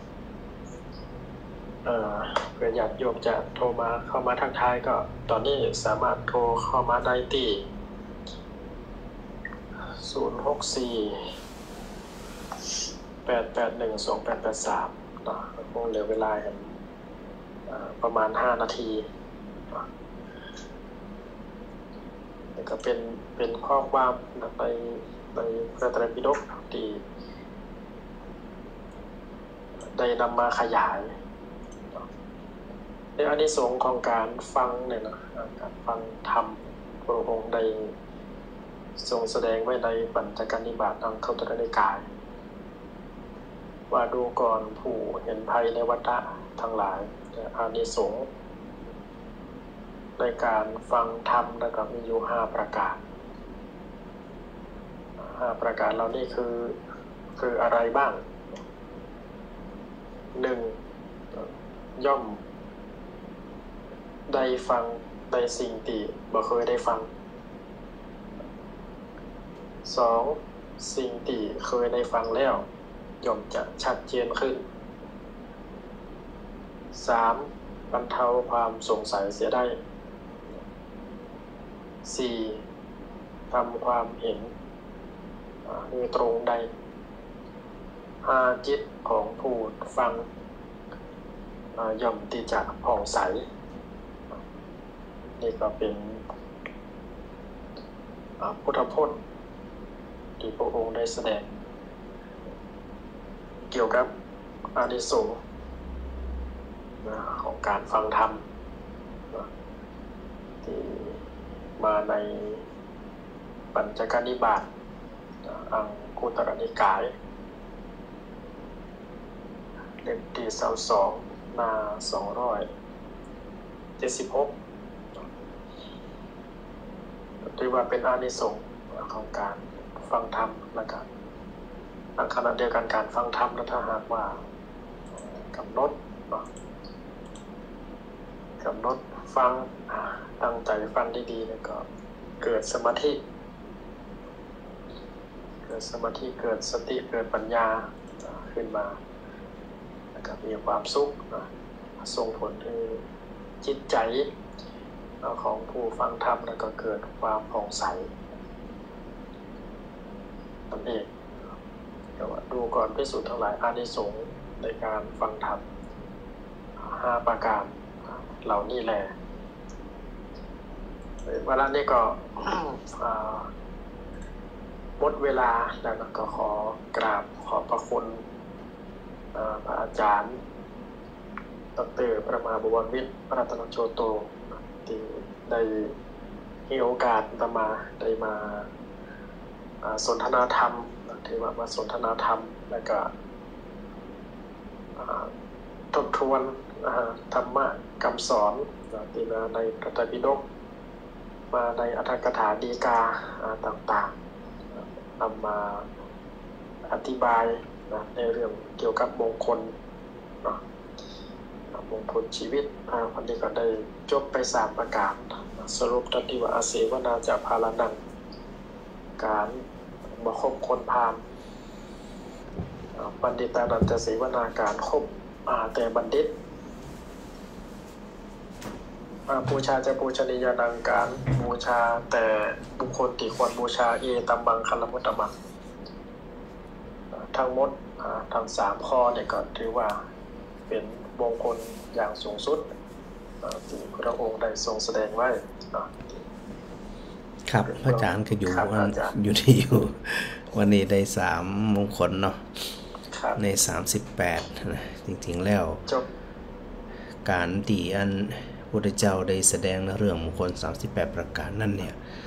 เอ่อเพื่อญาติโยมจะโทรมาเข้ามาทักทายก็ตอนนี้สามารถโทรเข้ามาได้ที่ศูนย์ หก สี่ แปด แปด หนึ่ง สอง แปด แปด สามเนาะคงเหลือเวลากันประมาณห้านาทีนี่ก็เป็นเป็นข้อความในในพระไตรปิฎกที่ได้นำมาขยายในอานิสงส์ของการฟังเนี่ยนะการฟังธรรมพระองค์ได้ทรงแสดงไว้ในปัญจการนิบาตอังคุตรนิกายว่าดูก่อนผู้เห็นภัยในวัฏฏะทั้งหลายอานิสงส์ในการฟังธรรมนะครับมีอยู่ห้าประการห้าประการเหล่านี้คือคืออะไรบ้างหนึ่งย่อมได้ฟังในสิ่งที่บ่เคยได้ฟังสองสิ่งที่เคยได้ฟังแล้วย่อมจะชัดเจนขึ้นสามบรรเทาความสงสัยเสียได้สี่ทำความเห็นมีตรงใดห้าจิตของผู้ฟังย่อมที่จะผ่องใสนี่ก็เป็นพุทธพจน์ที่พระองค์ได้แสดงเกี่ยวกับอานิสงส์ของการฟังธรรมที่มาในปัญจการนิบาตอังคุตรนิกายเล่มที่สามสิบสองหน้าสองร้อยเจ็ดสิบหกถือว่าเป็นอานิสงส์ของการฟังธรรมนะครับในขณะเดียวกันการฟังธรรมถ้าหากว่ากำหนดกำหนดฟังตั้งใจฟังดีๆแล้วก็เกิดสมาธิเกิดสมาธิเกิดสติเกิดปัญญาขึ้นมาแล้วก็มีความสุขส่งผลถึงจิตใจของผู้ฟังธรรมแล้วก็เกิดความผ่องใสนั่นเองก็ว่าดูก่อนภิกษุทั้งหลายอานิสงส์ในการฟังธรรมห้าประการเหล่านี้แหละเวลานี้ก็หมดเวลาแล้วก็ขอกราบขอบพระคุณพระอาจารย์ดร.พระมหาบวรวิทย์พระรัตนโชโตที่ได้มีโอกาสมาได้มาสนทนาธรรมที่ว่ามาสนทนาธรรมแล้วก็ทบทวนธรรมะคำสอนที่มาในพระไตรปิฎกมาในอรรถกถาฎีกาต่างๆนำมาอธิบายในเรื่องเกี่ยวกับมงคลมงคลชีวิตวันนี้ก็ได้จบไปสามประการสรุปทันทีว่าอาเสวนาจะพาลานังการมาคบคนพาลบัณฑิตานันจะเสวนาการคบแต่บัณฑิตบูชาจะบูชนียานังการบูชาแต่บุคคลที่ควรบูชาเอตัมมังคัลมุตตมังทั้งหมดทั้งสามข้อเนี่ยก็ถือว่าเป็นมงคลอย่างสูงสุดที่พระองค์ได้ทรงแสดงไว้ครับพระอาจารย์ก็อยู่อยู่ที่อยู่วันนี้ได้สามมงคลเนาะในสามสิบแปดนะจริงๆแล้วการที่อันพุทธเจ้าได้แสดงในเรื่องมงคลสามสิบแปดประการนั่นเนี่ย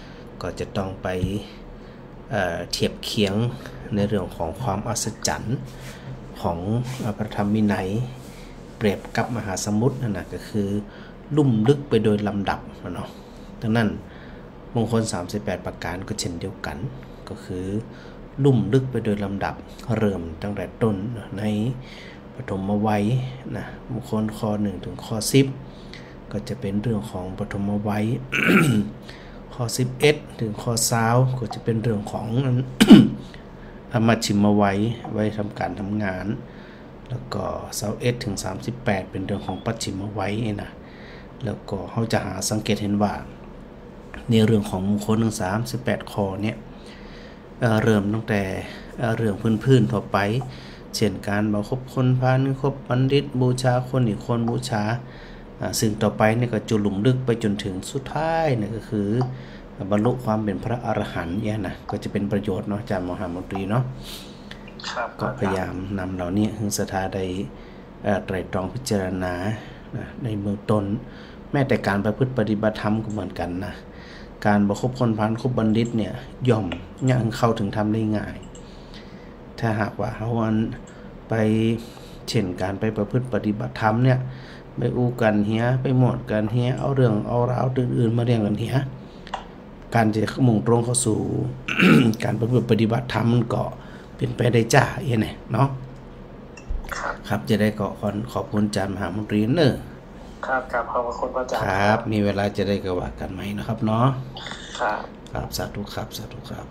ก็จะต้องไปเอ่อเทียบเคียงในเรื่องของความอัศจรรย์ของพระธรรมวินัยเปรียบกับมหาสมุทรนั่นนะก็คือลุ่มลึกไปโดยลำดับเนาะดังนั้นมงคลสามสิบแปดประการก็เช่นเดียวกันก็คือลุ่มลึกไปโดยลำดับเริ่มตั้งแต่ต้นในปฐมวัยนะมงคลข้อหนึ่งถึงข้อสิบก็จะเป็นเรื่องของปฐมวัย ข้อสิบเอ็ดถึงข้อยี่สิบก็จะเป็นเรื่องของ มัชฌิมวัยไว้ทำการทำงานแล้วก็ยี่สิบเอ็ดถึงสามสิบแปดเป็นเรื่องของปัจฉิมวัยนะแล้วก็เขาจะหาสังเกตเห็นว่าในเรื่องของมงคลทั้งสามสิบแปดข้อเนี่ย เอ่อเริ่มตั้งแต่เอ่อเรื่องพื้นๆทั่วไปเช่นการบ่คบคนพาลคบบัณฑิตบูชาคนอีกคนบูชาอ่าซึ่งต่อไปเนี่ยก็จุลุ่มลึกไปจนถึงสุดท้ายเนี่ยก็คือบรรลุความเป็นพระอรหันต์เนี่ยนะก็จะเป็นประโยชน์เนาะอาจารย์มหามนตรีเนาะก็พยายามนำเหล่านี้ถึงสถาได้เอ่อไตร่ตรองพิจารณานะในเบื้องต้นแม้แต่การประพฤติปฏิบัติธรรมก็เหมือนกันนะการบ่คบคนพาลคบบัณฑิตเนี่ยย่อมยังเข้าถึงธรรมได้ง่ายถ้าหากว่าเฮาอันไปเช่นการไปประพฤติปฏิบัติธรรมเนี่ยไปอู้กันเฮียไปหมดกันเฮียเอาเรื่องเอาราวอื่นๆมาเรียงกันเฮียการจะมุ่งตรงเข้าสู่ การประพฤติปฏิบัติธรรมมันก็เป็นไปได้จ้าอย่างนี้เนาะครับจะได้ก็ขอขอบคุณอาจารย์มหามนตรีเนอะครับครับขอบคุณพระอาจารย์ครับมีเวลาจะได้กว่ากันไหมนะครับเนาะครับครับสาธุครับสาธุครับ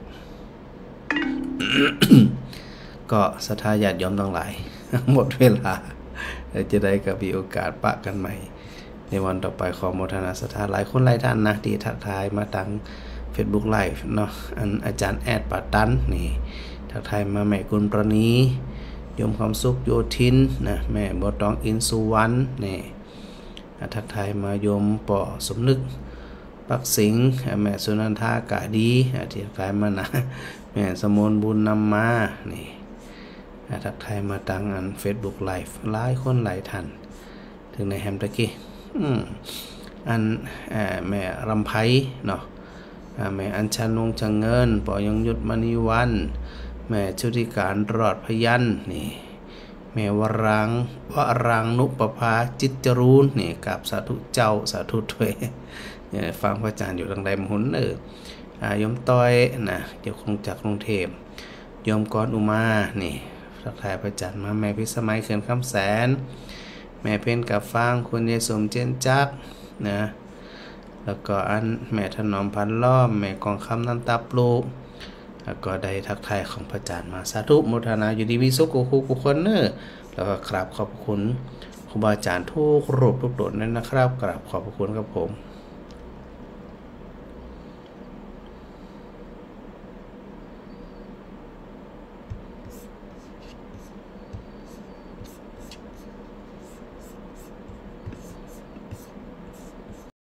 ก็ศรัทธาญาติโยมทั้งหลาย หมดเวลาจะได้ก็มีโอกาสปะกันใหม่ในวันต่อไปขอโมทนาศรัทธาหลายคนหลายท่านนะที่ทักทายมาทาง Facebook Live เนาะอันอาจารย์แอดปาตันนี่ทักทายมาแม่กุลประณีโยมความสุขโยธินนะแม่บัวตองอินสุวรรณนี่ทักทายมาโยมป่อสมนึกปักสิงห์แม่สุนันทากะดีที่ทักทายมานะแม่สมนบุญนำมานี่ทักทายมาทางอัน Facebook Live หลายคนหลายท่านถึงในแฮมตะกี้อืมอันแม่รำไพเนาะแม่อัญชันวงศ์จังเงินปอยงยุทธมณีวันแม่ชุติการรอดพยัญนี่แม่วรังวรังนุปภาจิตจรูนนี่กับสาธุเจ้าสาธุถวยเนี่ยฟังพระอาจารย์อยู่ทางใดมหุนเอออ่ายมต้อยนะเดี๋ยวคงจากกรุงเทพยมกรอุมานี่ทักทายพระอาจารย์มาแม่พิสมัยเขื่อนคำแสนแม่เพ็ญกับฟางคุณยายสมเจนจักนะแล้วก็อันแม่ถนอมพันล้อมแม่กองคำนันตาปลูกแล้วก็ได้ทักทายของพระอาจารย์มาสาธุโมทนาอยู่ดีมีสุขกูกูคนเนอแล้วก็กราบขอบคุณครูบาอาจารย์ทุกรูปทุกตนนั่นนะครับกราบขอบคุณครับผม